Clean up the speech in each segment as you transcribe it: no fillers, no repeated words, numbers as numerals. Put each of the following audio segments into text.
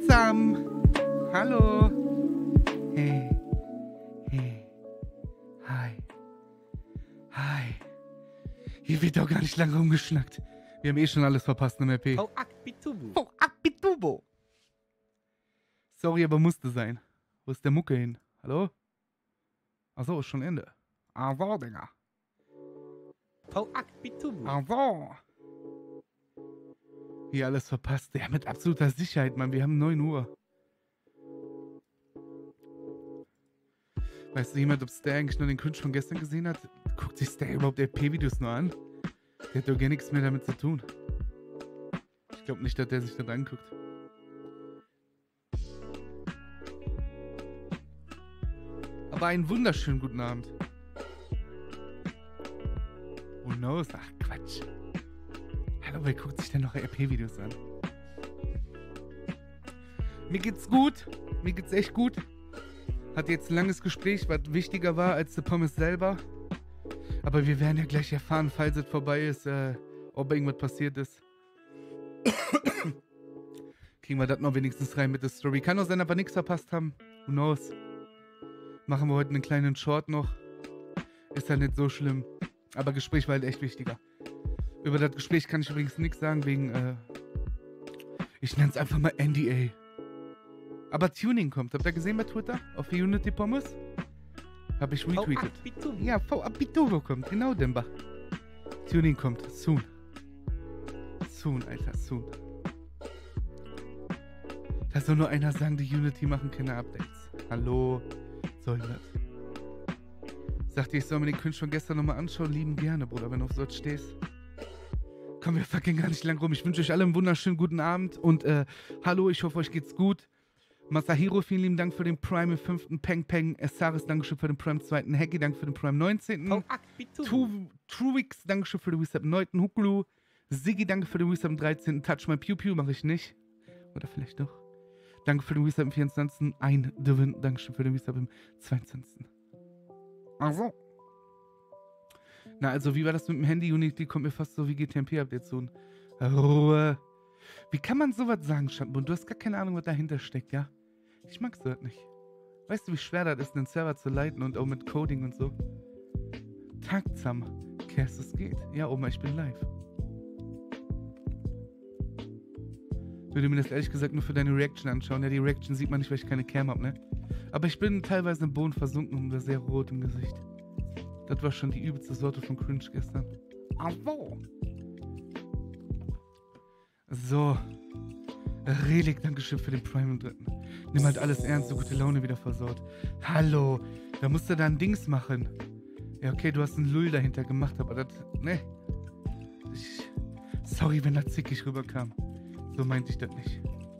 zusammen. Hallo. Hey. Hey. Hi. Hi. Hier wird doch gar nicht lange rumgeschnackt. Wir haben eh schon alles verpasst im RP. Oh, Akbitubu. Oh, Akbitubo. Sorry, aber musste sein. Wo ist der Mucke hin? Hallo? Achso, ist schon Ende. Achso, Digga. Oh, Akbitubu. Achso. Hier alles verpasst. Ja, mit absoluter Sicherheit, Mann. Wir haben 9 Uhr. Weißt du jemand, ob Star eigentlich nur den Cringe von gestern gesehen hat? Guckt sich Star überhaupt RP-Videos nur an? Der hat doch gar nichts mehr damit zu tun. Ich glaube nicht, dass der sich das anguckt. Aber einen wunderschönen guten Abend. Who knows? Ach, Quatsch. Hallo, wer guckt sich denn noch RP-Videos an? Mir geht's gut. Mir geht's echt gut. Hatte jetzt ein langes Gespräch, was wichtiger war als die Pommes selber. Aber wir werden ja gleich erfahren, falls es vorbei ist, ob irgendwas passiert ist. Kriegen wir das noch wenigstens rein mit der Story. Kann auch sein, dass wir nichts verpasst haben. Who knows? Machen wir heute einen kleinen Short noch. Ist ja nicht so schlimm. Aber Gespräch war halt echt wichtiger. Über das Gespräch kann ich übrigens nichts sagen, wegen, ich nenne es einfach mal NDA. Aber Tuning kommt. Habt ihr gesehen bei Twitter? Auf die Unity Pommes? Habe ich retweetet. Ja, Abitubo kommt. Genau, Demba. Tuning kommt. Soon. Soon, Alter. Soon. Da soll nur einer sagen, die Unity machen keine Updates. Hallo? Soll das? Sagte ich soll mir den Cringe von gestern nochmal anschauen. Lieben gerne, Bruder, wenn du auf sowas stehst. Kommen wir fucking gar nicht lang rum. Ich wünsche euch alle einen wunderschönen guten Abend. Und hallo, ich hoffe, euch geht's gut. Masahiro, vielen lieben Dank für den Prime im 5. Peng Peng. Esaris, Dankeschön für den Prime 2. Hecki, danke für den Prime 19. Oh, Truwix, Dankeschön für den Resub 9. Huklu. Siggi, danke für den Resub 13. Touch My Pew Pew, mache ich nicht. Oder vielleicht doch. Danke für den Resub im 24. Ein Devin, Dankeschön für den Resub im 22. Also. Na, also, wie war das mit dem Handy? Unity kommt mir fast so wie GTMP-Update so. Ruhe. Wie kann man sowas sagen, Schattenbund? Du hast gar keine Ahnung, was dahinter steckt, ja? Ich mag sowas nicht. Weißt du, wie schwer das ist, einen Server zu leiten und auch mit Coding und so? Taktsam. Kerst, es geht. Ja, Oma, ich bin live. Ich würde mir das ehrlich gesagt nur für deine Reaction anschauen. Ja, die Reaction sieht man nicht, weil ich keine Cam habe, ne? Aber ich bin teilweise im Boden versunken und war sehr rot im Gesicht. Das war schon die übelste Sorte von Cringe gestern. Hallo. So. Relik, Dankeschön für den Prime im 3. Nimm halt alles ernst, so gute Laune wieder versaut. Hallo. Da musst du da ein Dings machen. Ja, okay, du hast einen Lull dahinter gemacht, aber das... Ne. Sorry, wenn das zickig rüberkam. So meinte ich das nicht.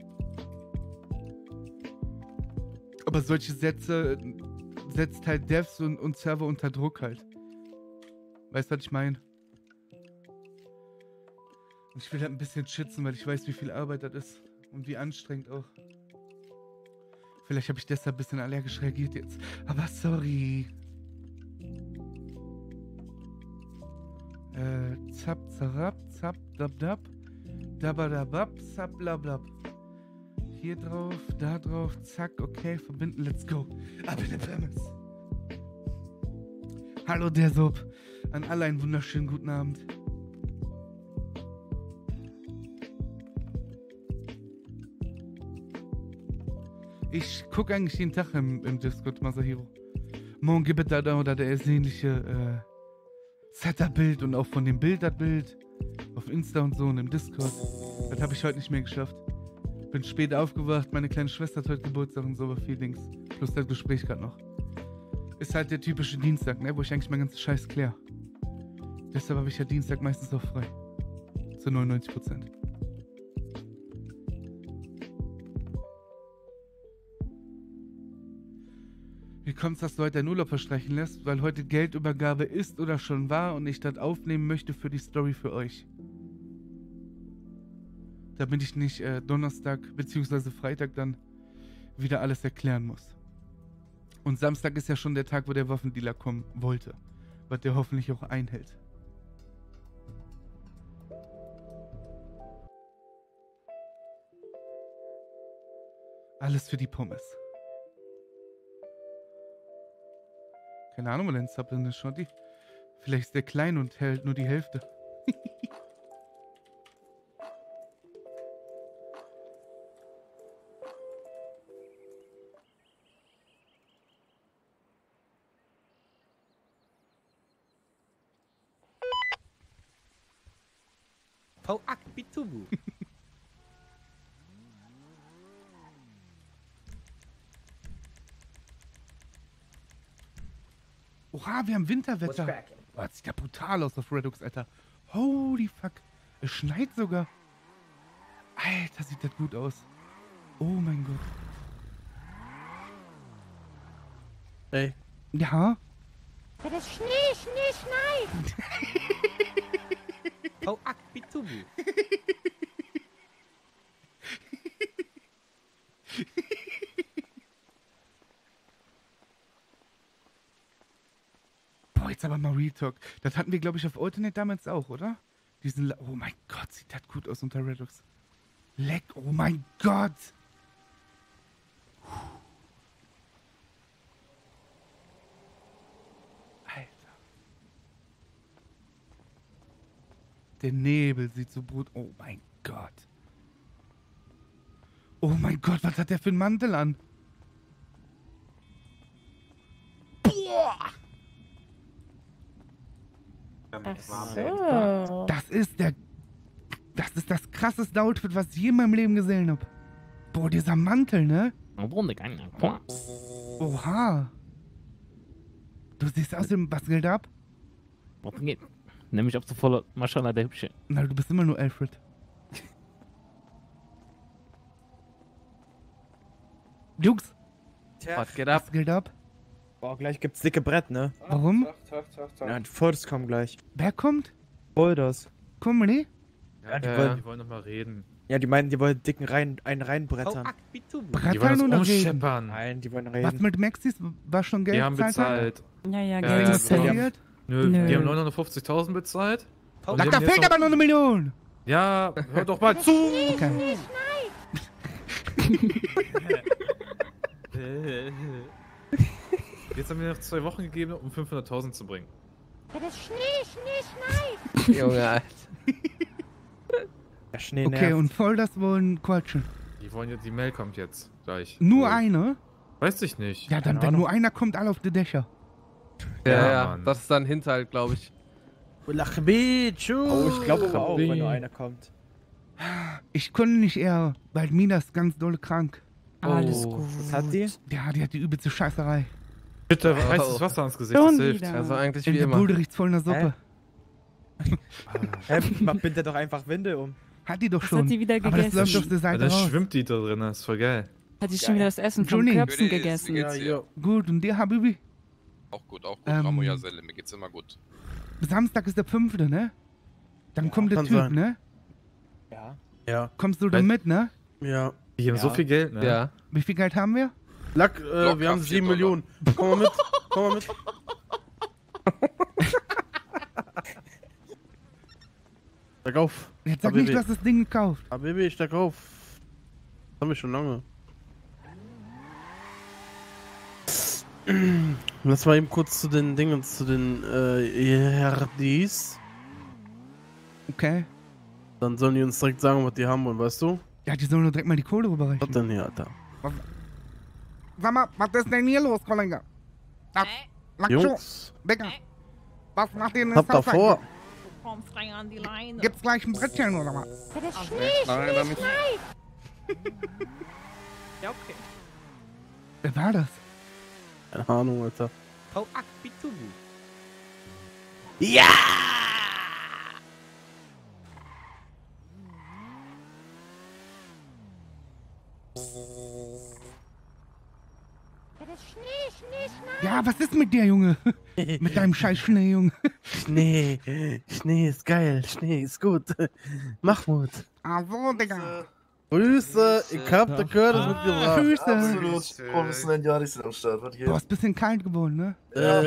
Aber solche Sätze setzt halt Devs und Server unter Druck halt. Weißt du, was ich meine? Und ich will halt ein bisschen schützen, weil ich weiß, wie viel Arbeit das ist. Und wie anstrengend auch. Vielleicht habe ich deshalb ein bisschen allergisch reagiert jetzt. Aber sorry. Zap, zarab, zap, dab, dab. Dabadabab, zap, blablab. Hier drauf, da drauf, zack, okay, verbinden, let's go. Ab in den Pommes. Hallo der Sub. An alle einen wunderschönen guten Abend. Ich gucke eigentlich jeden Tag im Discord, Masahiro. Morgen gibt es da oder der ersehnliche Setup-Bild und auch von dem Bild das Bild. Auf Insta und so und im Discord. Das habe ich heute nicht mehr geschafft. Bin spät aufgewacht, meine kleine Schwester hat heute Geburtstag und so, aber viel Dings. Plus das Gespräch gerade noch. Ist halt der typische Dienstag, ne, wo ich eigentlich meinen ganzen Scheiß kläre. Deshalb habe ich ja Dienstag meistens auch frei. Zu 99%. Wie kommt's, dass du heute deinen Urlaub verstreichen lässt? Weil heute Geldübergabe ist oder schon war und ich das aufnehmen möchte für die Story für euch. Damit ich nicht Donnerstag bzw. Freitag dann wieder alles erklären muss. Und Samstag ist ja schon der Tag, wo der Waffendealer kommen wollte. Was der hoffentlich auch einhält. Alles für die Pommes. Keine Ahnung, wo dein Sub drin ist, Schotti. Vielleicht ist der klein und hält nur die Hälfte. Pau Akbitubu. Oha, wir haben Winterwetter. Boah, das sieht ja brutal aus auf Redux, Alter. Holy fuck. Es schneit sogar. Alter, sieht das gut aus. Oh mein Gott. Ey. Ja? Das schneit. Pau Akbitubu. Boah, jetzt aber mal Real Talk. Das hatten wir, glaube ich, auf Alternate damals auch, oder? Oh mein Gott, sieht das gut aus unter Redux. Leck, oh mein Gott. Alter. Der Nebel sieht so oh mein Gott. Oh mein Gott, was hat der für einen Mantel an? Boah! Ach so. Das ist das krasseste Outfit, was ich je in meinem Leben gesehen habe. Boah, dieser Mantel, ne? Oha. Du siehst aus dem, was geht ab? Was geht? Nämlich ab sofort, Maschallah, der Hübsche. Na, du bist immer nur Alfred. Jungs, Was geht ab? was geht ab? Boah, gleich gibt's dicke Brett, ne? Warum? Ja, die Fotos kommen gleich. Wer kommt? Fotos. Comedy? Ja, die Ja, wollen, die wollen noch mal reden. ja, die meinen, die wollen dicken einen Pau reinbrettern. Akbitubu. Die wollen Brettern uns oder reden? umscheppern. Nein, die wollen Was reden. mit Maxis? War schon Geld? Die haben bezahlt? bezahlt. Ja, Ja, Geld ja, ist ja. safe. Nö, Nö. die haben 950.000 bezahlt. Pau Und Ach, die da haben jetzt fehlt noch- aber noch 1 Million. Ja, hör doch mal zu! Okay. Jetzt haben wir noch 2 Wochen gegeben, um 500.000 zu bringen. Das schneit. Junge, Alter. Der Schnee Okay, nervt. und voll das wollen quatschen. Die wollen jetzt, die Mail kommt jetzt gleich. Nur Also, eine? Weiß ich nicht. Ja, dann, Keine wenn Ahnung. nur einer kommt, alle auf die Dächer. Ja, Ja, ja, Mann. das ist dann Hinterhalt, glaube ich. Oh, ich glaube aber auch, wenn nur einer kommt. Ich konnte nicht eher, weil Mina ist ganz dolle krank. Alles Oh. gut. Was hat die? Ja, die hat die übelste Scheißerei. Bitte, heißes Wasser ans Gesicht, Schon das hilft. wieder. Also eigentlich In wie der immer. Bude riecht's voll nach Suppe. Hä, man bindet doch einfach Winde um. Hat die doch Was schon. hat die wieder Aber das läuft gegessen? auf der Ja, Seite dann raus. schwimmt die da drin, das ist voll geil. Hat die schon wieder das Essen vom Johnny. Körbsen Wie gegessen? geht's dir? Gut, und dir, Habibi? Auch gut, auch gut. Ähm, Ramo Yaselle, mir geht's immer gut. Samstag ist der 5., ne? Dann Ja, kommt der kann Typ, sein. ne? Ja. Ja. Kommst du dann mit, ne? Ja. Die geben Ja. so viel Geld, ne? Ja. Wie viel Geld haben wir? Lack, Locker wir haben 4 7 Dollar. Millionen. Komm mal mit. Komm mal mit. Steig auf. Jetzt sag Habibi. nicht, du hast das Ding gekauft. Habibi, steig auf. Das haben wir schon lange. Lass mal eben kurz zu den Dingen, zu den Herdis. Okay. Dann sollen die uns direkt sagen, was die haben wollen, weißt du? Ja, die sollen nur direkt mal die Kohle Was rüberreichen. denn hier, Alter? Sag mal, was ist denn hier los, Kollege? Jungs, Digga. Was macht ihr denn habt davor. Komm frei an die Leine. Gibt's gleich ein Brettchen oder was? Das Nein, damit. Ja, okay. Wer war das? Keine Ahnung, Alter. Pau Akbitubu. Ja, was ist mit dir, Junge? Mit deinem scheiß Schnee, Junge. Schnee. Schnee ist geil. Schnee ist gut. Mahmoud. Ah, so, Digga. Grüße. Ich hab der Curtis mitgebracht. Grüße. Absolut professionell Jaris sind am Start. Was geht? Boah, ist ein bisschen kalt geworden, ne?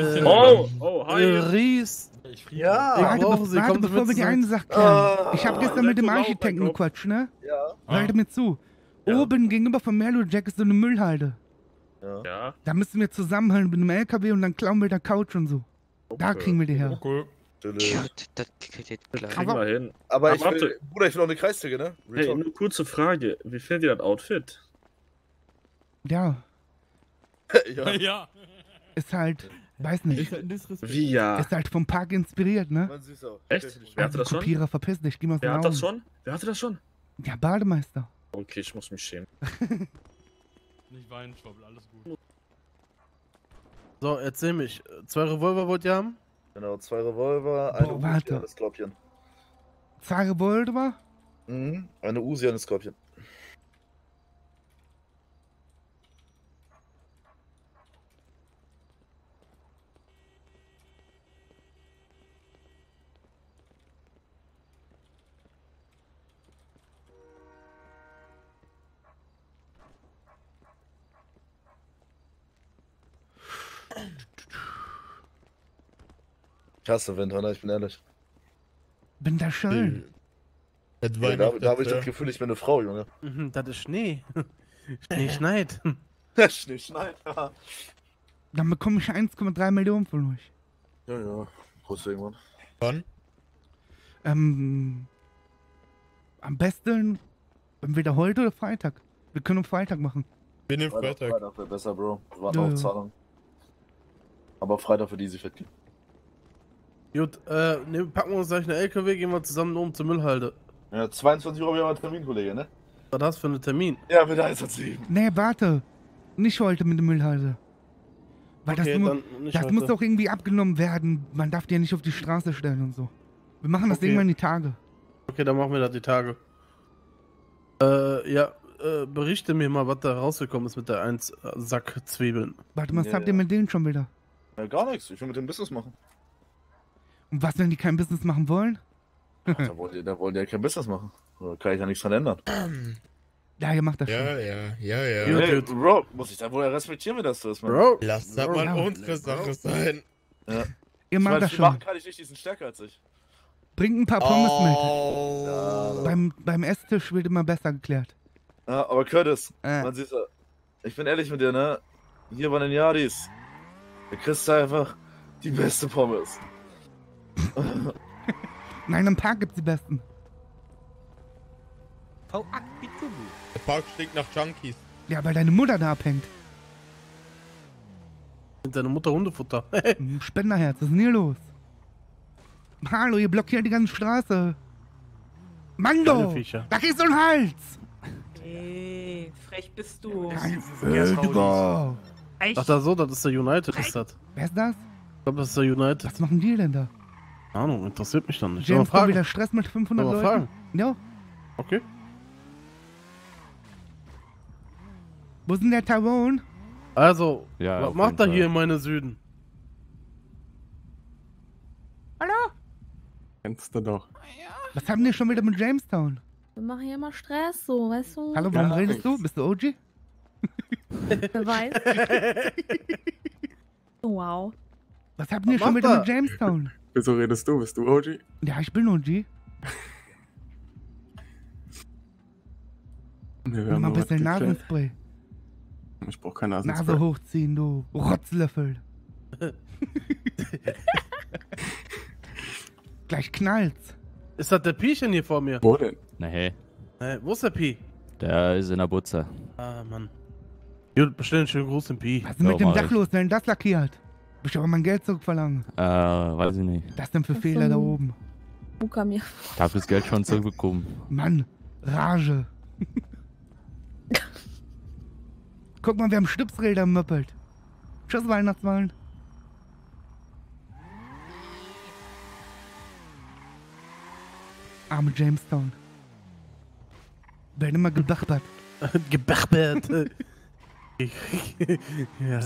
Ries. Ja. Ich Warte, brauche sie. warte Kommt bevor wir mit die zusammen. eine Sache klären. Ich habe gestern mit dem leck doch Architekten auf, gequatscht, ne? Ja. Hört mir zu. Oben gegenüber von Merlo Jack ist so eine Müllhalde. Ja. Da müssen wir zusammenhalten mit einem LKW und dann klauen wir da Couch und so. Da kriegen wir die her. Okay. Kriegen wir hin. Aber ich will, Bruder, ich will auch eine Kreissäge, ne? Hey, nur kurze Frage. Wie findet ihr das Outfit? Ja, Ja. ist halt, weiß nicht. Wie ja? Ist halt vom Park inspiriert, ne? Man sieht auch. Echt? Wer hatte das schon? Kopierer, verpiss dich, geh mal aus Wer den hat das Augen. schon? Wer hatte das schon? Ja, Bademeister. Okay, ich muss mich schämen. Nicht weinen, Schwabbel, alles gut. So, erzähl mich. 2 Revolver wollt ihr haben? Genau, 2 Revolver, eine Boah, Uzi, warte. eine Skorpion. 2 Revolver? Mhm. Eine Uzi, eine Skorpion. Ich hasse Winter, ne? Ich bin ehrlich. Bin da schön. Ja, da habe ich das Gefühl, ich bin eine Frau, Junge. Mhm, das ist Schnee. Schnee schneit. Schnee schneit, ja. Dann bekomme ich 1,3 Millionen von euch. Ja, ja. Groß irgendwann. Wann? Am besten entweder heute oder Freitag. Wir können Freitag machen. Wir nehmen Freitag. Freitag wäre besser, Bro. Wir warten Ja, auf ja. Zahlung. Aber Freitag für die sie fit gehen. Gut, packen wir uns gleich eine LKW, gehen wir zusammen oben zur Müllhalde. Ja, 22 Uhr habe ich aber einen Termin, Kollege, ne? Was hast du für einen Termin? Ja, bitte 1:07. Nee, warte. Nicht heute mit der Müllhalde. Weil Okay, das, dann nicht das heute. muss auch irgendwie abgenommen werden. Man darf die ja nicht auf die Straße stellen und so. Wir machen das Okay. irgendwann die Tage. Okay, dann machen wir das die Tage. Berichte mir mal, was da rausgekommen ist mit der 1 Sack Zwiebeln. Warte, was Ja, habt ihr ja. mit denen schon wieder? Ja, gar nichts. Ich will mit dem Business machen. Und was, wenn die kein Business machen wollen? Da wollen die ja kein Business machen. Da kann ich ja nichts dran ändern. Ja, ihr macht das schon. Ja. Hey, Bro, muss ich da wohl respektieren, wie das so ist, man. Bro, Lass das mal Ja. unsere Sache sein. Ja. Ihr macht das Die machen schon. kann ich nicht, die sind stärker als ich. Bringt ein paar Pommes Oh. mit. Beim Esstisch wird immer besser geklärt. Ja, aber Curtis, Äh. man sieht, ich bin ehrlich mit dir, ne? Hier bei den Yardis, da kriegst du einfach die beste Pommes. Nein, im Park gibt's die besten. Der Park stinkt nach Junkies. Ja, weil deine Mutter da abhängt. sind deine Mutter Hundefutter. Spenderherz, was ist denn hier los? Hallo, ihr blockiert die ganze Straße. Kleine Mando! Viecher. Da kriegst du einen Hals! Ey, frech bist du. Kein Vergewaltiger. Ach, da so, das ist der United, ist das. Wer ist das? Ich glaube, das ist der United. Was machen die denn da? Keine Ahnung, interessiert mich dann nicht. James Soll Bond man wieder fragen? Stress mit 500 Soll man Leuten? fragen? Ja. Okay. Wo ist denn der Tyrone? Also, Ja, was auf macht jeden er Fall. hier in meine Süden? Hallo? Kennst du doch. Was haben die schon wieder mit Jamestown? Wir machen hier immer Stress, so, weißt du? Hallo, warum redest du? Bist du OG? Wer weiß. Wow. Was habt ihr Was schon macht wieder er? mit Jamestown? Wieso redest du? Bist du OG? Ja, ich bin OG. Nee, wir Nimm haben mal ein nur was bisschen geklärt. Nasenspray. Ich brauch kein Nase Nasenspray. hochziehen, du Rotzlöffel. Gleich knallt's. Ist das der Piechen hier vor mir? Wo denn? Na hey, Wo ist der Pi? der ist in der Butze. Ah, Mann. Gut, bestell einen schönen Gruß dem Pi. Was ist denn mit Ja, dem mach Dach ich. los, wenn das lackiert? Will ich aber mein Geld zurückverlangen. Weiß ich nicht. Was denn für Ach so. Fehler da oben? Buka mir. Ich hab das Geld schon zurückbekommen. Mann, Rage. Guck mal, wir haben Stützräder möppelt. Tschüss, Weihnachtsmann. Arme Jamestown. Werden immer gebachbert. Gebachbert. Ja.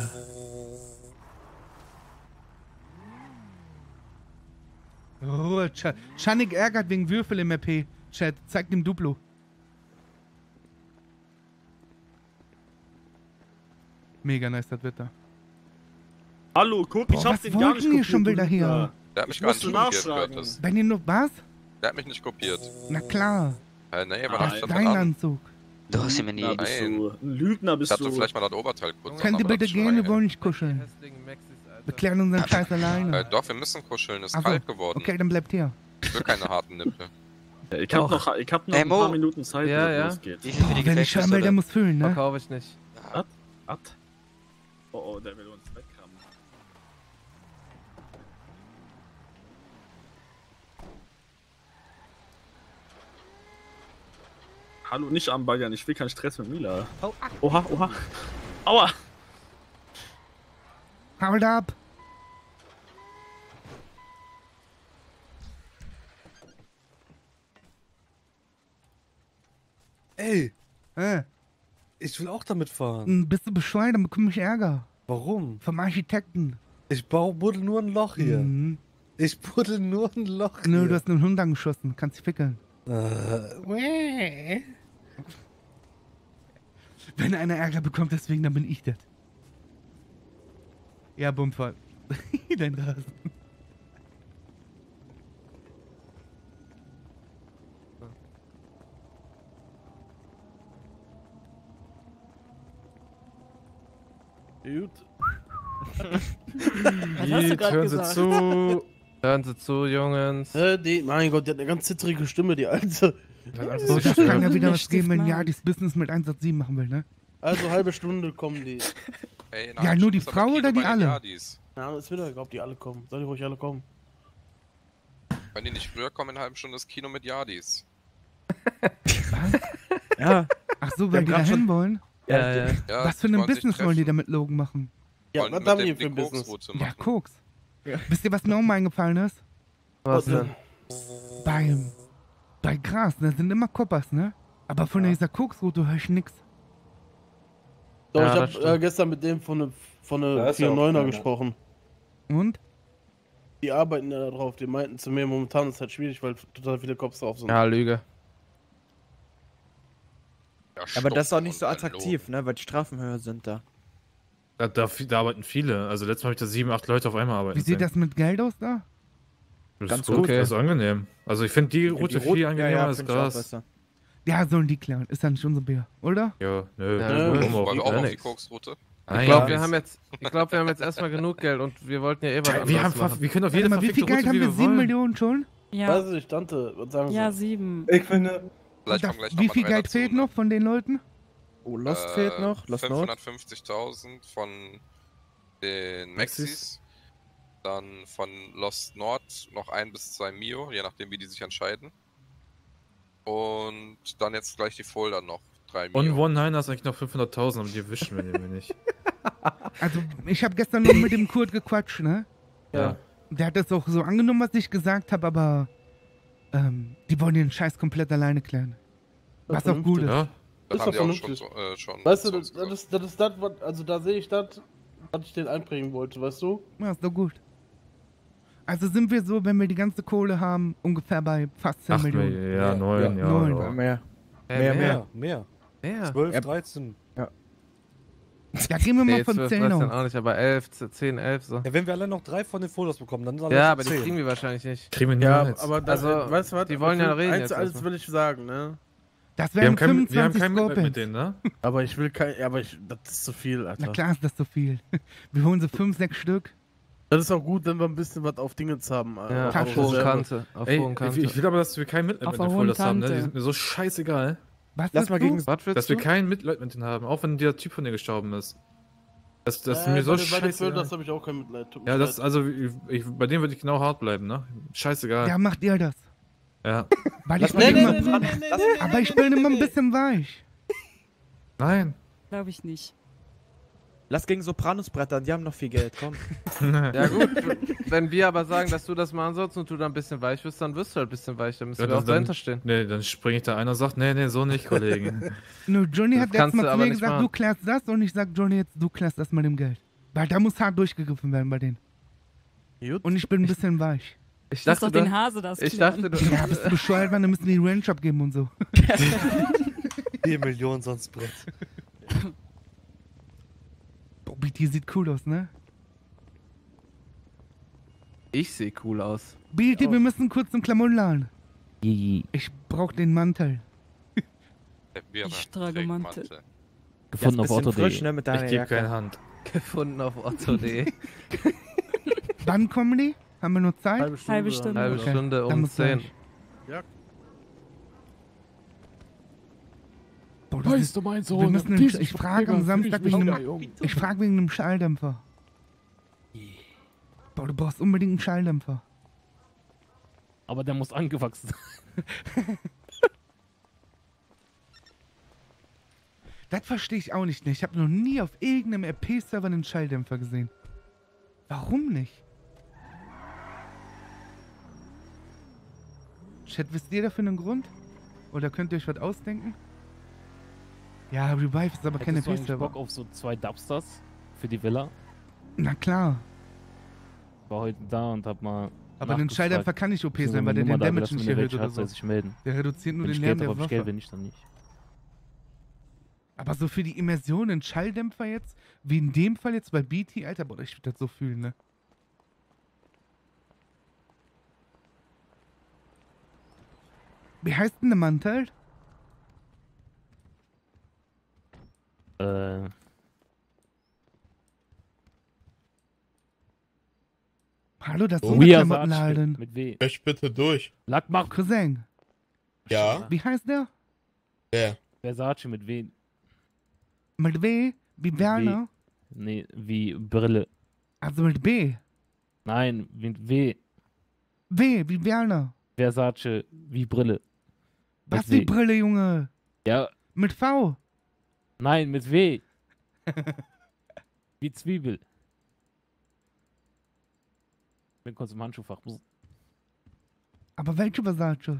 Oh, Chanik ärgert wegen Würfel im RP. Chat, zeig dem Duplo. Mega nice, das Wetter. Hallo, guck, Boah, ich hab was den gar nicht wollten die schon kopiert, wieder hier? Luca. Der hat mich Ich gar nicht musste kopiert, nachschlagen. Curtis. Wenn ihr nur was? Der hat mich nicht kopiert. Na klar, Nee, aber Nein. das stand dein dran. Anzug. Du hast mir nie... Lügner bist du. Ein Lügner bist Dachte du. vielleicht mal das Oberteil kurz Könnt ihr aber bitte das ist schon gehen, wir lange wollen nicht kuscheln. Wir klären unseren Scheiß alleine. Doch, wir müssen kuscheln, ist Ach so, kalt geworden. Okay, dann bleibt hier. Ich will keine harten Nippel. Ich hab noch ein paar Minuten Zeit, Ja, bis ja. es losgeht. Boah, wenn ich schauen will, der muss füllen, ne? Verkaufe ich nicht. Was? Oh, der will uns wegrammen. Hallo, nicht anbaggern, ich will keinen Stress mit Mila. Oha, oha. Aua! Haut ab! Ey, Äh, ich will auch damit fahren. bist du bescheuert, dann bekomme ich Ärger. Warum? Vom Architekten. Ich buddel nur ein Loch hier. Mhm. Ich buddel nur ein Loch hier. Nö, du hast einen Hund angeschossen. Kannst dich fickeln. Wenn einer Ärger bekommt, deswegen, dann bin ich das. Ja, Bummfall. Dein Rasen. Gut. Was hast du gerade Hören Sie gesagt? zu. Hören Sie zu, Jungs. Mein Gott, die hat eine ganz zittrige Stimme, die Alte. So, das kann ja wieder was geben, wenn Jadis Business mit 187 machen will, ne? Also halbe Stunde kommen die. Ey, Ja, nur die Frau oder die alle? Ja, es wird doch egal, ob die alle kommen. Soll die ruhig alle kommen? Wenn die nicht früher kommen, in einer halben Stunde das Kino mit Yardis. Ja. Ach so, weil die da hin wollen? Ja. Was für ein Business wollen die damit Logan machen? Ja, was haben die für ein Business? Ja, Koks. Wisst ihr, was mir auch mal eingefallen ist? Was denn? Bei Gras, da sind immer Koppers, ne? Aber von dieser Koksroute höre ich nix. Doch, Ja, ich habe gestern mit dem von der 4-9er gesprochen. Und? Die arbeiten ja da drauf. Die meinten zu mir, momentan ist es halt schwierig, weil total viele Cops drauf sind. Ja, Lüge. Aber das ist auch nicht so attraktiv, ne? Weil die Strafen höher sind da. Da arbeiten viele. Also letztes Mal habe ich da 7, 8 Leute auf einmal arbeiten Wie sieht das mit Geld aus da? Das Ganz ist gut, gut. das ist angenehm. Also ich finde die Route viel angenehmer als find ich auch Gras. besser. Ja, sollen die klären. Ist ja nicht unser Bier, oder? Ja, nö. Wollen wir auch auf die nix. Koksroute? Ich glaube, wir haben jetzt erstmal genug Geld und wir wollten ja eh was anderes machen. Wir können auf jede Warte mal, wie viel Geld haben wir? 7 Millionen schon? Ja. Weiß ich, Tante, was sagen Sie? Ja, 7. Ich finde. Vielleicht Und kommen gleich wie noch viel mal 3 Geld dazu, fehlt ne? noch von den Leuten? Oh, Lost fehlt noch. Lost Note. 550.000 von den Maxis. Dann von Lost Nord noch 1 bis 2 Mio, je nachdem wie die sich entscheiden. Und dann jetzt gleich die Folder noch 3 Mio. Und One-Niner ist eigentlich noch 500.000, aber die wischen wir nicht. Also, ich habe gestern noch mit dem Kurt gequatscht, ne? Ja. Der hat das auch so angenommen, was ich gesagt habe, aber die wollen den Scheiß komplett alleine klären. Was auch gut ist. Ja. Das Ist haben doch die auch vernünftig. schon Weißt zu du, uns das ist das, also da sehe ich das, was ich den einbringen wollte, weißt du? Ja, ist doch gut. Also sind wir so, wenn wir die ganze Kohle haben, ungefähr bei fast 10 8 Millionen. Millionen. Ja, 9, ja. 9. Ja. Mehr. Mehr. Ja. 12, 13. Ja, gehen wir mal Nee, von 12, 10 13 auf. auch nicht, aber 11, 10, 11 so. Ja, wenn wir alle noch 3 von den Fotos bekommen, dann sind Ja, aber die kriegen wir wahrscheinlich nicht. Kriegen wir Ja, niemals. aber das, Also, weißt du was? die wollen ja reden Eins jetzt zu eins erstmal. will ich sagen, ne? Das wir wären haben kein 25 Mitleid mit Scorpions. denen, ne? Aber ich will kein, das ist zu viel, Alter. Na klar ist das so viel. Wir holen so 5, 6 Stück. Das ist auch gut, wenn wir ein bisschen was auf Dingens haben. Ja, auf auf hohen Reserve. Kante. Auf Ey, hohen Kante. ich will aber, dass wir kein Mitleid Auf mit den der Folders hohen haben, ne? Kante. Die sind mir so scheißegal. Was Lass mal gegen. Was willst Dass wir du? kein Mitleid mit denen haben, auch wenn der Typ von dir gestorben ist. Das ist mir so bei den scheißegal. Das habe ich auch kein Mitleid. Tut mir Ja, das, leid. also, bei dem würde ich genau hart bleiben, ne? Scheißegal. Ja, macht ihr das. Ja. Weil ich Nee, bin nee, immer, nee, aber ich bin immer ein bisschen weich. Nein. Glaube ich nicht. Lass gegen Sopranos brettern, die haben noch viel Geld, komm. Ja gut, wenn wir aber sagen, dass du das machen sollst und du da ein bisschen weich wirst, dann wirst du halt ein bisschen weich, dann müssen wir auch dahinter stehen. Nee, dann springe ich da einer und sagt, nee, so nicht, Kollegen. Nur Johnny Das hat letztes kannst Mal du zu aber mir nicht gesagt, machen. du klärst das und ich sag Johnny jetzt, du klärst das mit dem Geld. Weil da muss hart durchgegriffen werden bei denen. Gut. Und ich bin ein bisschen weich. Ich Lass doch dachte, den Hase das ich klären. dachte, du, Ja, bist du bescheuert, Mann, dann müssen die Range abgeben und so. 4 Millionen sonst Brett. BT sieht cool aus, ne? ich sehe cool aus. BT, wir müssen kurz zum Klamotten laden. Ich brauch den Mantel. Der Bierer Ich trage trägt Mantel. Jetzt Gefunden auf bisschen Otto.de. frisch, ne, mit deiner Ich gebe Jacke. keine Hand. Gefunden auf Otto.de. Wann kommen die? Haben wir nur Zeit? Halbe Stunde. Halbe Okay, Stunde dann um muss 10. gleich. Ja. Boah, das ist, mein wir müssen ich frage am Samstag wegen einem, ich frage wegen einem Schalldämpfer. Boah, du brauchst unbedingt einen Schalldämpfer. Aber der muss angewachsen sein. Das verstehe ich auch nicht. Ich habe noch nie auf irgendeinem RP-Server einen Schalldämpfer gesehen. Warum nicht? Chat, wisst ihr dafür einen Grund? Oder könnt ihr euch was ausdenken? Ja, Revive ist aber keine Hättest du eigentlich RP-Server. Bock auf so 2 Dubsters für die Villa? Na klar. War heute da und hab mal. Aber ein Schalldämpfer kann nicht OP sein, weil der den Damage nicht erhöht oder so. Sich melden. Der reduziert nur Wenn den ich Lärm Geld der habe, hab ich Geld, Waffe. wenn nicht, dann nicht. Aber so für die Immersion ein Schalldämpfer jetzt, wie in dem Fall jetzt bei BT, Alter, boah, ich würde das so fühlen, ne? Wie heißt denn der Mantel? Hallo, das ist so eine Klamottenladen. Mit W. Möcht bitte durch. Lack mach. Cousin. Ja? Wie heißt der? Wer? Versace mit W. Mit W? Wie Werner? Nee, wie Brille. Also mit B. Nein, mit W. W, wie Werner. Versace wie Brille. Was Mit wie W. Brille, Junge? Ja. Mit V. Nein, mit W. Wie Zwiebel. Bin kurz im Handschuhfach. Aber welche Versace?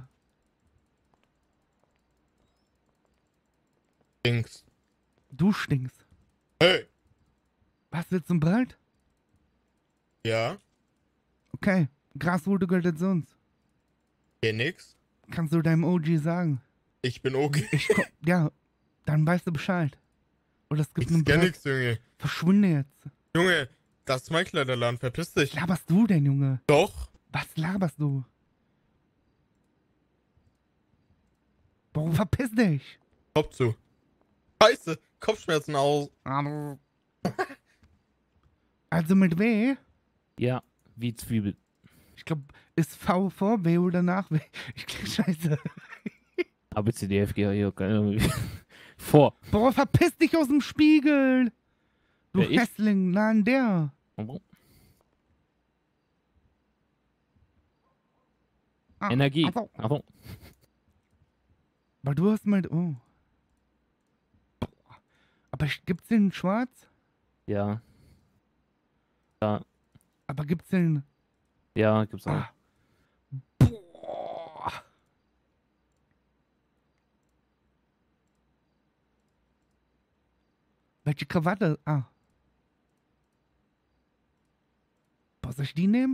Stinkst. Du stinkst. Hey! Was, willst du ein Breit? Ja? Okay. Grasroute gehört jetzt uns. Hier nix? Kannst du deinem OG sagen? Ich bin okay. Ja, dann weißt du Bescheid. Oder es gibt einen Gar Breit. nix, Junge. Verschwinde jetzt. Junge, das ist mein Kleiderladen. Verpiss dich. Was laberst du denn, Junge? Doch. Was laberst du? Boah, verpiss dich. Kopf zu. Scheiße. Kopfschmerzen aus. Also mit W? Ja, wie Zwiebel. Ich glaube, ist V vor W oder nach W? Ich krieg Scheiße. A, B, C, D, F, G, H, I, J, K, L, M, N, O, P. Vor. Boah, verpiss dich aus dem Spiegel. Du Wer, ich? Hässling. Nein, der. Energie. Also. Achtung. Weil du hast mal... Oh. Aber gibt's den in schwarz? Ja. Ja. Aber gibt's den... Ja, gibt's auch. Boah. Welche Krawatte? Ah. Boah, soll ich die nehmen?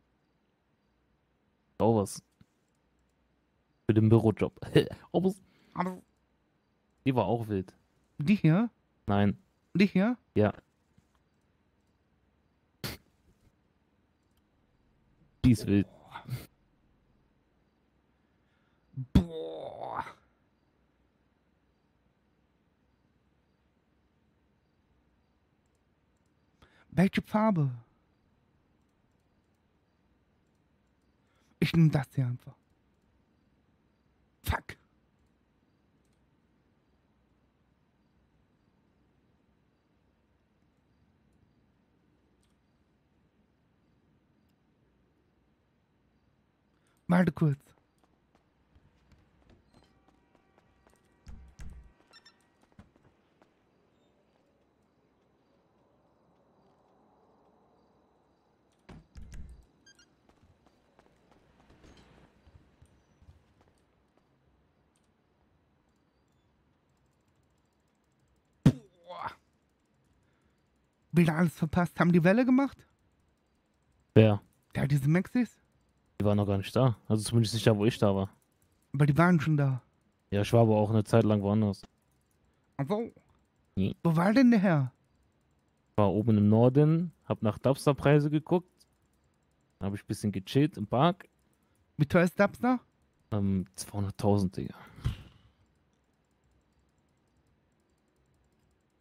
Auch was. Für den Bürojob. Oh, was? Die war auch wild. Die hier? Nein. Die hier? Ja. Die ist wild. Boah. Welche Farbe? Ich nehme das hier einfach. Fuck. Warte kurz. Wieder alles verpasst. Haben die Welle gemacht? Wer? Ja, diese Maxis? Die war noch gar nicht da. Also zumindest nicht da, wo ich da war. Aber die waren schon da. Ja, ich war aber auch eine Zeit lang woanders. Also, Nee. wo war denn der Herr? Ich war oben im Norden, hab nach Dubster-Preise geguckt. Dann hab ich ein bisschen gechillt im Park. Wie teuer ist Dubster? 200.000, Digga.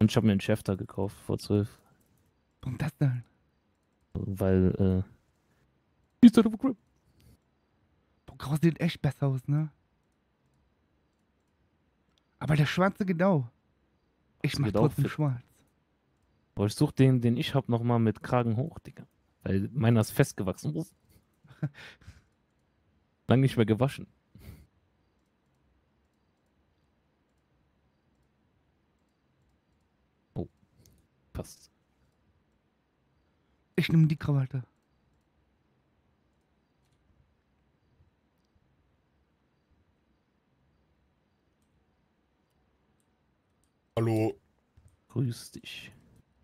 Und ich habe mir einen Schäfter gekauft vor 12. Warum das denn? Weil, Easter of a Crib. Boah, Grau sieht echt besser aus, ne? Aber der Schwarze genau. Ich Das mach geht auch trotzdem fit. schwarz. Aber ich suche den ich hab, nochmal mit Kragen hoch, Digga. Weil meiner ist festgewachsen. Lang nicht mehr gewaschen. Oh, passt. Ich nehme die Krawatte. Hallo. Grüß dich.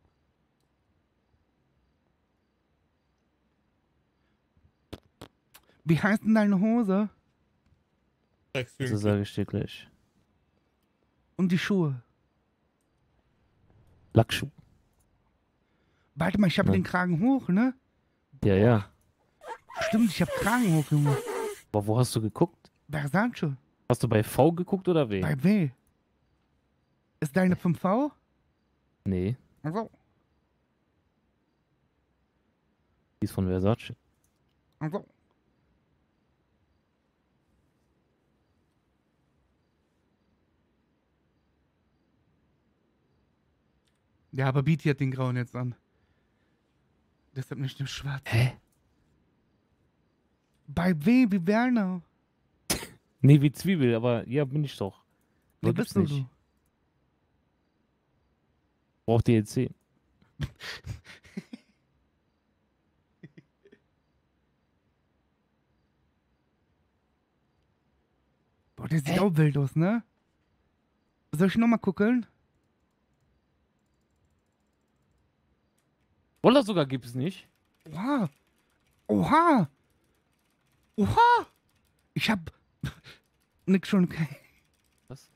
Wie heißt denn deine Hose? So sage ich dir gleich. Und die Schuhe? Lackschuh. Warte mal, ich habe Ja. den Kragen hoch, ne? Ja, ja. Stimmt, ich habe Kragen hoch, Junge. Aber wo hast du geguckt? Versace. Hast du bei V geguckt oder W? Bei W. Ist deine 5V? Nee, Also, die ist von Versace. also. Ja, aber Beatty hat den Grauen jetzt an. Deshalb nicht im Schwarz. Hä? Bei W wie Werner. Nee, wie Zwiebel, aber ja, bin ich doch. Wer Aber gibt's bist du, nicht. du? Braucht DLC. Boah, der sieht auch wild aus, ne? Soll ich nochmal gucken? Oder sogar gibt's nicht. Oha! Oha! Oha! Ich hab... Nix schon, okay. Was?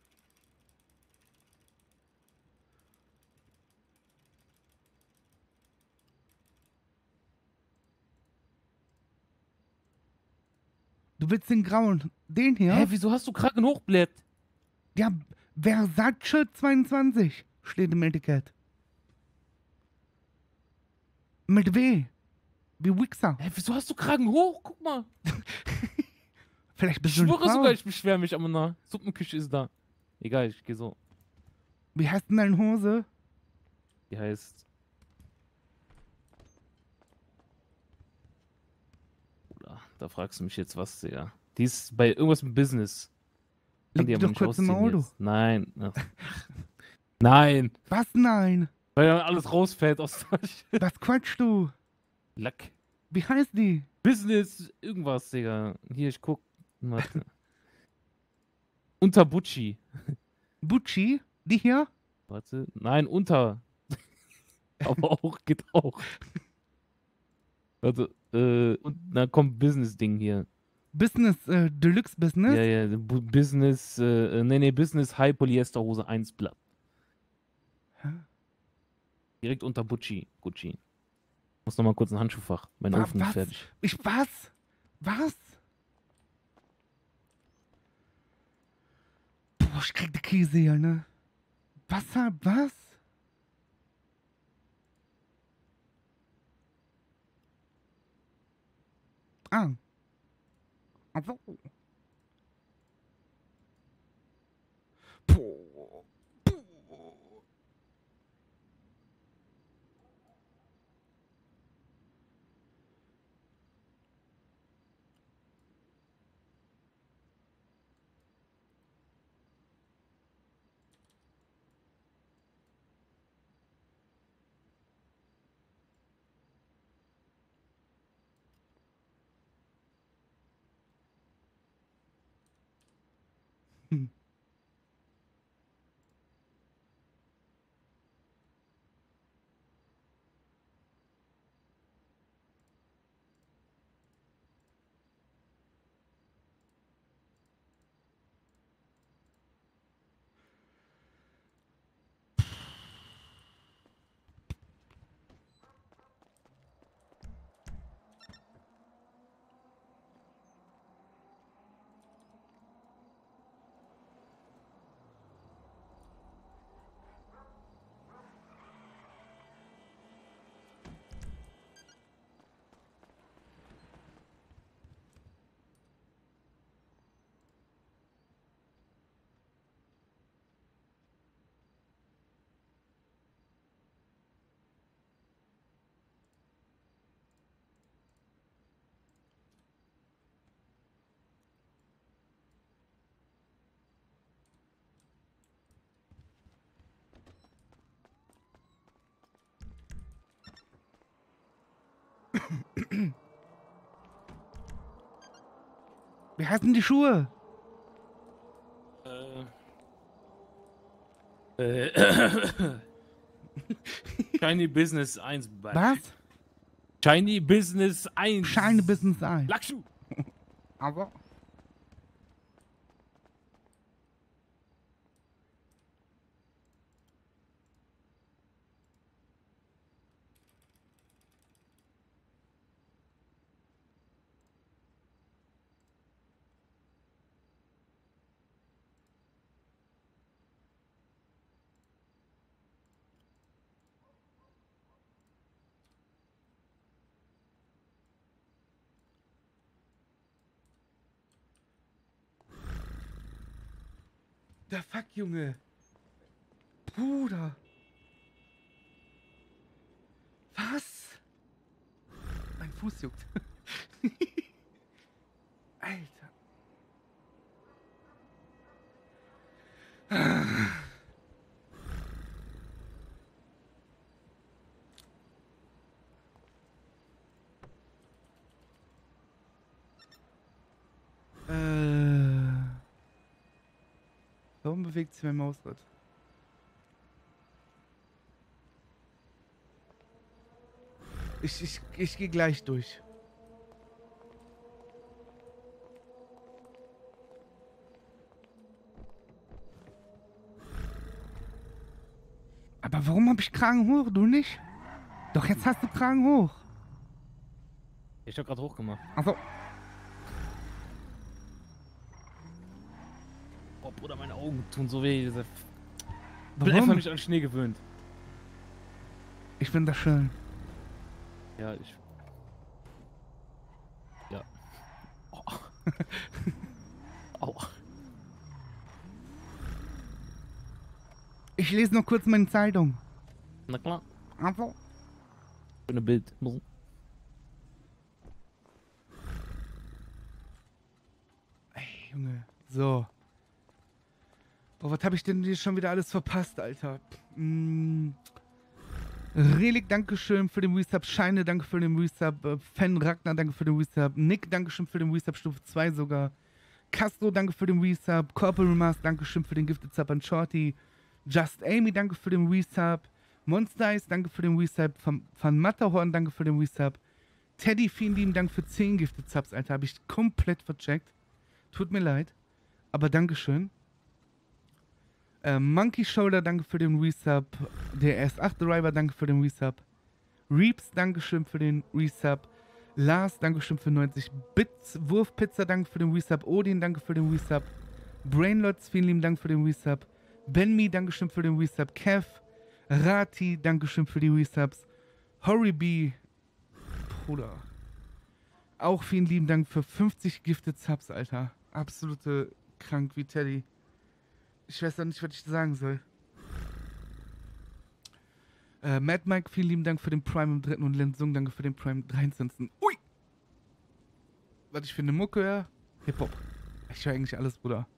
Du willst den Grauen. Den hier? Hä, wieso hast du Kragen hochblätt? Ja, Versace 22 steht im Etikett. Mit W. Wie Wichser. Hä, wieso hast du Kragen hoch? Guck mal. Vielleicht Ich bist du eine schwöre Frau. sogar, ich beschwere mich, aber na, Suppenküche ist da. Egal, ich geh so. Wie heißt denn deine Hose? Die heißt... Bruder, da fragst du mich jetzt was, Digga. Die ist bei irgendwas mit Business. Kann Liegt die die aber doch nicht kurz im ausziehen Auto. jetzt. Nein. Ach. Nein. Was nein? Weil dann alles rausfällt aus der Tasche. Was quatschst du? Lack. Wie heißt die? Business, irgendwas, Digga. Hier, ich guck. Warte. Unter Bucci. Bucci? Die hier? Warte. Nein, unter. Aber auch, geht auch. Warte, und dann kommt Business-Ding hier. Business, Deluxe Business? Ja, ja, Business, nee, Business High Polyesterhose 1 Blatt. Hä? Direkt unter Gucci. Muss noch mal kurz ein Handschuhfach. Mein Ofen ist Was? fertig. Was? Was? Boah, ich krieg die Käse hier, ne? Was? Ah. Also. Boah. Hm. Wie heißen die Schuhe? Shiny Business 1. Was? Shiny Business 1. Shiny Business 1. Lackschuh. Aber. Der Fuck, Junge. Bruder. Was? Mein Fuß juckt. Alter. Warum bewegt sich mein Mausrad? Ich gehe gleich durch. Aber warum habe ich Kragen hoch? Du nicht? Doch jetzt hast du Kragen hoch. Ich hab grad hochgemacht. Achso. Oh, Bruder, meine Augen tun so weh. Ich bin Warum? einfach nicht an Schnee gewöhnt. Ich finde das schön. Ja, ich... Ja. Oh. Aua. Ich lese noch kurz meine Zeitung. Na klar. Also. Schöne Bild. Ey, Junge. So. Boah, was habe ich denn hier schon wieder alles verpasst, Alter? Relik, dankeschön für den Resub. Scheine, danke für den Resub. Fan Ragnar, danke für den Resub. Nick, dankeschön für den Resub, Stufe 2 sogar. Castro, danke für den Resub. Corporal Mars, dankeschön für den Gifted Sub an Shorty. Just Amy, danke für den Resub. Monster Ice, danke für den Resub. Van Matterhorn, danke für den Resub. Teddy, vielen lieben Dank für 10 Gifted Subs, Alter. Habe ich komplett vercheckt. Tut mir leid. Aber dankeschön. Monkey Shoulder, danke für den Resub. Der S8 Driver, danke für den Resub. Reeps, dankeschön für den Resub. Lars, dankeschön für 90 Bits. Wurfpizza, danke für den Resub. Odin, danke für den Resub. Brainlots, vielen lieben Dank für den Resub. Benmi, dankeschön für den Resub. Kev, Rati, dankeschön für die Resubs. Horriby, Bruder. Auch vielen lieben Dank für 50 Gifted Subs, Alter. Absolute krank wie Teddy. Ich weiß auch nicht, was ich sagen soll. Mad Mike, vielen lieben Dank für den Prime im 3. und Lensung, danke für den Prime im 23. Ui! Was ich für eine Mucke höre? Hip-Hop. Ich höre eigentlich alles, Bruder.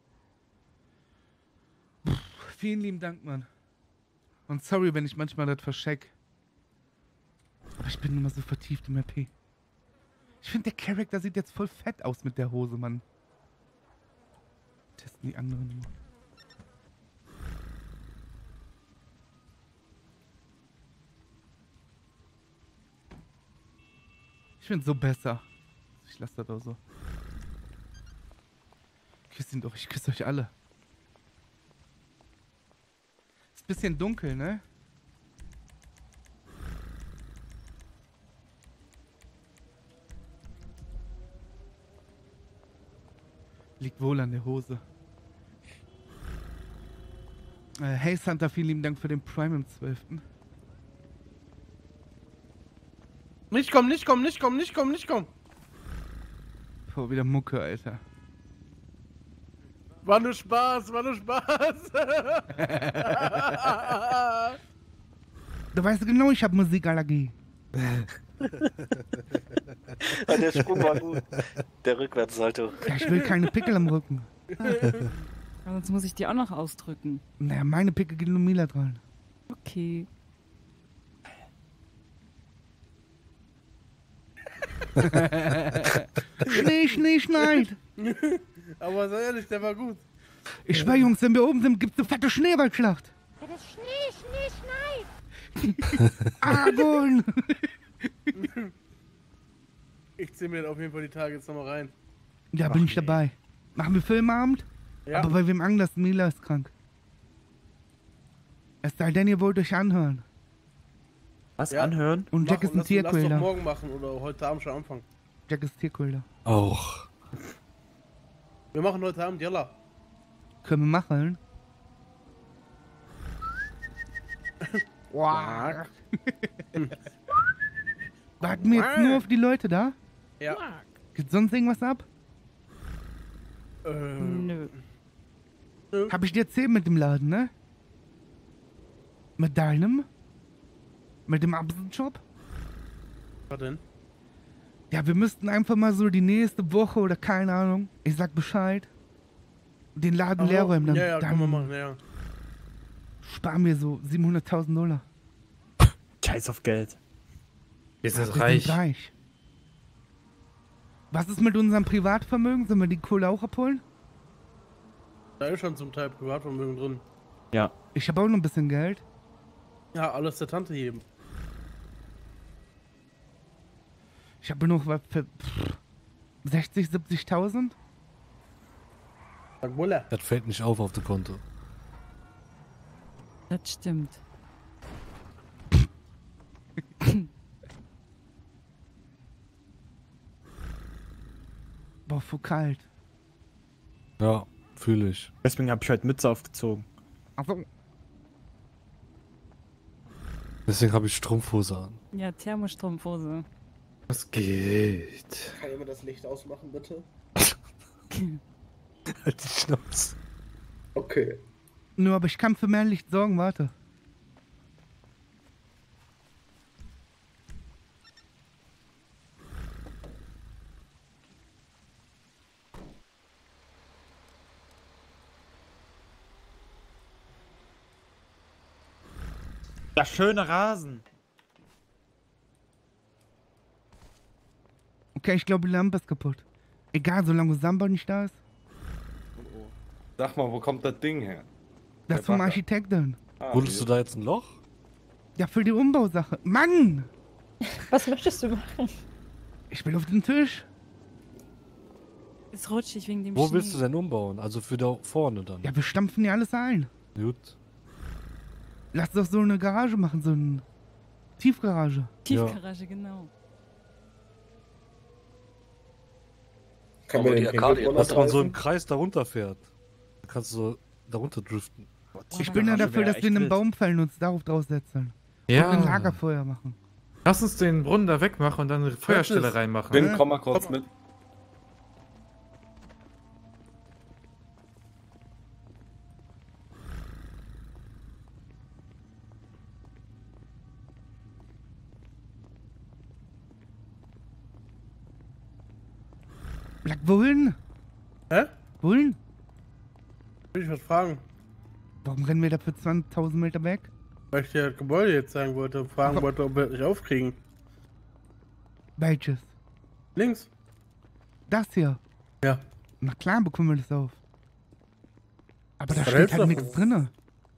Vielen lieben Dank, Mann. Und sorry, wenn ich manchmal das vercheck. Aber ich bin immer so vertieft im RP. Ich finde, der Charakter sieht jetzt voll fett aus mit der Hose, Mann. Testen die anderen. Ich finde so besser. Ich lasse das auch so. Küsst ihn doch, ich küsse euch alle. Ist ein bisschen dunkel, ne? Liegt wohl an der Hose. Hey Santa, vielen lieben Dank für den Prime im 12. Nicht kommen, nicht kommen, nicht kommen, nicht kommen, nicht kommen. Boah, wieder Mucke, Alter. War nur Spaß, war nur Spaß. Du weißt genau, ich habe Musikallergie. Der Sprung war gut. Der Rückwärtssalto. Ja, ich will keine Pickel am Rücken. Sonst muss ich die auch noch ausdrücken. Naja, meine Pickel gehen nur Mila dran. Okay. Schnee, schneit. Aber sei ehrlich, der war gut. Ich schwör, Jungs, wenn wir oben sind, gibt's eine fette Schneeballschlacht. Das Schnee schneit. Argon. Ich zieh mir auf jeden Fall die Tage jetzt nochmal rein. Ja, bin ich dabei. Machen wir Filmabend? Ja. Aber bei wem anders? Mila ist krank. Es sei denn, ihr wollt euch anhören. Was, anhören? Und Jack ist ein Lass doch Tierquäler. morgen machen oder heute Abend schon anfangen. Jack ist Tierquäler. Auch. Wir machen heute Abend, jalla. Können wir machen? Wow. Warten wir jetzt nur auf die Leute da? Ja. Geht sonst irgendwas ab? Nö. Hab ich dir erzählt mit dem Laden, ne? Mit deinem? Mit dem Abendjob? Was denn? Ja, wir müssten einfach mal so die nächste Woche oder keine Ahnung, ich sag Bescheid, den Laden leer räumen. Dann, Ja, dann können wir machen, ja. sparen wir so $700.000. Scheiß auf Geld. Wir sind Wir reich. sind reich. Was ist mit unserem Privatvermögen? Sollen wir die Kohle auch abholen? Da ist schon zum Teil Privatvermögen drin. Ja. Ich habe auch noch ein bisschen Geld. Ja, alles der Tante heben. Ich habe noch was für 60, 70.000. Sag Bulle. Das fällt nicht auf dem Konto. Das stimmt. Boah, voll kalt. Ja, fühle ich. Deswegen habe ich heute Mütze aufgezogen. Achso. Deswegen habe ich Strumpfhose an. Ja, Thermostrumpfhose. Was geht? Kann jemand das Licht ausmachen, bitte? Halt die Schnauze. Okay. Nur, aber ich kann für mehr Licht sorgen, warte. Das schöne Rasen. Okay, ich glaube, die Lampe ist kaputt. Egal, solange Samba nicht da ist. Sag mal, wo kommt das Ding her? Das ist vom Architekten. Wurdest du da jetzt ein Loch? Ja, für die Umbausache. Mann! Was möchtest du machen? Ich will auf den Tisch. Ist rutschig wegen dem Wo Schnee. willst du denn umbauen? Also für da vorne dann? Ja, wir stampfen hier alles ein. Gut. Lass doch so eine Garage machen, so eine Tiefgarage. Tiefgarage, genau. Kann man dass man so im Kreis da runterfährt. Da kannst du so da runter driften. Ich bin ja dafür, dass wir einen Baum fällen und uns darauf draufsetzen. Ja. Und ein Lagerfeuer machen. Lass uns den Brunnen da wegmachen und dann eine Feuerstelle reinmachen. Ben, komm mal kurz mit. Black, wohin? Hä? Wohin? Will ich was fragen? Warum rennen wir da für 20.000 Meter weg? Weil ich dir das Gebäude jetzt zeigen wollte und fragen wollte, ob wir das nicht aufkriegen. Welches? Links. Das hier? Ja. Na klar bekommen wir das auf. Aber da Was steht hältst halt du nichts davon? drin.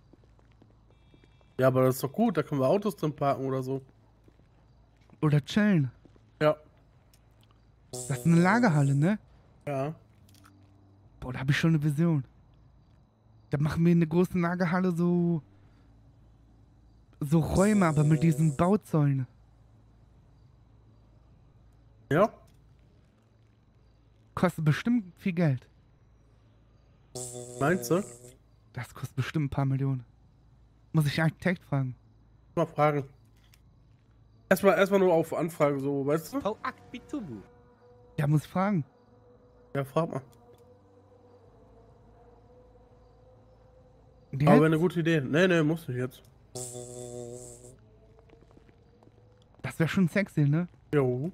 Ja, aber das ist doch gut, da können wir Autos drin parken oder so. Oder chillen. Ja. Das ist eine Lagerhalle, ne? Ja. Boah, da habe ich schon eine Vision. Da machen wir in der großen Lagerhalle so Räume, aber mit diesen Bauzäunen. Ja. Kostet bestimmt viel Geld. Meinst du? Das kostet bestimmt ein paar Millionen. Muss ich den Architekt fragen. Mal fragen. Erstmal nur auf Anfrage, so, weißt du? Ja, muss ich fragen. Ja, frag mal. Und Aber jetzt? wäre eine gute Idee. Nee, musst du jetzt. Das wäre schon sexy, ne? Jo.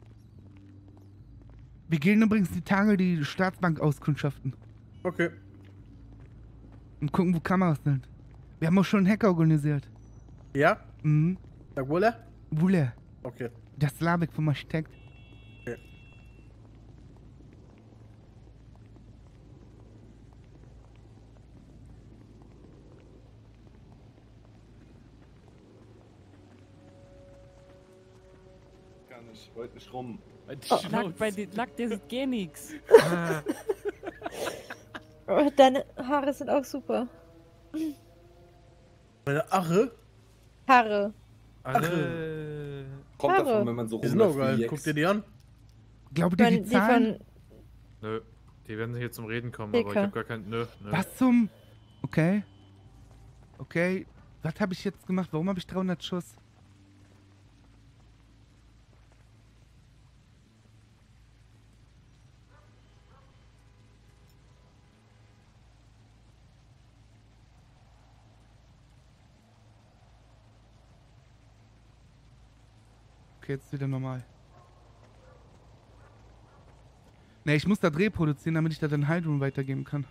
Wir gehen übrigens die Tage die Staatsbank auskundschaften. Okay. Und gucken, wo Kameras sind. Wir haben auch schon einen Hacker organisiert. Ja? Mhm. Sag Wulle? Wulle. Okay. Der Slavik vom Architekt. Okay. Gar nicht, wollte nicht rum. Lack, der sieht gar nichts. Oh, deine Haare sind auch super. Meine Ache? Haare. Kommt Haare. davon, wenn man so Die sind auch rumläuft wie geil. Jex. Guck dir die an. Glaubt ihr, die zahlen? Nö, die werden hier zum Reden kommen, Dicker. aber ich hab gar kein... Nö. Was zum... Okay. Okay. Was habe ich jetzt gemacht? Warum habe ich 300 Schuss? Okay, jetzt wieder normal. Ne, ich muss da Dreh produzieren, damit ich da den Hydron weitergeben kann.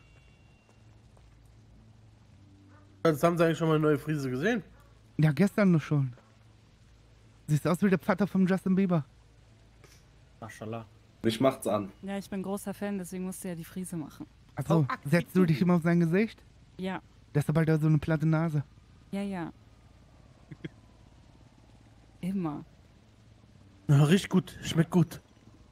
Jetzt haben sie eigentlich schon mal eine neue Frise gesehen. Ja, gestern nur schon. Siehst aus wie der Vater von Justin Bieber. Maschallah. Mich macht's an. Ja, ich bin großer Fan, deswegen musste ja die Frise machen. Achso, setzt du dich immer auf sein Gesicht? Ja, Das ist bald da so eine platte Nase. ja. Immer. Ja, riecht gut, schmeckt gut.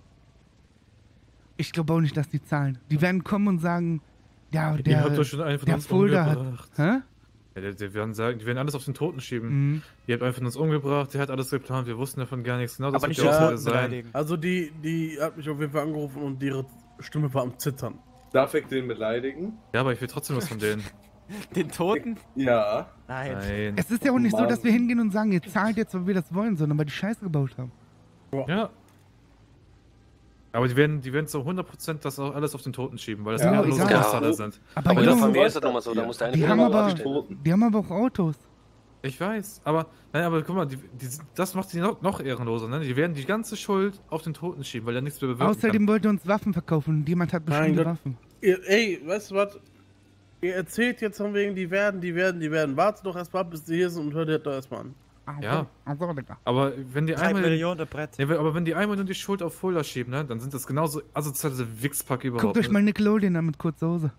Ich glaube auch nicht, dass die zahlen. Die werden kommen und sagen, ja, Ihr der, habt doch schon einen von der uns Fulda hat... umgebracht. Hä? Ja, die werden sagen, die werden alles auf den Toten schieben. Mhm. Ihr habt einen von uns umgebracht, der hat alles geplant, wir wussten davon gar nichts. Genau, das Aber wird nicht ja auch die so Toten sein. beleidigen. Also die hat mich auf jeden Fall angerufen und ihre Stimme war am Zittern. Darf ich den beleidigen? Ja, aber ich will trotzdem was von denen. Den Toten? Ja. Nein. Es ist ja auch nicht so, Mann. dass wir hingehen und sagen, ihr zahlt jetzt, weil wir das wollen, sondern weil die Scheiße gebaut haben. Ja. Aber die werden zu 100% das auch alles auf den Toten schieben, weil das Ja, ehrenlose egal. Bastarde sind. Aber Aber in der Junge, Familie ist das nochmal so, da muss der eine die für haben den anderen aber, stehen. die haben aber auch Autos. Ich weiß, aber guck mal, das macht die noch ehrenloser, ne? Die werden die ganze Schuld auf den Toten schieben, weil er nichts mehr bewirken Außerdem kann. wollte er uns Waffen verkaufen und jemand hat Mein bestimmte Gott. Waffen. Ey, weißt du was? Ihr erzählt jetzt von wegen, die werden. Wartet doch erstmal ab, bis die hier sind und hört ihr doch erstmal an. Ja. Also, Digga. Aber wenn die 3 einmal... Millionen Brett. Ja, aber wenn die einmal nur die Schuld auf Fulda schieben, ne, dann sind das genauso asoziale Wichspack überhaupt. Guckt euch mal Nickelodeon an mit kurzer Hose.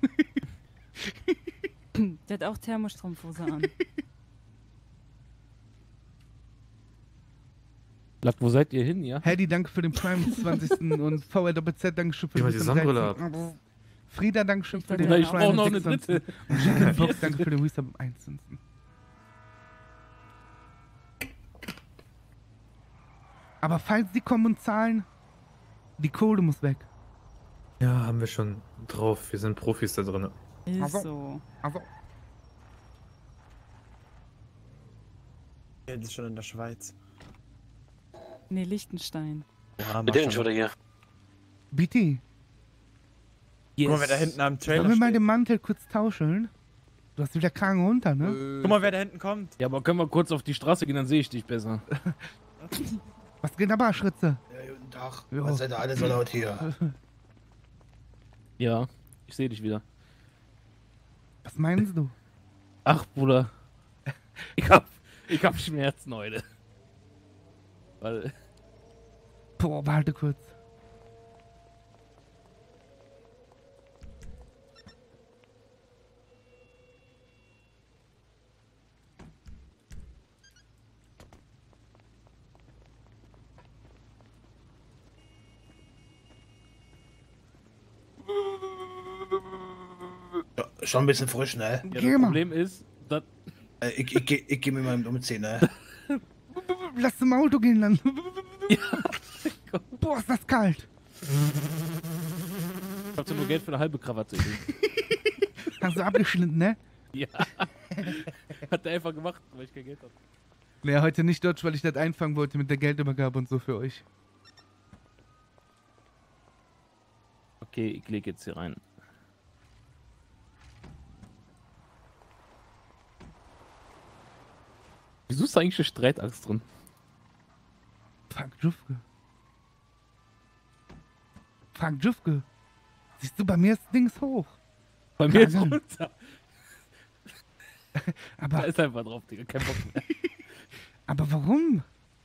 Der hat auch Thermostrumpfhose an. Lack, wo seid ihr hin, ja? Hedy, danke für den Prime 20. und VLZZ, danke schön für Geh mal den die Sonnenbrille 13. Frieda, danke schön für den Oder ich brauch noch eine 26. dritte. Und Jackie Fox, danke für den Wisdom 1. Aber falls die kommen und zahlen, die Kohle muss weg. Ja, haben wir schon drauf. Wir sind Profis da drin. Ist Also. so. Also, Der ist schon in der Schweiz. Nee, Liechtenstein. Ja, Mit denen schon wieder hier. BT, Guck mal, wer da hinten am Trailer sollen wir mal steht. den Mantel kurz tauschen? Du hast wieder Kragen runter, ne? Guck mal, wer da hinten kommt. Ja, aber können wir kurz auf die Straße gehen, dann sehe ich dich besser. Was geht aber, Schritze? Ja, guten Tag. Jo. Was seid ihr alle so laut hier? Ja, ich sehe dich wieder. Was meinst du? Ach, Bruder. Ich hab Schmerzen heute. Weil... Boah, warte kurz. Ja, schon ein bisschen frisch, ne? Ja, Geh das mal. Problem ist, dass... Ich geh mir mal umziehen, ne? Lass zum Auto gehen, dann. Boah, ist das kalt. Ich hab dir nur Geld für eine halbe Krawatte. Hast du abgeschnitten, ne? Ja. Hat er einfach gemacht, weil ich kein Geld hab. Ne, heute nicht Deutsch, weil ich das einfangen wollte mit der Geldübergabe und so für euch. Okay, ich leg jetzt hier rein. Wieso ist da eigentlich eine Streitaxt drin? Frank Jufke. Frank Jufke. Siehst du, bei mir ist Dings hoch. Bei mir ist Kragen. runter. Aber. Da ist einfach drauf, Digga. Kein Bock mehr. Aber warum?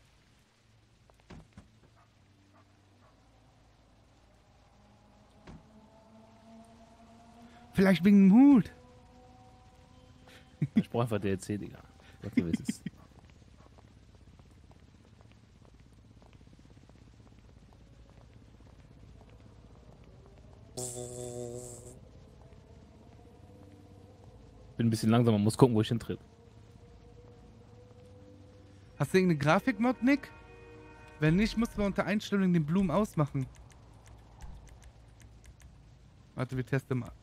Vielleicht wegen dem Hut. Ich brauche einfach DLC, Digga. Was du willst. Bin ein bisschen langsamer, muss gucken, wo ich hintritt. Hast du irgendeine Grafikmod, Nick? Wenn nicht, musst du unter Einstellungen den Blumen ausmachen. Warte, wir testen mal.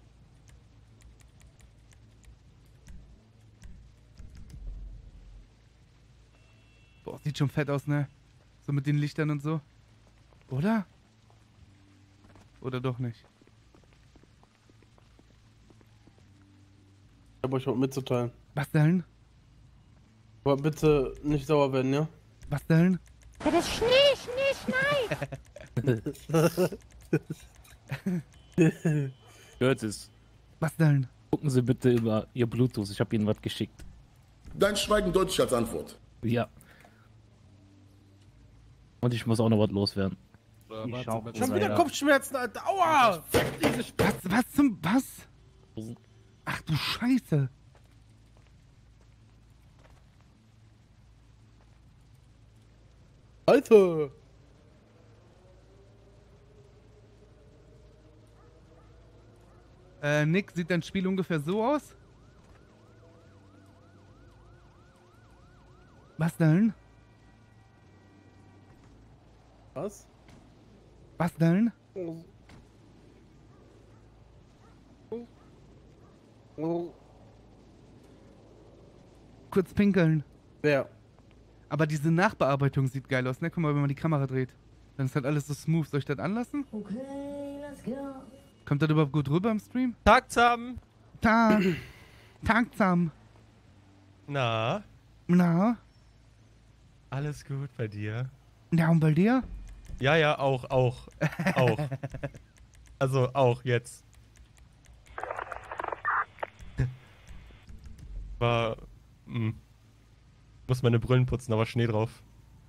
Boah, sieht schon fett aus, ne? So mit den Lichtern und so. Oder? Oder doch nicht? Ich hab euch was mitzuteilen. Was denn? Aber bitte nicht sauer werden, ja? Was denn? Ja, das Schnee. Hört es. Was denn? Gucken Sie bitte über Ihr Bluetooth. Ich habe Ihnen was geschickt. Dein Schweigen deutlich als Antwort. Ja. Und ich muss auch noch was loswerden. Schon wieder Kopfschmerzen, Alter. Aua! Was zum... Was? Ach du Scheiße. Alter! Nick, sieht dein Spiel ungefähr so aus? Was denn? Was? Was denn? Kurz pinkeln. Wer? Aber diese Nachbearbeitung sieht geil aus, ne? Guck mal, wenn man die Kamera dreht. Dann ist halt alles so smooth. Soll ich das anlassen? Okay, let's go. Kommt das überhaupt gut rüber im Stream? Tag zusammen. Tag. Tag zusammen. Na? Na? Alles gut bei dir? Ja, und bei dir? Ja, auch. Also auch jetzt. Muss meine Brillen putzen, aber Schnee drauf.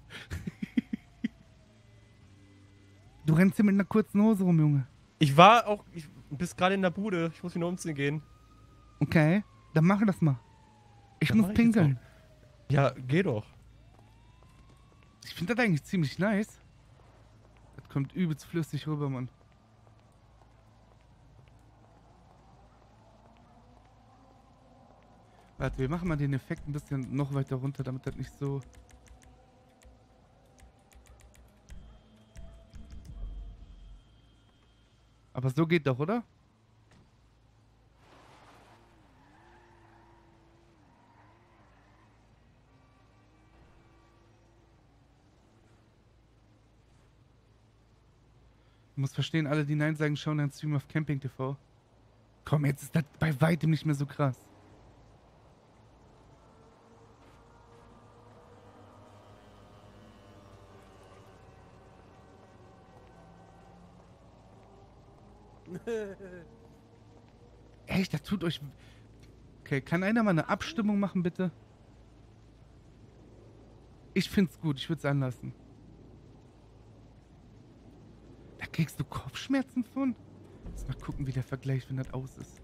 Du rennst hier mit einer kurzen Hose rum, Junge. Ich bis gerade in der Bude. Ich muss mich nur umziehen gehen. Okay, dann mach das mal. Ich Dann muss mach ich jetzt pinkeln. Ja, geh doch. Ich finde das eigentlich ziemlich nice. Das kommt übelst flüssig rüber, Mann. Warte, wir machen mal den Effekt ein bisschen noch weiter runter, damit das nicht so... Aber so geht doch, oder? Du musst verstehen, alle, die Nein sagen, schauen einen Stream auf Camping TV. Komm, jetzt ist das bei weitem nicht mehr so krass. Echt, das tut euch... Okay, kann einer mal eine Abstimmung machen, bitte? Ich find's gut, ich würde es anlassen. Da kriegst du Kopfschmerzen von? Lass mal gucken, wie der Vergleich, wenn das aus ist.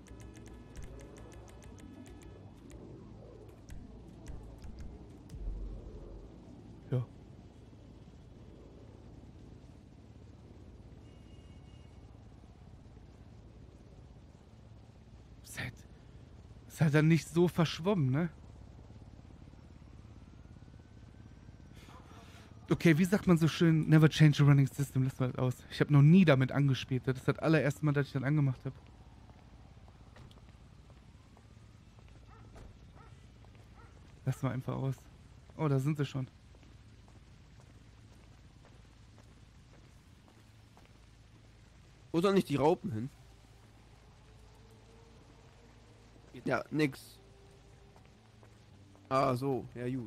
Ja. Ist halt dann nicht so verschwommen, ne? Okay, wie sagt man so schön, never change a running system, lass mal das aus. Ich habe noch nie damit angespielt. Das ist das allererste Mal, dass ich das angemacht habe. Lass mal einfach aus. Oh, da sind sie schon. Wo sollen nicht die Raupen hin? Ja, nix. Ah, so. Ja, gut.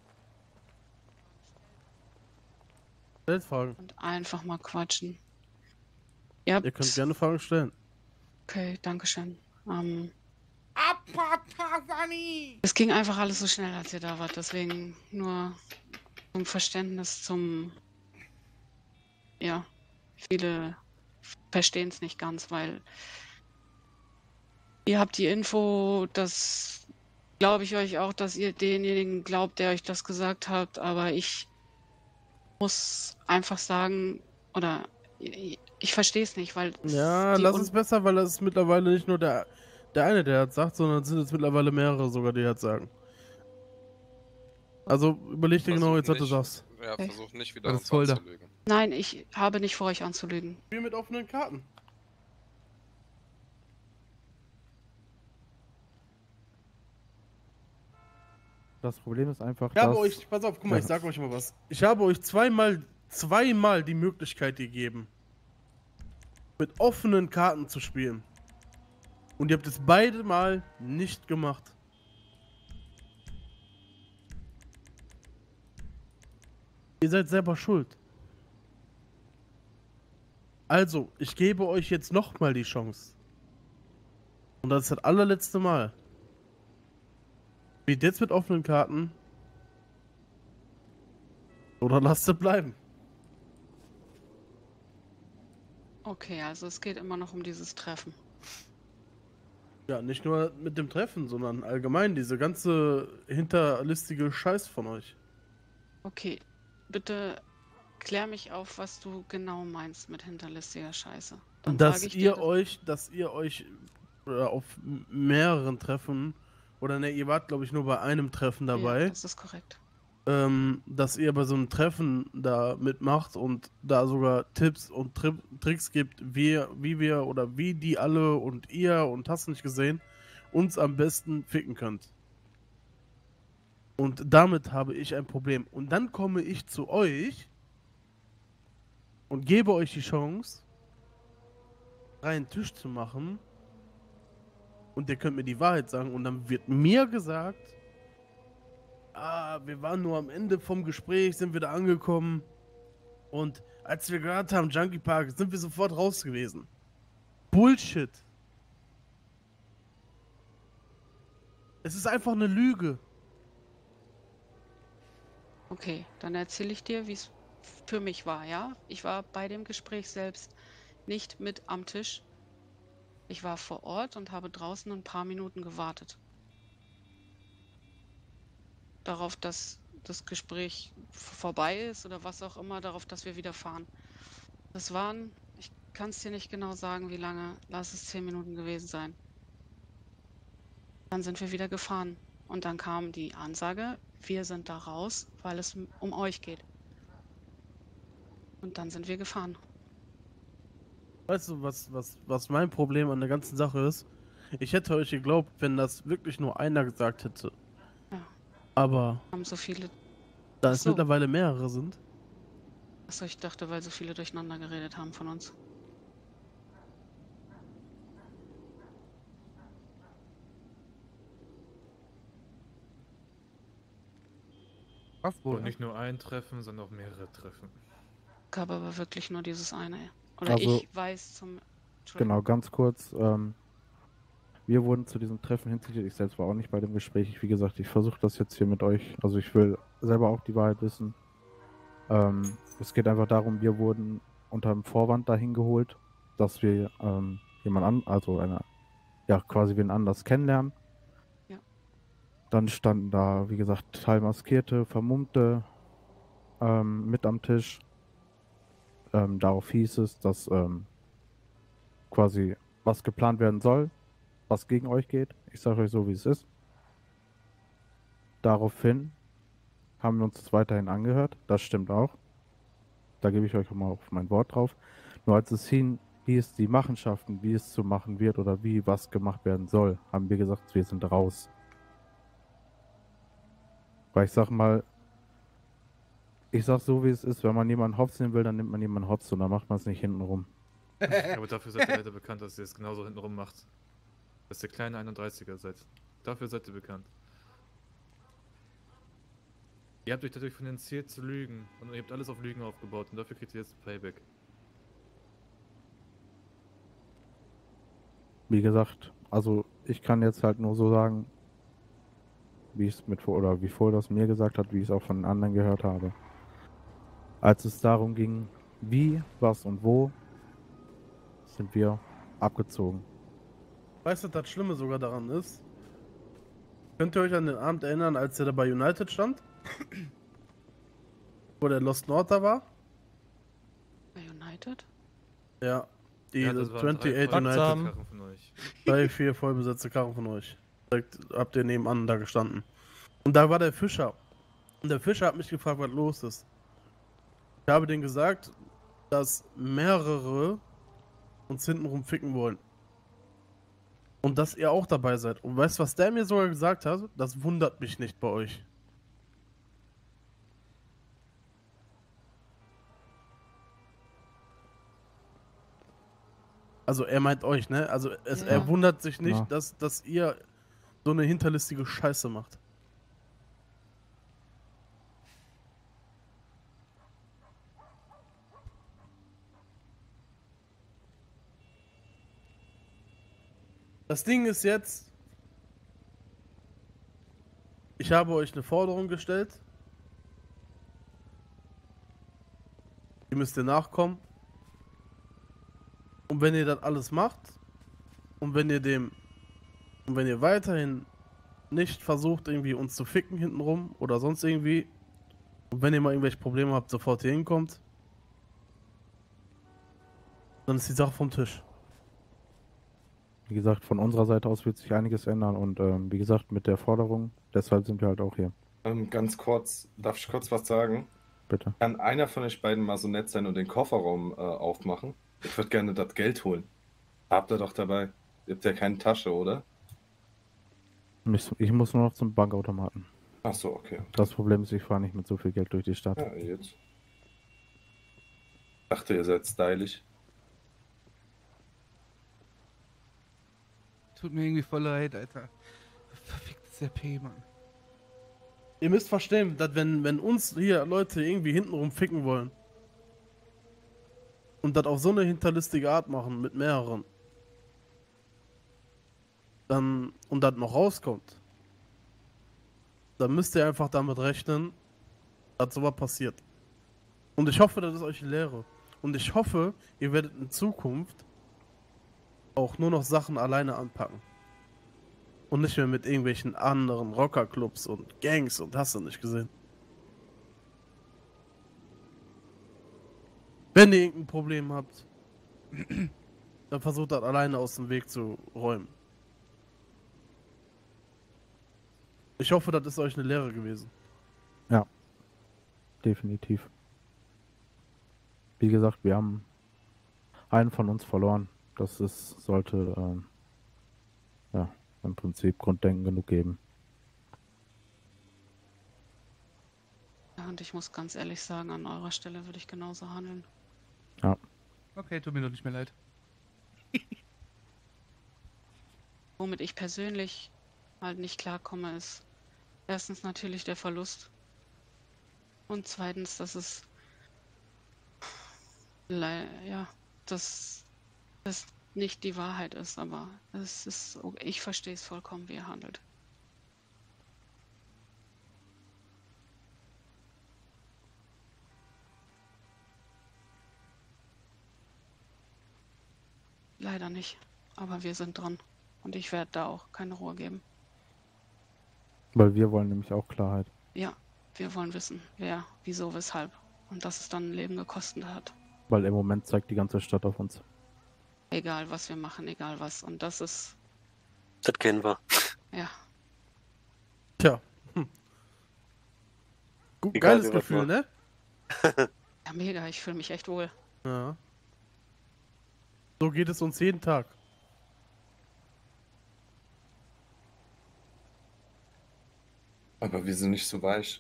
Fragen. Und einfach mal quatschen. Ihr könnt gerne Fragen stellen. Okay, danke schön. Es ging einfach alles so schnell, als ihr da wart. Deswegen nur zum Verständnis, ja, viele verstehen es nicht ganz, weil ihr habt die Info, das glaube ich euch auch, dass ihr denjenigen glaubt, der euch das gesagt hat, aber ich muss einfach sagen, oder ich verstehe es nicht, weil... Ja, lass es besser, weil das ist mittlerweile nicht nur der eine, der das sagt, sondern es sind jetzt mittlerweile mehrere sogar, die das sagen. Also überleg dir genau jetzt, was du sagst. Ja, Okay. versuch nicht wieder Das uns ist voll da. anzulügen. Nein, ich habe nicht vor, euch anzulügen. Spiel mit offenen Karten. Das Problem ist einfach, Ich habe euch, pass auf, guck mal, ich sag euch mal was. Ich habe euch zweimal die Möglichkeit gegeben, mit offenen Karten zu spielen. Und ihr habt es beide Mal nicht gemacht. Ihr seid selber schuld. Also, ich gebe euch jetzt nochmal die Chance. Und das ist das allerletzte Mal. Spielt jetzt mit offenen Karten. Oder lasst es bleiben. Okay, also es geht immer noch um dieses Treffen. Ja, nicht nur mit dem Treffen, sondern allgemein diese ganze hinterlistige Scheiß von euch. Okay, bitte klär mich auf, was du genau meinst mit hinterlistiger Scheiße. Dann Dass sag ich ihr dir, euch auf mehreren Treffen, oder ne, ihr wart glaube ich nur bei einem Treffen dabei. Ja, das ist korrekt. Dass ihr bei so einem Treffen da mitmacht und da sogar Tipps und Tricks gibt, wie wir oder wie die alle und ihr und hast nicht gesehen, uns am besten ficken könnt. Und damit habe ich ein Problem. Und dann komme ich zu euch und gebe euch die Chance, einen Tisch zu machen und ihr könnt mir die Wahrheit sagen und dann wird mir gesagt, wir waren nur am Ende vom Gespräch, sind wir da angekommen und als wir gehört haben, Junkie Park, sind wir sofort raus gewesen. Bullshit. Es ist einfach eine Lüge. Okay, dann erzähle ich dir, wie es für mich war, ja? Ich war bei dem Gespräch selbst nicht mit am Tisch. Ich war vor Ort und habe draußen ein paar Minuten gewartet. Darauf, dass das Gespräch vorbei ist oder was auch immer, darauf, dass wir wieder fahren. Das waren, ich kann es dir nicht genau sagen, wie lange, lass es 10 Minuten gewesen sein. Dann sind wir wieder gefahren und dann kam die Ansage, wir sind da raus, weil es um euch geht. Und dann sind wir gefahren. Weißt du, was mein Problem an der ganzen Sache ist? Ich hätte euch geglaubt, wenn das wirklich nur einer gesagt hätte. Ja. Aber Haben so viele. da es So. mittlerweile mehrere sind. Achso, ich dachte, weil so viele durcheinander geredet haben von uns. Was wohl? Und nicht nur ein Treffen, sondern auch mehrere Treffen. Gab aber wirklich nur dieses eine. Oder Also, ich weiß zum. Genau, ganz kurz. Wir wurden zu diesem Treffen hinzitiert. Ich selbst war auch nicht bei dem Gespräch. Wie gesagt, ich versuche das jetzt hier mit euch. Also ich will selber auch die Wahrheit wissen. Es geht einfach darum, wir wurden unter dem Vorwand dahin geholt, dass wir quasi wen anders kennenlernen. Ja. Dann standen da, wie gesagt, teilmaskierte, Vermummte mit am Tisch. Darauf hieß es, dass quasi was geplant werden soll, was gegen euch geht. Ich sage euch so, wie es ist. Daraufhin haben wir uns das weiterhin angehört. Das stimmt auch. Da gebe ich euch auch mal auf mein Wort drauf. Nur als es hieß, die Machenschaften, wie es zu machen wird oder wie was gemacht werden soll, haben wir gesagt, wir sind raus. Weil ich sag mal, ich sag so, wie es ist, wenn man jemanden hops nehmen will, dann nimmt man jemanden hops und dann macht man es nicht hinten rum. Aber dafür seid ihr leider bekannt, dass ihr es genauso hintenrum macht. Dass ihr kleine 31er seid. Dafür seid ihr bekannt. Ihr habt euch dadurch finanziert zu lügen und ihr habt alles auf Lügen aufgebaut und dafür kriegt ihr jetzt Payback. Wie gesagt, also ich kann jetzt halt nur so sagen, wie es wie Flo das mir gesagt hat, wie ich es auch von den anderen gehört habe. Als es darum ging, wie, was und wo, sind wir abgezogen. Weißt du, das Schlimme sogar daran ist? Könnt ihr euch an den Abend erinnern, als er da bei United stand? Wo der Lost North da war? Bei United? Ja, die Ja, das waren 28 drei United. Karren von euch. 3, 4 vollbesetzte Karren von euch. Direkt habt ihr nebenan da gestanden. Und da war der Fischer. Und der Fischer hat mich gefragt, was los ist. Ich habe denen gesagt, dass mehrere uns hintenrum ficken wollen. Und dass ihr auch dabei seid. Und weißt du, was der mir sogar gesagt hat? Das wundert mich nicht bei euch. Also er meint euch, ne? Also er wundert sich nicht, Ja. dass ihr so eine hinterlistige Scheiße macht. Das Ding ist jetzt, ich habe euch eine Forderung gestellt. Ihr müsst ihr nachkommen. Und wenn ihr das alles macht und wenn ihr weiterhin nicht versucht, irgendwie uns zu ficken hintenrum oder sonst irgendwie, und wenn ihr mal irgendwelche Probleme habt, sofort hier hinkommt, dann ist die Sache vom Tisch. Wie gesagt, von unserer Seite aus wird sich einiges ändern und wie gesagt, mit der Forderung, deshalb sind wir halt auch hier. Ganz kurz, darf ich kurz was sagen? Bitte. Kann einer von euch beiden mal so nett sein und den Kofferraum aufmachen? Ich würde gerne das Geld holen. Habt ihr doch dabei. Ihr habt ja keine Tasche, oder? Ich muss nur noch zum Bankautomaten. Ach so, okay. Das Problem ist, ich fahre nicht mit so viel Geld durch die Stadt. Ja, jetzt. Dachte, ihr seid stylisch. Tut mir irgendwie voll leid, Alter. Verficktes RP, Mann. Ihr müsst verstehen, dass wenn uns hier Leute irgendwie hintenrum ficken wollen und das auf so eine hinterlistige Art machen mit mehreren, dann und das noch rauskommt, dann müsst ihr einfach damit rechnen, dass sowas passiert. Und ich hoffe, das ist euch eine Lehre. Und ich hoffe, ihr werdet in Zukunft auch nur noch Sachen alleine anpacken. Und nicht mehr mit irgendwelchen anderen Rockerclubs und Gangs und hast du nicht gesehen. Wenn ihr irgendein Problem habt, dann versucht das alleine aus dem Weg zu räumen. Ich hoffe, das ist euch eine Lehre gewesen. Ja, definitiv. Wie gesagt, wir haben einen von uns verloren. Sollte ja, im Prinzip Grunddenken genug geben. Ja, und ich muss ganz ehrlich sagen, an eurer Stelle würde ich genauso handeln. Ja. Okay, tut mir doch nicht mehr leid. Womit ich persönlich halt nicht klarkomme, ist erstens natürlich der Verlust. Und zweitens, dass es ja, dass das nicht die Wahrheit ist, aber es ist, ich verstehe es vollkommen, wie ihr handelt. Leider nicht, aber wir sind dran und ich werde da auch keine Ruhe geben. Weil wir wollen nämlich auch Klarheit. Ja, wir wollen wissen, wer, wieso, weshalb und dass es dann ein Leben gekostet hat. Weil im Moment zeigt die ganze Stadt auf uns. Egal, was wir machen, egal was. Und das ist... Das kennen wir. Ja. Tja. Egal, Geiles Gefühl, ne? Ja, mega. Ich fühle mich echt wohl. Ja. So geht es uns jeden Tag. Aber wir sind nicht so weich.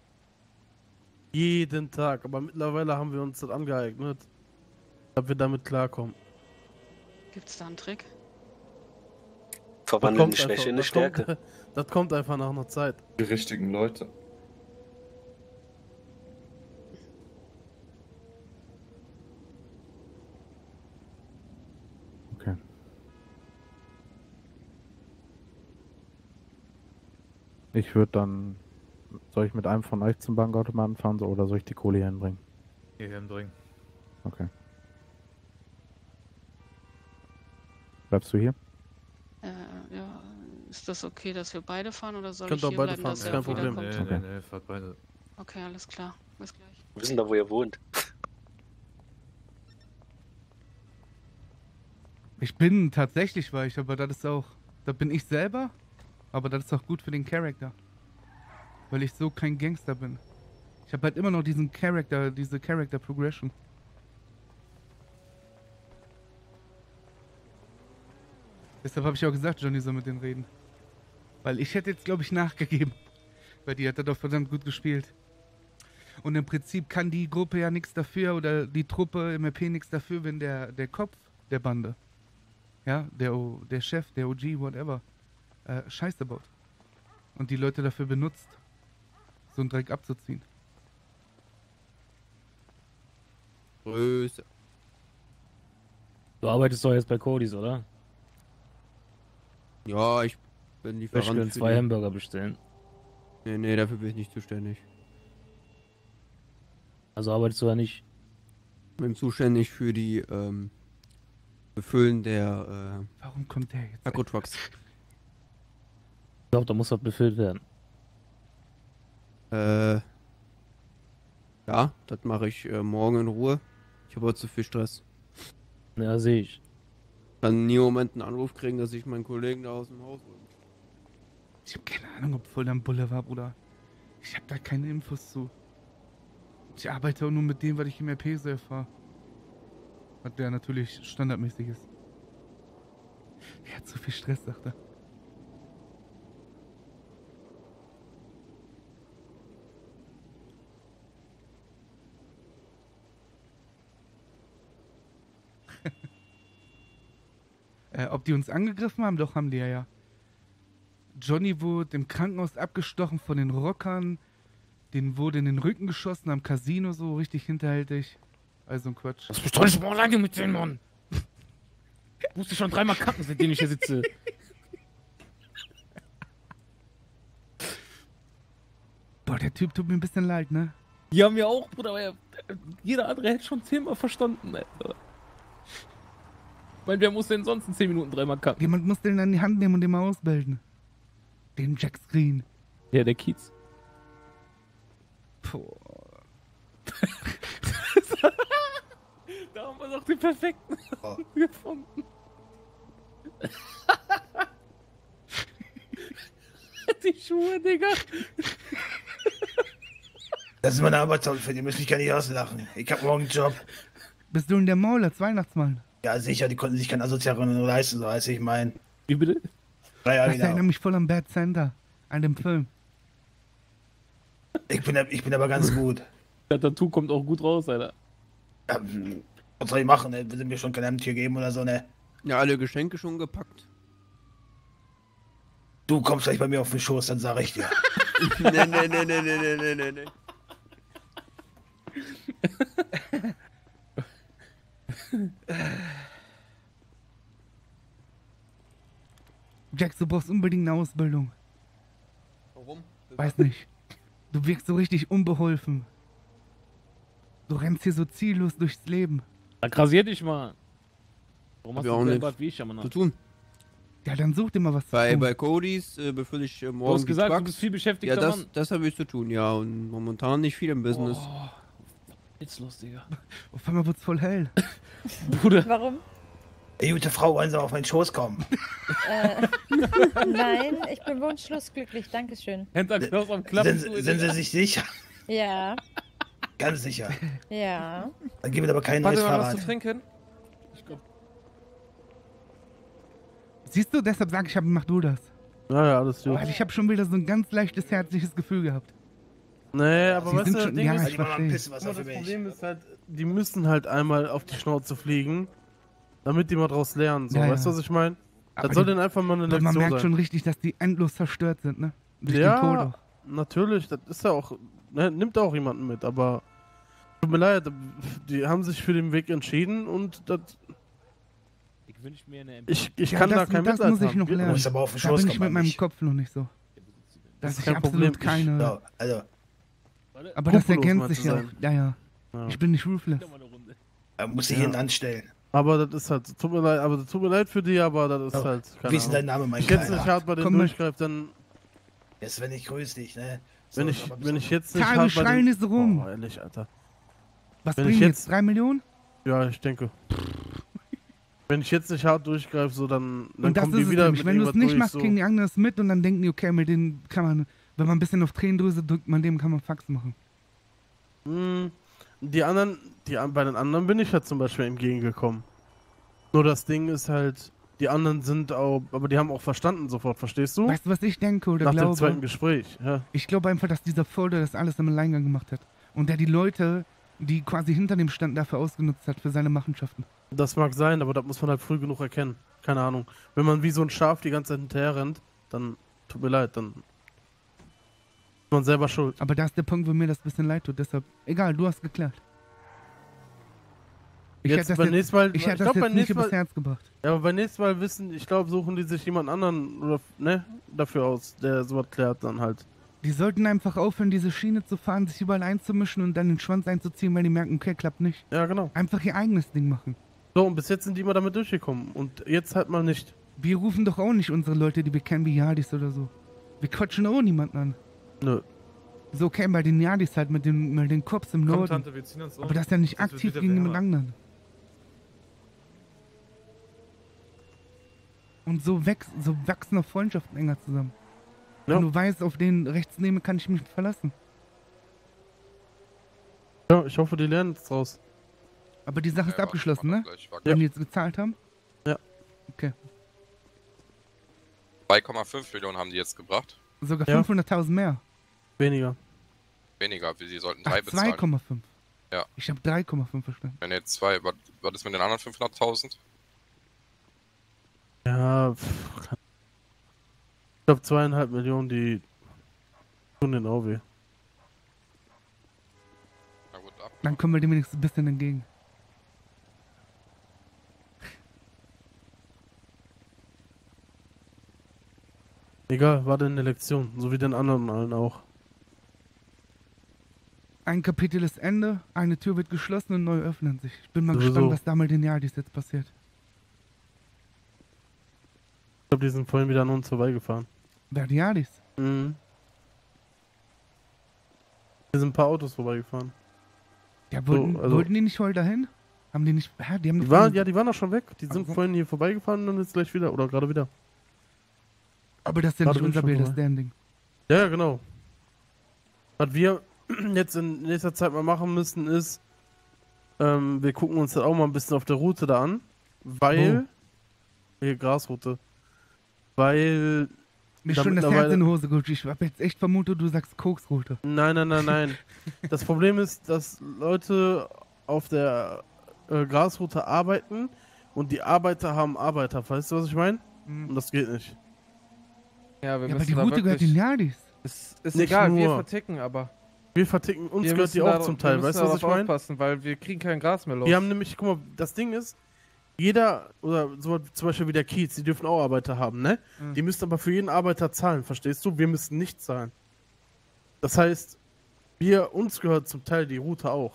Jeden Tag. Aber mittlerweile haben wir uns das angeeignet, dass wir damit klarkommen. Gibt's da einen Trick? Verwandeln die Schwäche in eine Stärke. Das kommt einfach nach einer Zeit. Die richtigen Leute. Okay. Ich würde dann. Soll ich mit einem von euch zum Bankautomaten fahren oder soll ich die Kohle hier hinbringen? Hier hinbringen. Okay. Bleibst du hier? Ja, ist das okay, dass wir beide fahren oder soll Könnt ich auch hier beide bleiben, fahren, dass ist er kein Problem. wiederkommt? Nee, fahrt beide. Okay, alles klar. Bis gleich. Wir wissen da, wo ihr wohnt. Ich bin tatsächlich weich, aber das ist auch. Da bin ich selber, aber das ist auch gut für den Charakter. Weil ich so kein Gangster bin. Ich habe halt immer noch diesen Charakter, diese Character Progression. Deshalb habe ich auch gesagt, Johnny soll mit denen reden. Weil ich hätte jetzt, glaube ich, nachgegeben. Weil die hat er doch verdammt gut gespielt. Und im Prinzip kann die Gruppe ja nichts dafür oder die Truppe im RP nichts dafür, wenn der Kopf der Bande, ja, der Chef, der OG, whatever, Scheiße baut. Und die Leute dafür benutzt, so einen Dreck abzuziehen. Grüße. Du arbeitest doch jetzt bei Codys, oder? Ja, ich bin Lieferant. Ich will 2 Hamburger bestellen. Nee, dafür bin ich nicht zuständig. Also arbeitest du ja nicht? Ich bin zuständig für die Befüllen der Warum kommt der jetzt? Akku-Trucks. Ich glaube, da muss was befüllt werden. Ja, das mache ich morgen in Ruhe. Ich habe heute zu viel Stress. Ja, sehe ich. Kann nie im Moment einen Anruf kriegen, dass ich meinen Kollegen da aus dem Haus hole. Ich habe keine Ahnung, ob voll am Bulle war, Bruder. Ich habe da keine Infos zu. Ich arbeite auch nur mit dem, was ich im RP so erfahre. Was der natürlich standardmäßig ist. Er hat zu viel Stress, sagt er. Ob die uns angegriffen haben? Doch, haben die ja. Johnny wurde im Krankenhaus abgestochen von den Rockern. Den wurde in den Rücken geschossen am Casino, so richtig hinterhältig. Also ein Quatsch. Das bist doch nicht mal alleine mit denen, Mann. Ich musste schon 3-mal kacken, seitdem ich hier sitze. Boah, der Typ tut mir ein bisschen leid, ne? Ja, mir auch, Bruder, aber jeder andere hätte schon 10-mal verstanden, Alter. Ich meine, wer muss denn sonst in 10 Minuten 3-mal kacken? Jemand muss den an die Hand nehmen und den mal ausbilden. Den Jack Screen. Ja, der Kiez. Boah. Da haben wir doch den perfekten gefunden. Die Schuhe, Digga. Das ist meine Arbeitshilfe, die müssen mich gar nicht auslachen. Ich hab morgen einen Job. Bist du in der Mall als Weihnachtsmann? Ja, sicher, die konnten sich kein Asozialeren leisten, so heißt ich mein. Wie bitte? Ja, Das genau. erinnert mich voll an Bad Center, an dem Film. Ich bin aber ganz gut. Das Tattoo kommt auch gut raus, Alter. Ja, was soll ich machen, ne? Will sie mir schon kein Hemd hier geben oder so, ne? Ja, alle Geschenke schon gepackt. Du kommst gleich bei mir auf den Schoß, dann sag ich dir. Nee. Jax, du brauchst unbedingt eine Ausbildung. Warum? Weiß nicht. Du wirkst so richtig unbeholfen. Du rennst hier so ziellos durchs Leben. Da grasier dich mal. Warum hast Ja, du auch selber nichts wie ich am zu tun. Ja, dann such dir mal was Bei zu tun. Bei Codys befülle ich morgen Du hast gesagt, die du Trucks. bist viel beschäftigter Ja, Mann. das habe ich zu tun, ja. Und momentan nicht viel im Business. Oh, jetzt los, Digga. Auf einmal wird's voll hell. Bruder. Warum? Ey, gute Frau, wollen Sie auf meinen Schoß kommen? Nein, ich bin wunschlos glücklich, dankeschön. Hinterknopf am Klappen. Sind Sie sich sicher? Ja, Ganz sicher. ja. Dann gib mir aber kein Warte neues mal, was Fahrrad. zu trinken? Siehst du, deshalb sage ich, mach du das. Ja, alles gut. Weil ich habe schon wieder so ein ganz leichtes, herzliches Gefühl gehabt. Nee, aber Sie weißt sind du, schon- Ding ja, ist, ich verstehe. das Problem ist halt, die müssen halt einmal auf die Schnauze fliegen, damit die mal draus lernen. So, Ja, weißt du, ja. was ich meine? Aber Das soll die- denen einfach mal eine Aber Lektion man merkt sein. schon richtig, dass die endlos zerstört sind, ne? Durch den Tod Ja, auch. natürlich, das ist ja auch, ne, nimmt auch jemanden mit, aber tut mir leid, die haben sich für den Weg entschieden und das, Ich wünsche mir eine ich Ja, kann das, da kein das Mitleid muss ich haben. noch Geht lernen. nicht. aber auf den Da Schoß bin ich kommen, mit meinem nicht. Kopf noch nicht so. Das ist ist kein absolut Problem. keine. Ja, also, Aber das Skrupellos ergänzt mal sich zu ja auch. sein. Ja, ja. Ja. Ich bin nicht ruthless. er muss sich hinten anstellen. Aber das ist halt, tut mir leid, aber das tut mir leid für die, aber das ist halt. Wie ist denn dein Name, mein Ich jetzt Kleiner? nicht hart bei den Komm mal. durchgreife, dann. Jetzt, wenn ich grüß dich, ne? Wenn So, ich, aber wenn ich jetzt nicht Tage hart bei schreien den. es rum. Oh, ehrlich, Alter. Was Wenn bringen ich jetzt 3 Millionen? Ja, ich denke. Wenn ich jetzt nicht hart durchgreife, so dann Und das kommen ist die es wieder nämlich. mit Wenn du es irgendwas nicht durch, machst, so. kriegen die anderen es mit und dann denken die, okay, mit denen kann man, wenn man ein bisschen auf Tränendrüse drückt, man dem kann man Fax machen. Die anderen, bei den anderen bin ich halt zum Beispiel entgegengekommen. Nur das Ding ist halt, die anderen sind auch, aber die haben auch verstanden sofort, verstehst du? Weißt du, was ich denke oder Nach glaube? dem zweiten Gespräch, ja. Ich glaube einfach, dass dieser Folder das alles im Alleingang gemacht hat. Und der die Leute, die quasi hinter dem standen, dafür ausgenutzt hat, für seine Machenschaften. Das mag sein, aber das muss man halt früh genug erkennen. Keine Ahnung. Wenn man wie so ein Schaf die ganze Zeit hinterher rennt, dann tut mir leid, dann ist man selber schuld. Aber da ist der Punkt, wo mir das ein bisschen leid tut. Deshalb, egal, du hast geklärt. Ich Jetzt hätte beim das nächsten Mal, ich hätte das glaub, beim jetzt nicht nächsten übers Mal- Herz gebracht. Ja, aber beim nächsten Mal wissen, ich glaube, suchen die sich jemand anderen oder ne, dafür aus, der sowas klärt dann halt. Die sollten einfach aufhören, diese Schiene zu fahren, sich überall einzumischen und dann den Schwanz einzuziehen, weil die merken, okay, klappt nicht. Ja, genau. Einfach ihr eigenes Ding machen. So, und bis jetzt sind die immer damit durchgekommen. Und jetzt halt mal nicht. Wir rufen doch auch nicht unsere Leute, die wir kennen, wie Yadis oder so. Wir quatschen auch niemanden an. Nö. So, okay, bei den Yadis halt mit den Cops im Komm, Norden. Tante, wir ziehen uns um. Aber das ist ja nicht Sonst wird aktiv wieder gegen jemand wärmer. anderen. Und so wachsen auch Freundschaften enger zusammen. Ja. Wenn du weißt, auf den Rechtsnehmer kann ich mich verlassen. Ja, ich hoffe, die lernen jetzt draus. Aber die Sache ist Ja, abgeschlossen, ne? gleich wackelig. Wenn die jetzt gezahlt haben? Ja. Okay. 2,5 Millionen haben die jetzt gebracht. Sogar Ja. 500.000 mehr. Weniger. Weniger, wie sie sollten Ach, 3 bezahlen. 2,5. Ja. Ich habe 3,5 verstanden. Wenn jetzt 2, was ist mit den anderen 500.000? Ja, ich glaube 2,5 Millionen, die tun den auch weh. Na gut, ab. Dann kommen wir dem wenigstens ein bisschen entgegen. Egal, war denn eine Lektion, so wie den anderen allen auch. Ein Kapitel ist Ende, eine Tür wird geschlossen und neue öffnen sich. Ich bin mal Sowieso. gespannt, was da mit den Yadis jetzt passiert. Ich glaube, die sind vorhin wieder an uns vorbeigefahren. Wer die Yadis? Mhm. Hier sind ein paar Autos vorbeigefahren. Ja, wollten, So, also- wollten die nicht heute dahin? Haben die nicht. Ja, die haben Die doch waren, vorhin- ja, die waren auch schon weg. Die sind Ach, vorhin hier vorbeigefahren und jetzt gleich wieder. Oder gerade wieder. Aber das ist ja Gerade nicht bin ich unser schon Bild, das ist vorbei. deren Ding. Ja, ja, genau. Was wir jetzt in nächster Zeit mal machen müssen, ist, wir gucken uns das auch mal ein bisschen auf der Route da an. Weil. Hier, Grasroute. Weil. Mir da schon das Herz mittlerweile- in die Hose gerutscht. Ich hab jetzt echt vermutet, du sagst Koksroute. Nein, nein, nein, nein. Das Problem ist, dass Leute auf der Grasroute arbeiten und die Arbeiter haben Arbeiter. Weißt du, was ich meine? Und das geht nicht. Ja, wir Ja, aber müssen die da Route gehört wirklich... den Yadis. Ist Nicht egal, wir nur. verticken aber. Wir verticken, uns Wir gehört müssen die auch da- zum wir Teil. müssen Weißt du, was ich darauf meine? aufpassen, weil wir kriegen kein Gras mehr los. Wir haben nämlich, guck mal, das Ding ist, jeder, oder so zum Beispiel wie der Kiez, die dürfen auch Arbeiter haben, ne? Mhm. Die müssen aber für jeden Arbeiter zahlen, verstehst du? Wir müssen nicht zahlen. Das heißt, uns gehört zum Teil die Route auch.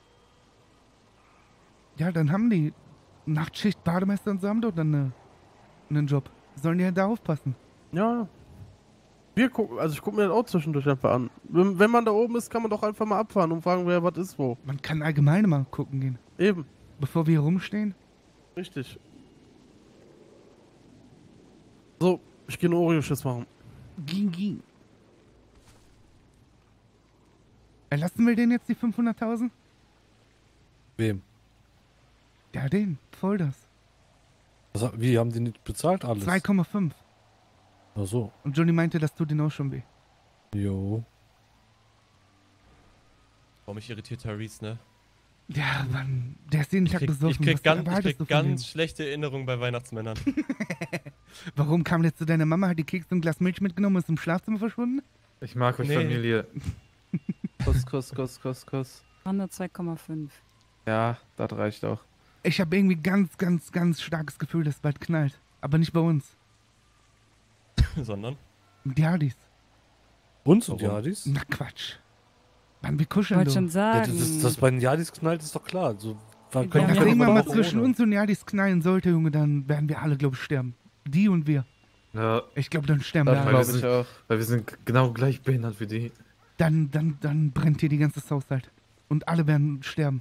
Ja, dann haben die Nachtschicht, Bademeister und so haben doch dann einen Job. Sollen die halt da aufpassen. Ja. Wir gucken, also ich gucke mir das auch zwischendurch einfach an. Wenn man da oben ist, kann man doch einfach mal abfahren und fragen, wer was ist wo. Man kann allgemein mal gucken gehen. Eben. Bevor wir hier rumstehen. Richtig. So, ich gehe einen Oreo-Schiss machen. Ging. Erlassen wir denen jetzt die 500.000? Wem? Ja, den. Voll das. Wie, haben die nicht bezahlt alles? 2,5. Ach so. Und Johnny meinte, das tut ihnen auch schon weh. Jo. Warum mich irritiert Tyrese, ne? Ja, Mann. Der ist jeden Tag besoffen. Ich krieg Was ganz, erwartest du von ganz schlechte Erinnerungen bei Weihnachtsmännern. dem? Warum kam der zu deiner Mama, hat die Kekse und ein Glas Milch mitgenommen und ist im Schlafzimmer verschwunden? Ich mag euch Nee. Familie. Kuss. Waren nur 2,5. Ja, das reicht auch. Ich habe irgendwie ganz starkes Gefühl, dass es bald knallt. Aber nicht bei uns. Sondern? Mit Yadis. Uns und Jadis? Na Quatsch. Mann, wir kuscheln Wollte doch. schon Ja, sagen. das bei den Jadis knallt, ist doch klar. So, Wenn das irgendwann mal zwischen uns und Jadis knallen sollte, Junge, dann werden wir alle, glaube ich, sterben. Die und wir. Ja. Ich glaube, dann sterben wir alle. Weil wir sind genau gleich behindert wie die. Dann brennt hier die ganze Haus halt. Und alle werden sterben.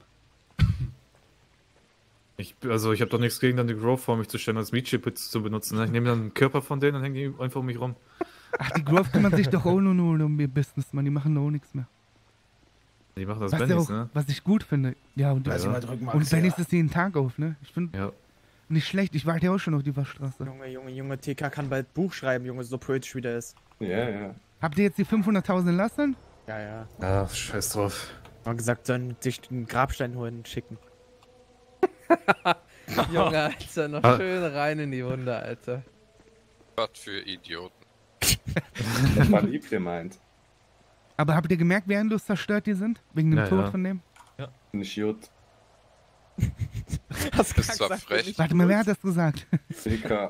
Ich habe doch nichts gegen, dann die Grove vor mich zu stellen, als Meat-Chip zu benutzen. Ne? Ich nehme dann den Körper von denen und hänge die einfach um mich rum. Ach, die Grove kümmern sich doch auch nur um ihr Business, Mann. Die machen doch auch nichts mehr. Die machen das Was, Bennys, auch, ne? was ich gut finde. Ja, und, Lass ihn mal drücken, Max, und Bennys ja. ist jeden Tag auf, ne? Ich finde Ja. nicht schlecht. Ich warte ja auch schon auf die Waschstraße. Junge, TK kann bald Buch schreiben, Junge, so poetisch wie der ist. Ja. Habt ihr jetzt die 500.000 lassen? Ja. Ah, scheiß drauf. Mal gesagt, sollen sich den Grabstein holen und schicken. Junge, Alter, noch schön rein in die Wunde, Alter. Was für Idioten. Das war lieb gemeint. Aber habt ihr gemerkt, wie endlos zerstört die sind? Wegen dem Ja, Tod ja. von dem? Ja. Nicht gut. Das ist zwar frech. Warte mal, wer hat das gesagt? TK.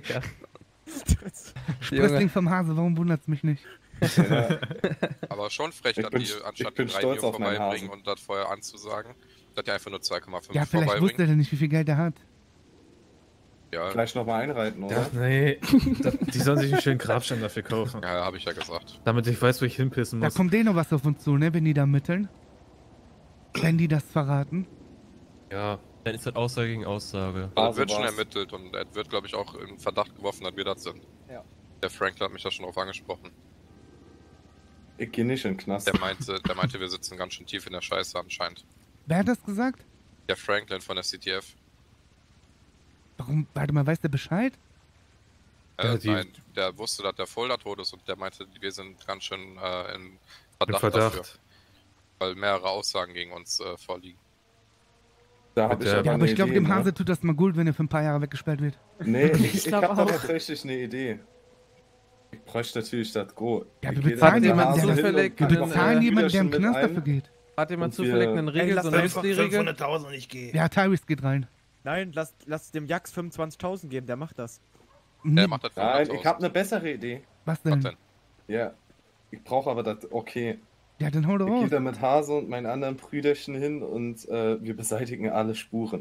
Sprössling vom Hase, warum wundert's mich nicht? Ja. Aber schon frech, dass die anstatt die 3 stolz Mio auf meinen vorbeibringen Hasen. und das vorher anzusagen, dass die einfach nur 2,5 Ja, vielleicht wusste er nicht, wie viel Geld er hat. Ja. Vielleicht nochmal einreiten, oder? Ja, nee. Die sollen sich einen schönen Grabstein dafür kaufen. Ja, habe ich ja gesagt. Damit ich weiß, wo ich hinpissen Da muss. kommt eh noch was auf uns zu, ne, wenn die da mitteln. Wenn die das verraten. Ja, dann ist das Aussage gegen Aussage. Also wird schon ermittelt und er wird, glaube ich, auch in Verdacht geworfen, dass wir das sind. Ja. Der Franklin hat mich da schon drauf angesprochen. Ich gehe nicht in den Knast. Der meinte, wir sitzen ganz schön tief in der Scheiße anscheinend. Wer hat das gesagt? Der Franklin von der CTF. Warum? Warte mal, weiß der Bescheid? Nein, der wusste, dass der Folder tot ist und der meinte, wir sind ganz schön im Verdacht, Verdacht. dafür. Weil mehrere Aussagen gegen uns vorliegen. Da hab ich Ja, aber ich glaube, Idee, dem ne? Hase tut das mal gut, wenn er für ein paar Jahre weggesperrt wird. Nee, ich glaub hab da auch. tatsächlich eine Idee. Ich bräuchte natürlich das Go. Ja, Ich wir geh bezahlen da mit jemanden, Hase der hin das, und wir pack bezahlen noch jemanden, der im mit Knast ein. dafür geht. Hat jemand Und wir- zufällig einen Regel, so eine Müsli-Regel? 500.000 und ich gehe. Ja, Tyrese geht rein. Nein, lass dem Jax 25.000 geben, der macht das. Der macht das für Nein, 100.000. ich habe eine bessere Idee. Was denn? Ja, ich brauche aber das okay. Ja, dann hol doch Ich gehe raus. da mit Hase und meinen anderen Brüderchen hin und wir beseitigen alle Spuren.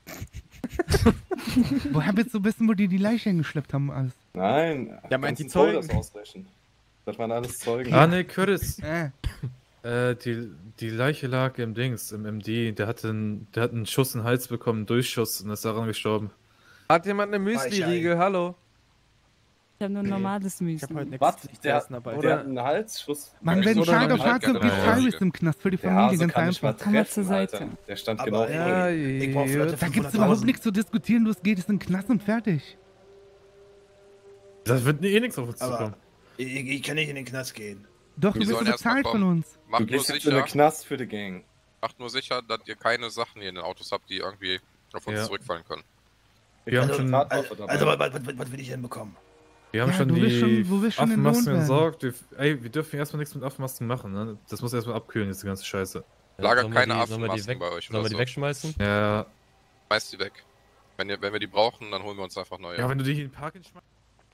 Woher willst du wissen, wo die Leiche hingeschleppt haben und alles? Nein, Ja, meint die ganzen Folders Zeugen. ausrechnen. Das waren alles Zeugen. Ah, ne, Curtis. Äh. Die Leiche lag im Dings, im MD. Der hat einen Schuss in den Hals bekommen, einen Durchschuss und ist daran gestorben. Hat jemand eine Müsli-Riegel? Hallo? Ich habe nur ein normales Müsli. Was? nichts zu Der, essen dabei. der hat einen Halsschuss. Mann, wenn Oder Schlag einen auf Hart geht, geht Halbgarten. Tyrese im Knast für die Der Familie, Hase ganz kann nicht mal einfach. Komm mal treffen, zur Seite. Alter. Der stand Aber, genau ich brauche für Leute Da gibt's überhaupt 500.000. nichts zu diskutieren, los geht es in den Knast und fertig. Das wird eh nichts auf uns Aber zukommen. ich kann nicht in den Knast gehen. Doch, du Wir wirst sollen erst mal bezahlt von kommen. uns. Du Macht nur gehst jetzt in den sicher, Knast für die Gang. dass ihr keine Sachen hier in den Autos habt, die irgendwie auf uns Ja. zurückfallen können. Wir haben Also, schon, also was will ich denn bekommen? wir haben Ja, schon du willst die schon- du willst schon Affenmasken entlohnt werden. entsorgt. Wir dürfen erstmal nichts mit Affenmasken machen. Ne? Das muss erstmal abkühlen, jetzt die ganze Scheiße. Lagert sollen wir keine die- sollen wir die Affenmasken bei euch Sollen wir oder die so. wegschmeißen? Ja, Schmeißt die weg. Wenn wir die brauchen, dann holen wir uns einfach neue. ja, wenn du die hier in den Park hinschmeißt.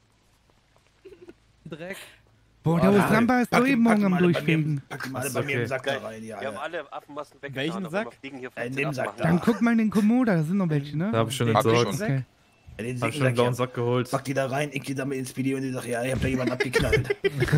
Dreck. Boah, der Ja, Osamba ist doch eben morgen am Pack die Durchfegen. mal alle bei mir im Sack da rein, ja. Wir haben alle Affenmasken weggetan. Welchen aber Sack? wir fliegen hier In 15 dem Sack Affenmasken. da. Dann guck mal in den Komoda, da sind noch welche, ne? Da hab ich schon Hab ich entsorgt. schon. Okay. Ja, den Hab schon einen blauen Sack geholt. Pack die da rein, ich geh da mit ins Video und die sagt, ja, ich hab da jemanden abgeknallt.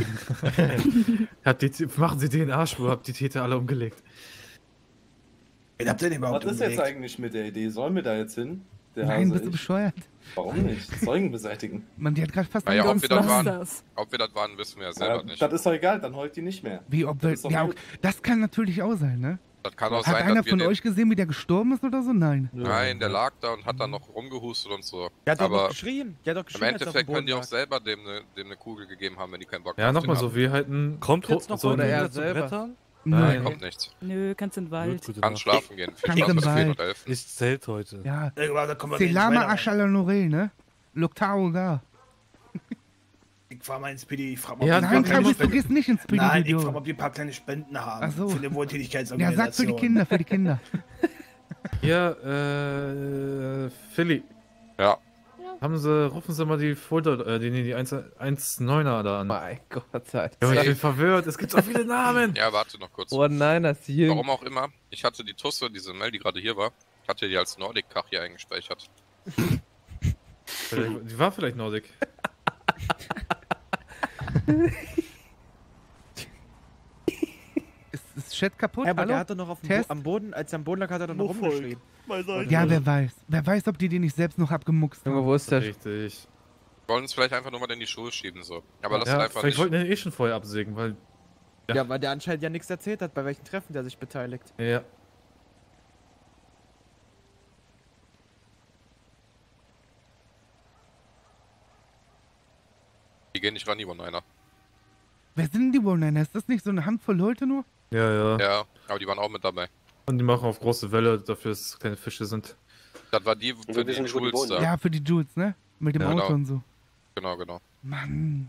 Machen Sie DNA-Spur, habt die Täter alle umgelegt. Wen habt ihr denn überhaupt Was ist jetzt umgelegt? eigentlich mit der Idee? Sollen wir da jetzt hin? Der Nein, Hase, bist du ich? bescheuert? Warum nicht? Zeugen beseitigen. Mann, die hat gerade fast Naja, ob wir, das waren, das. ob wir das waren, wissen wir ja selber Ja, nicht. das ist doch egal, dann heult die nicht mehr. Wie, ob Das wir, ist doch ja, gut. das kann natürlich auch sein, ne? Das kann auch Hat sein, einer dass wir von den, euch gesehen, wie der gestorben ist oder so? Nein. Nein, der lag da und hat dann noch rumgehustet und so. Der hat doch noch Aber geschrien. Der hat doch im geschrien, als er auf dem Endeffekt können Boden die auch lag. selber dem eine Kugel gegeben haben, wenn die keinen Bock Ja, auf nochmal den so, haben. wir halten. Kommt jetzt noch so Oder er zu selber. Brettern? Nein. Kommt nichts. Nö, kannst in den Wald. Gute Kann Nacht. schlafen gehen. Viel Kannst Spaß im bis 10 Wald. oder 11. Ich zählt heute. Ja. Da kommen wir mit ins Selama Männer rein. Ashalanore, ne? Loktao da. Ich fahr mal ins PD, ich frag mal, Ja, ob die Nein, ein paar kleine Tyrese, du Spenden- gehst nicht ins Nein, ich frag mal, PD-Video. ob die ein paar kleine Spenden haben. Ach so. Für eine Ja, Wohltätigkeitsorganisation. sag für die Kinder, für die Kinder. Ja, Philly. Ja. Rufen Sie mal die Folder, die 1.9er da an. Mein Gott, sei Ja, ich bin verwirrt, es gibt so viele Namen. Ja, warte noch kurz. One-Niners hier. Warum auch immer, ich hatte die Tusse, diese Mel, die gerade hier war, ich hatte die als Nordic-Kach hier eingespeichert. Die war vielleicht Nordic. Ist Chat kaputt? Ja, aber Hallo? der hat doch noch auf dem am Boden, als er am Boden lag, hat er doch noch rumgeschrien. Ja, wer weiß. Wer weiß, ob die nicht selbst noch abgemuckst haben. Junge, wo ist der? Richtig. Wir wollen uns vielleicht einfach nur mal in die Schuhe schieben, so. Aber lass Ja, einfach vielleicht nicht. wollten wir den schon vorher absägen, weil... Ja, weil der anscheinend ja nichts erzählt hat, bei welchen Treffen der sich beteiligt. Ja. Die gehen nicht ran, die One-Niner. Wer sind denn die One-Niner? Ist das nicht so eine Handvoll Leute nur? Ja. Ja, aber die waren auch mit dabei. Und die machen auf große Welle, dafür, dass es kleine Fische sind. Das war die für die Jules da. Ja, für die Jules, ne? Mit dem Ja, Auto genau. und so. Genau. Mann.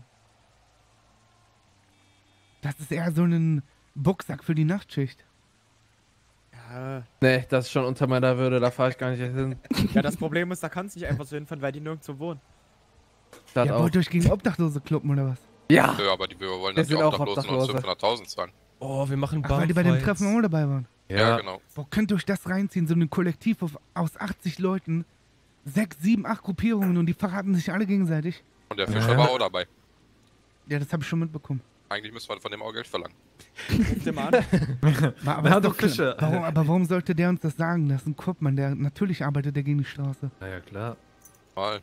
Das ist eher so ein Boxsack für die Nachtschicht. Ja. Nee, das ist schon unter meiner Würde, da fahre ich gar nicht hin. Ja, das Problem ist, da kannst du nicht einfach so hinfahren, weil die nirgendwo wohnen. Das Ja, auch. wollt ihr euch gegen Obdachlose kloppen oder was? Ja! Ja, aber wir wollen Wir dann die sind auch Obdachlosen uns Obdachlose. 500.000 zahlen. Oh, wir machen Ach, weil die bei dem Treffen auch dabei waren. Ja, genau. Wo könnt ihr euch das reinziehen? So ein Kollektiv aus 80 Leuten, 6, 7, 8 Gruppierungen und die verraten sich alle gegenseitig. Und der Fischer war auch dabei. Ja, das habe ich schon mitbekommen. Eigentlich müssen wir von dem auch Geld verlangen. Ruf den mal an. Aber Ja, ist doch klar. Fische. Warum sollte der uns das sagen? Das ist ein Kopfmann, der natürlich arbeitet der gegen die Straße. Ja, klar. Mal.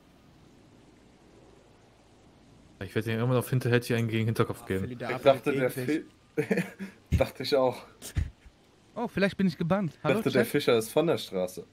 Ich werde dir irgendwann auf Hinterhältchen einen gegen Hinterkopf geben. Ich dachte, der dachte ich auch. Oh, vielleicht bin ich gebannt. Ich Hallo, dachte, der Chat? Fischer ist von der Straße.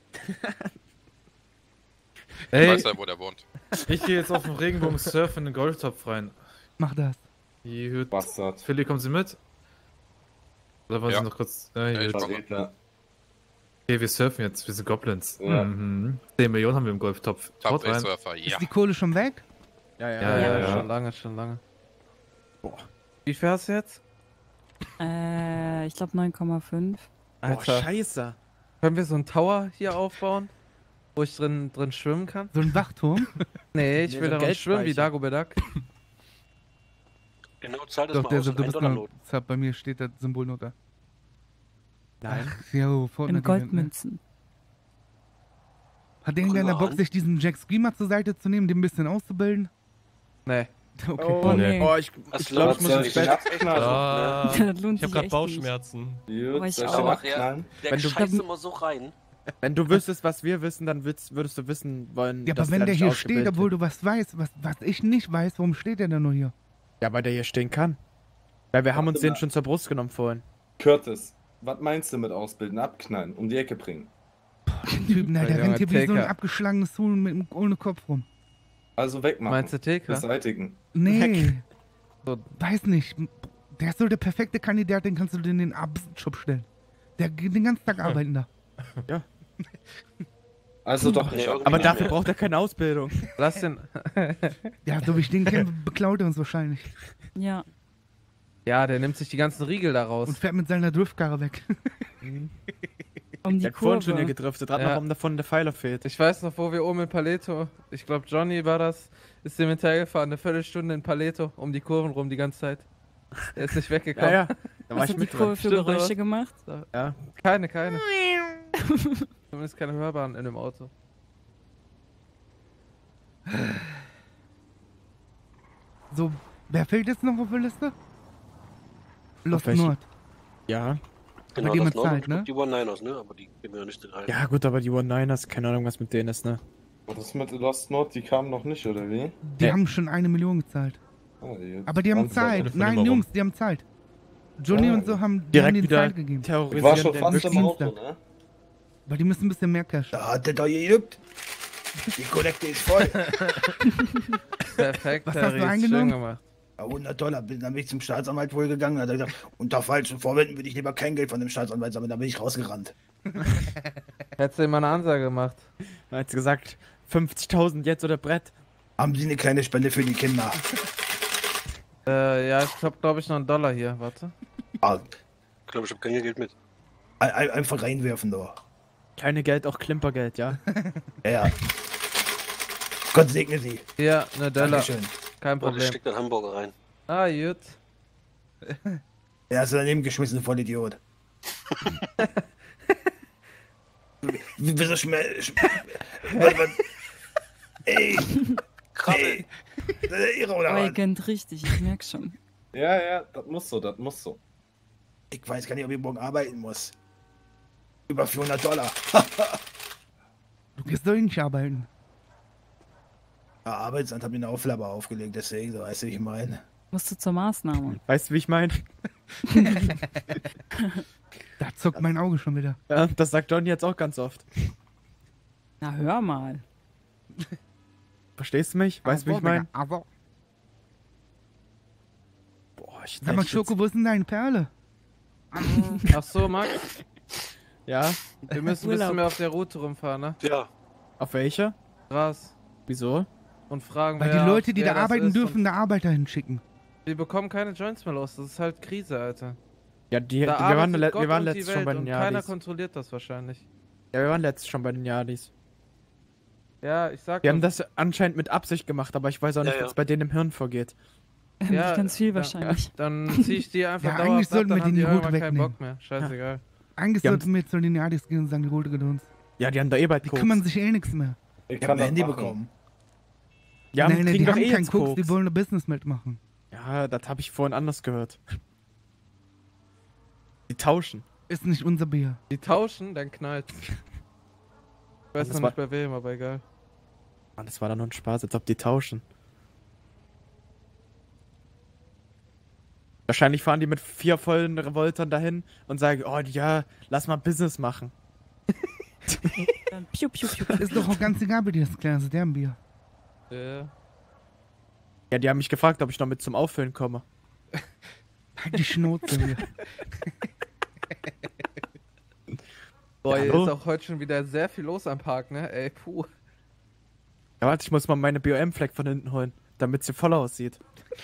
Ich weiß ja, wo der wohnt. Ich gehe jetzt auf den Regenbogen surfen in den Golftopf rein. Mach das. Bastard. Philly, kommen Sie mit? Oder wollen Ja. Sie noch kurz... Ja, Ja, ich gut. komme. Ja. Okay, wir surfen jetzt, wir sind Goblins. Ja. 10 Millionen haben wir im Golftopf. Haut rein. Surfer, ja. Ist die Kohle schon weg? Ja. Schon lange. Boah. Wie viel hast du jetzt? Ich glaube 9,5. Alter. Scheiße. Können wir so einen Tower hier aufbauen? Wo ich drin schwimmen kann? So ein Wachturm? Nee, ich Nee, will so ein darin schwimmen wie Geldspeicher. Dagoberdak. Genau, zahl das Doch, mal der aus so, und du 1 bist Dollar noch, Lot. deshalb bei mir steht das Symbol nur da. Nein. Ach, jo, Fortnite In Goldmünzen. Hat der in deiner Bock, sich diesen Jack Screamer zur Seite zu nehmen, den ein bisschen auszubilden? Nee. Okay. Oh, nee. Oh, ich glaube, ich muss ins Bett. Ah, Das lohnt ich habe sich gerade echt Bauchschmerzen. Aber ich soll ich auch. den Der, abknallen? der Wenn du- scheißt immer so rein. Wenn du wüsstest, was wir wissen, dann würdest du wissen wollen, Ja, dass aber wenn der der nicht hier ausgebildet steht, obwohl wird. du was weißt, was ich nicht weiß, warum steht der denn nur hier? Ja, weil der hier stehen kann. Weil wir haben uns den schon zur Brust genommen vorhin. Curtis, was meinst du mit ausbilden? Abknallen, um die Ecke bringen. Den Typen, der Junge, rennt hier wie so ein Taker. abgeschlagenes Huhn ohne Kopf rum. Also wegmachen. Meinst du TK? Beseitigen. Nee, So, weiß nicht. Der ist so der perfekte Kandidat, den kannst du in den Abschub stellen. Der geht den ganzen Tag arbeiten da. Also doch nicht. Nee, ab- Aber dafür braucht er keine Ausbildung. lass den. Ja, so wie ich den kenne, beklaut er uns wahrscheinlich. Ja. Ja, der nimmt sich die ganzen Riegel da raus. Und fährt mit seiner Driftkarre weg. Um die Der hat vorhin schon hier Kurve. gedriftet, hat Ja. noch warum davon der Pfeiler fehlt. Ich weiß noch, wo wir oben in Paleto, ich glaube Johnny war das, ist dem hinterhergefahren, eine Viertelstunde in Paleto, um die Kurven rum die ganze Zeit. Er ist nicht weggekommen. Ja, ja. Da war Was ich hat die mit drin. Kurve für Stimmt, Geräusche oder? gemacht? Ja. Keine. Zumindest keine hörbaren in dem Auto. So, wer fehlt jetzt noch auf der Liste? Lost welchen? Nord. Ja. Genau, die das mit Nord Zeit, und ne? die One-Niners, ne? Aber die geben wir nicht zu greifen. Ja, gut, aber die One-Niners, keine Ahnung, was mit denen ist, ne? Das mit Lost Nord, die kamen noch nicht, oder wie? Die Nee. haben schon 1 Million gezahlt. Ah, Aber die haben Wahnsinn. Zeit. Telefonier Nein, mal rum. Jungs, die haben Zeit. Johnny Ja, und so haben Direkt denen wieder Zeit gegeben. Ich war schon terrorisieren. fast den im Auto, Dienstag. ne? Weil die müssen ein bisschen mehr Cash. Da hat der da geübt. Die Kollekte ist voll. Perfekt, Was hast du Harry, ist eingenommen? schön gemacht. Ja, 100 $. Dann bin ich zum Staatsanwalt wohl gegangen. Hat er gesagt, unter falschen Vorwänden würde ich lieber kein Geld von dem Staatsanwalt sammeln. Da bin ich rausgerannt. Hättest du ihm mal eine Ansage gemacht. Er hat gesagt, 50.000 jetzt oder Brett. Haben Sie eine kleine Spende für die Kinder? Ja, ich hab glaube ich noch $1 hier, warte. Ah, Ich glaube, ich habe kein Geld mit. einfach reinwerfen, doch. Keine Geld, auch Klimpergeld, ja. Ja, ja. Gott segne Sie. Ja, ne Della. Dankeschön. Kein Problem. Steck den Hamburger rein. Ah, gut. Ja, hast du daneben geschmissen, Vollidiot. Wieso was? Ey! Krabbel! Irre oder was? Weigend richtig, ich merk schon. Ja, das muss so, das muss so. Ich weiß gar nicht, ob ich morgen arbeiten muss. Über $400. Du gehst doch nicht arbeiten. Ja, Arbeitsamt hat mir eine Aufgabe aufgelegt, deswegen, so weißt du, wie ich meine. Musst du zur Maßnahme. Weißt du, wie ich meine? Da zuckt mein Auge schon wieder. Ja, das sagt Johnny jetzt auch ganz oft. Na, hör mal. Verstehst du mich? Weißt du, wie ich meine? Aber. Boah, ich Sag mal, Schoko, wo ist denn deine Perle? Ach so, Max. Ja? Wir müssen ein bisschen mehr auf der Route rumfahren, ne? Ja. Auf welcher? Gras. Wieso? Und fragen, Weil wer, die Leute, die wer da das arbeiten ist dürfen, da Arbeiter hinschicken. Wir bekommen keine Joints mehr los. Das ist halt Krise, Alter. Ja, Da wir arbeitet waren Gott und die letztens schon bei Welt den und keiner Yardis. kontrolliert das wahrscheinlich. Ja, wir waren letztens schon bei den Yardis. Ja, ich sag Wir haben das anscheinend mit Absicht gemacht, aber ich weiß auch nicht, Ja, ja. was bei denen im Hirn vorgeht. Ja, Ganz viel ja. wahrscheinlich. Dann zieh ich die einfach Ja, dauerhaft eigentlich ab, sollten dann wir haben die die Route irgendwann keinen wegnehmen. Bock mehr. Scheißegal. Eigentlich Die haben- sollten wir jetzt zu den Yardis gehen und sagen, die Route geht uns. Ja, die haben da eh bald Die Koks. kümmern sich eh nichts mehr. Ich Ich kann hab ein das Handy machen. bekommen. Ja, Nein, kriegen die doch haben eh keinen jetzt Koks, die Koks. wollen ein Business mitmachen. Ja, das habe ich vorhin anders gehört. Die tauschen. Ist nicht unser Bier. Die tauschen, dann knallt's. Ich weiß Das noch war- nicht bei wem, aber egal. Mann, das war doch nur ein Spaß, als ob die tauschen. Wahrscheinlich fahren die mit 4 vollen Revoltern dahin und sagen, oh ja, lass mal Business machen. Dann piu, piu, piu. Ist doch auch ganz egal, wie die das klären, ist deren Bier. Ja, die haben mich gefragt, ob ich noch mit zum Auffüllen komme. Die Schnauze hier. Boah, Ja, hier hallo? ist auch heute schon wieder sehr viel los am Park, ne? Ey, puh. Ja, warte, ich muss mal meine BOM-Fleck von hinten holen, damit sie voll aussieht.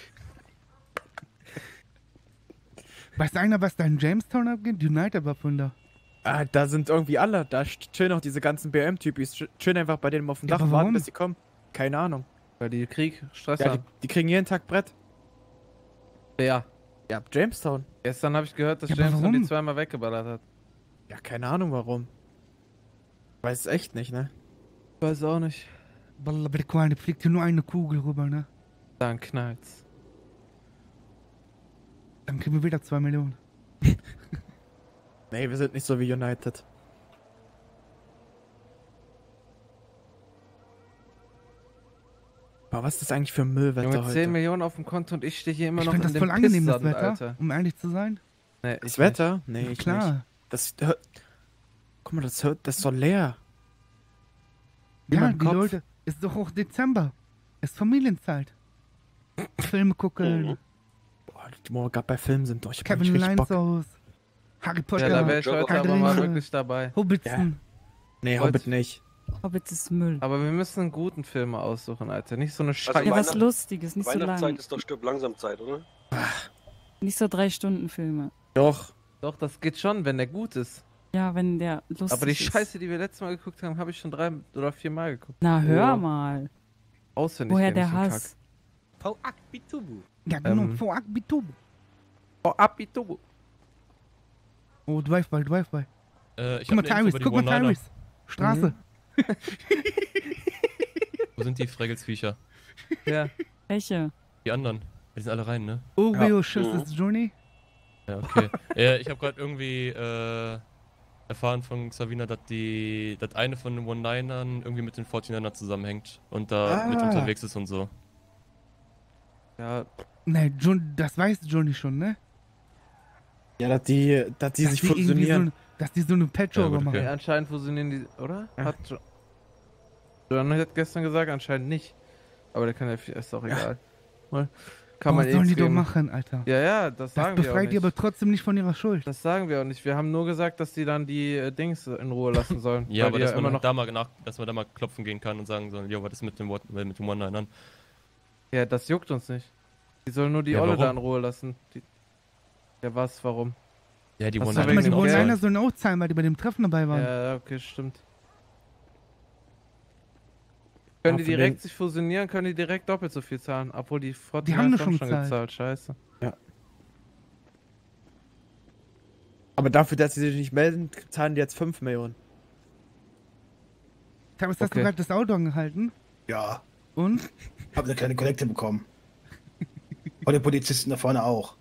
Weiß einer, was da in Jamestown abgeht? United war von da. Ah, da sind irgendwie alle. Da chillen auch diese ganzen BOM-Typis. Chillen einfach bei denen auf dem Ja, Dach aber und warten, warum? bis sie kommen. Keine Ahnung. Weil die Krieg, Stress Ja, haben. die kriegen jeden Tag Brett. Ja. Ja, Jamestown. Gestern habe ich gehört, dass Ja, aber Jameson die warum? zweimal weggeballert hat. Ja, keine Ahnung warum. Weiß es echt nicht, ne? Weiß auch nicht. Wallah, da fliegt hier nur eine Kugel rüber, ne? Dann knallt's. Dann kriegen wir wieder 2 Millionen. Nee, wir sind nicht so wie United. Aber was ist das eigentlich für ein Müllwetter Mit heute? 10 Millionen auf dem Konto und ich stehe hier immer Ich noch finde in das dem voll angenehm, das Pisssand, Wetter, Alter. um ehrlich zu sein. Nee, Das ich Wetter? Nee, Ja, ich klar. nicht. Das guck mal, das ist so leer. Wie Ja, mein die Kopf. Leute, ist doch auch Dezember. Ist Familienzeit. Filme gucken, Boah, die gerade bei Filmen sind doch. Ich hab Kevin richtig Lines Bock. aus, Harry Potter, Ja, da wäre ich heute Herr aber der mal Ringe, wirklich dabei. Hobbitson. Nee, Wollt- Hobbit nicht. Hobbit ist Müll. Aber wir müssen einen guten Film mal aussuchen, Alter. Nicht so eine Also Scheiße. Ja, was Lustiges, nicht so Weihnachtszeit lang. ist doch Stirb langsam Zeit, oder? Nicht so 3-Stunden-Filme. Doch. Doch, das geht schon, wenn der gut ist. Ja, wenn der lustig Aber die ist. Scheiße, die wir letztes Mal geguckt haben, habe ich schon 3 oder 4 Mal geguckt. Na, hör Oh. mal. Auswendig. Woher kenn ich der den Hass? Frau Akbitubu. Ja, genau, Ähm. Akbitubu. Kack. Oh, Abitubu. Oh, Drive-by. Ich Guck mal, hab eine Info Tyrese, über die guck mal, One-Liner. Tyrese. Straße. Wo sind die Freggelsviecher? Ja. Welche? Die anderen. Die sind alle rein, ne? Oreo Schuss ist Johnny. Ja, okay. Ich habe gerade irgendwie erfahren von Xavina, dass eine von den One-Linern irgendwie mit den 49ern zusammenhängt und da mit unterwegs ist und so. Ja. Ne, das weiß Johnny schon, ne? Ja, dass die Dass sich die irgendwie fusionieren. dass die so eine Patch-Over Ja, gut, machen. Nee, anscheinend fusionieren die, oder? Hat Johnny hat gestern gesagt, anscheinend nicht. Aber der kann ja, ist doch egal. Kann man Was sollen die doch geben. machen, Alter? Ja, das Das sagen wir auch befreit die nicht. aber trotzdem nicht von ihrer Schuld. Das sagen wir auch nicht. Wir haben nur gesagt, dass die dann die Dings in Ruhe lassen sollen. Ja, weil aber die dass man, immer noch. dass man da mal klopfen gehen kann und sagen soll, jo, was ist mit den One-Linern? Ja, das juckt uns nicht. Die sollen nur die Ja, Olle warum? da in Ruhe lassen. Ja, was? Warum? Ja, die Hast du One-Liner wegen Die dem sind auch Geld? One-Liner zahlen. sollen auch zahlen, weil die bei dem Treffen dabei waren. Ja, okay, stimmt. Können die direkt sich fusionieren, können die direkt doppelt so viel zahlen, obwohl die Fortuna haben hat schon schon gezahlt. gezahlt. Scheiße. Ja. Aber dafür, dass sie sich nicht melden, zahlen die jetzt 5 Millionen. Thomas, hast du gerade das Auto angehalten? Ja. Und? Hab eine kleine Kollekte bekommen. Und die Polizisten da vorne auch.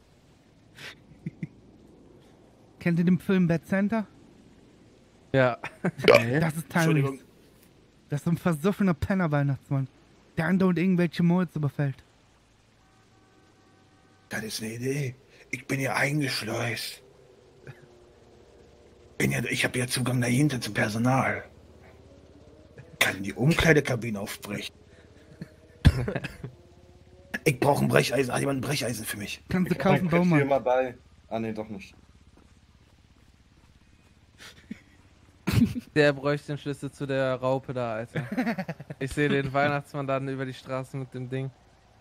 Kennt ihr den Film Bad Center? Ja. Das ist Tyrese. Entschuldigung. Das ist so ein versoffener Penner-Weihnachtsmann, der andauernd irgendwelche Molds überfällt. Das ist eine Idee. Ich bin hier eingeschleust. Ich habe ja Zugang dahinter zum Personal. Kann die Umkleidekabine aufbrechen. Ich brauche ein Brecheisen. Hat jemand ein Brecheisen für mich? Kannst du kaufen, Hier Baumann. mal bei. Ah, nee, doch nicht. Der bräuchte den Schlüssel zu der Raupe da, Alter. Ich sehe den Weihnachtsmann dann über die Straße mit dem Ding.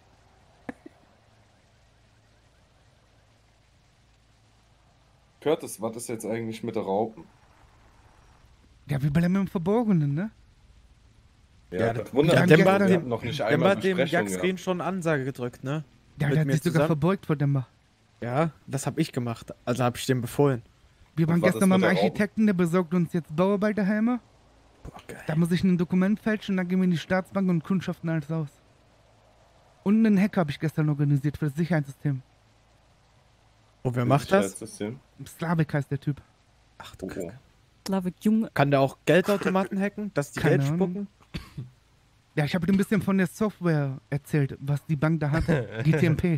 Curtis, was ist jetzt eigentlich mit der Raupen? Ja, wie bleiben im Verborgenen, ne? Ja, das wundert mich. Demba Wir hat hatten noch nicht Demba einmal hat dem Besprechung Jack-Screen schon eine Ansage gedrückt, ne? Ja, Mit der hat mir sich sogar zusammen. verbeugt vor Demba. Ja, das habe ich gemacht. Also habe ich dem befohlen. Wir waren was ist gestern beim mit der Architekten, der besorgt uns jetzt Bauarbeiterhelme. Da muss ich ein Dokument fälschen, dann gehen wir in die Staatsbank und kundschaften alles aus. Und einen Hacker habe ich gestern organisiert für das Sicherheitssystem. Und wer macht das? Sicherheitssystem? Slavik heißt der Typ. Ach du Oh. Kacke. Slavik Junge. Kann der auch Geldautomaten hacken, dass die Keine Geld Ahnung. spucken? Ja, ich habe dir ein bisschen von der Software erzählt, was die Bank da hat. Die TMP.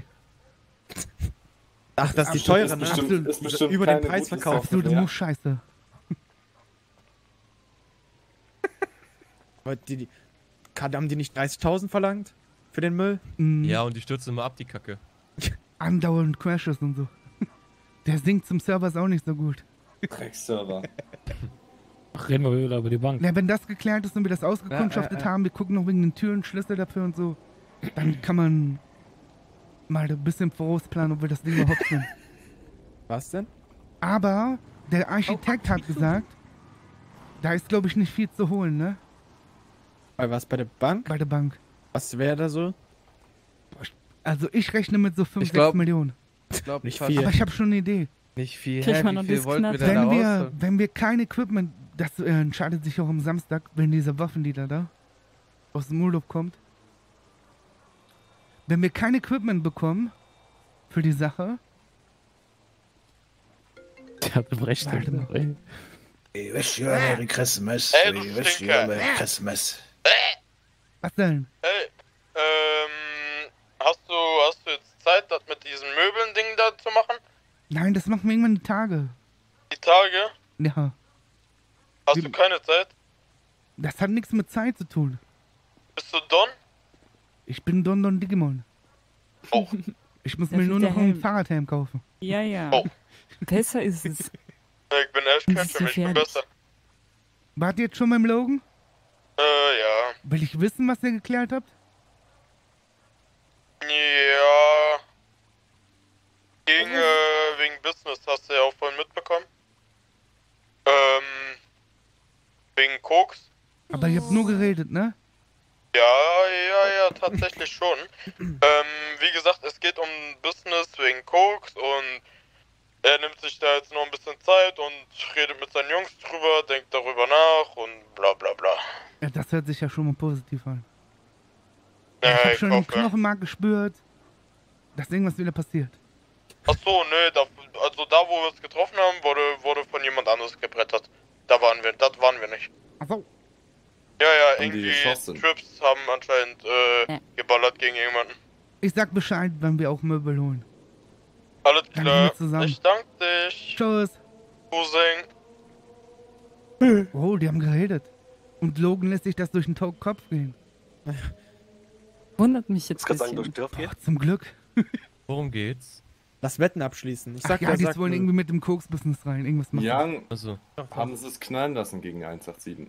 Ach, das ist die Absolut- teure, ist ne? bestimmt- Absolut- ist bestimmt über den keine Preis gute verkauft. Absolute Ja. Muscheiße. Aber haben die nicht 30.000 verlangt? Für den Müll? Ja, und die stürzen immer ab, die Kacke. Andauernd Crashes und so. Der sinkt zum Server ist auch nicht so gut. Dreckserver. Ach, reden wir wieder über die Bank. Na, wenn das geklärt ist und wir das ausgekundschaftet haben, wir gucken noch wegen den Türen, Schlüssel dafür und so, dann kann man mal ein bisschen vorausplanen, ob wir das Ding überhaupt sind. Was denn? Aber der Architekt hat gesagt, da ist, glaube ich, nicht viel zu holen, ne? Bei was? Bei der Bank? Bei der Bank. Was wäre da so? Also ich rechne mit so 5, Ich glaub- 6 Millionen. Ich glaube Nicht fast viel. Aber ich habe schon eine Idee. nicht viel. Kriegt Hä, man noch wie viel das wollten wir Knapp? denn da Wenn wir, rausholen? wenn wir kein Equipment, das entscheidet sich auch am Samstag, wenn dieser Waffendealer da aus dem Urlaub kommt. Wenn wir kein Equipment bekommen für die Sache, Der hat eine Brechstimme. ey. Ich wish you a Merry Christmas. Hey, du Ich wish you Stinker. a Merry Christmas. was denn? Hey, hast du jetzt Zeit, das mit diesen Möbeln-Ding da zu machen? Nein, das machen wir irgendwann die Tage. Die Tage? Ja, Hast du keine Zeit? das hat nichts mit Zeit zu tun. Bist du Don? Ich bin Don Digimon. Oh. Ich muss Das mir ist nur der noch einen Helm. Fahrradhelm kaufen. Ja, ja. Oh. Besser ist es. Ich bin echt Das kein ist für mich, ich bin gefährlich. besser. Wart ihr jetzt schon beim Logan? Ja. Will ich wissen, was ihr geklärt habt? Ja. Wegen Business hast du ja auch vorhin mitbekommen. Wegen Koks. Aber ihr habt nur geredet, ne? Ja, tatsächlich schon. Wie gesagt, es geht um Business wegen Koks und er nimmt sich da jetzt noch ein bisschen Zeit und redet mit seinen Jungs drüber, denkt darüber nach und bla bla bla. Ja, das hört sich ja schon mal positiv an. Ja, Ich hab ich schon im hoffe. Knochenmark gespürt, dass irgendwas wieder passiert. Achso, nö, also da wo wir es getroffen haben, wurde von jemand anderes gebrettert. Das waren wir nicht. Achso. Ja, Haben die irgendwie geschossen? Trips haben anscheinend geballert gegen jemanden. Ich sag Bescheid, wenn wir auch Möbel holen. Alles Dann klar. gehen wir zusammen. Ich danke dich. Tschüss. Cousin. Oh, die haben geredet. Und Logan lässt sich das durch den Kopf gehen. Wundert mich jetzt Ich kann ein sagen, bisschen. durch Dörf Ach, zum Glück. Worum geht's? Das Wetten abschließen. Ich Ach sag ja, der die sagt wollen Müll. irgendwie mit dem Koks-Business rein. Irgendwas machen. Young, Also, haben sie es knallen lassen gegen 187.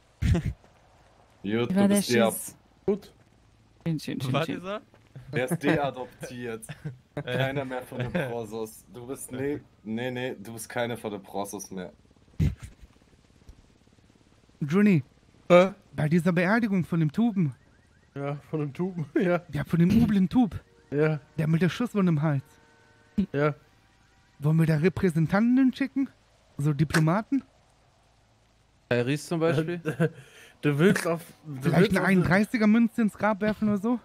Gut, Wie war du der bist der. Schiss? Gut. Schön. was ist er? Der ist deadoptiert. Keiner mehr von den Prosos. Du bist, nee, du bist keine von den Prosos mehr. Juni, bei dieser Beerdigung von dem Tuben, Ja, von dem Tuben, ja. Ja, von dem üblen Tub. Ja. Der mit der Schusswunde im Hals. Ja. Wollen wir da Repräsentanten schicken? So Diplomaten? Ries zum Beispiel? Du willst auf... Vielleicht eine 31er Münze ins Grab werfen oder so?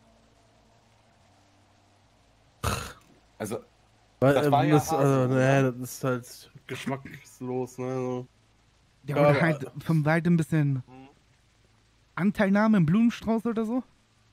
Also, Weil, das war ja das, also, Hase, nee, das ist halt geschmackslos, ne? So. Ja, oder halt vom Wald ein bisschen Anteilnahme im Blumenstrauß oder so?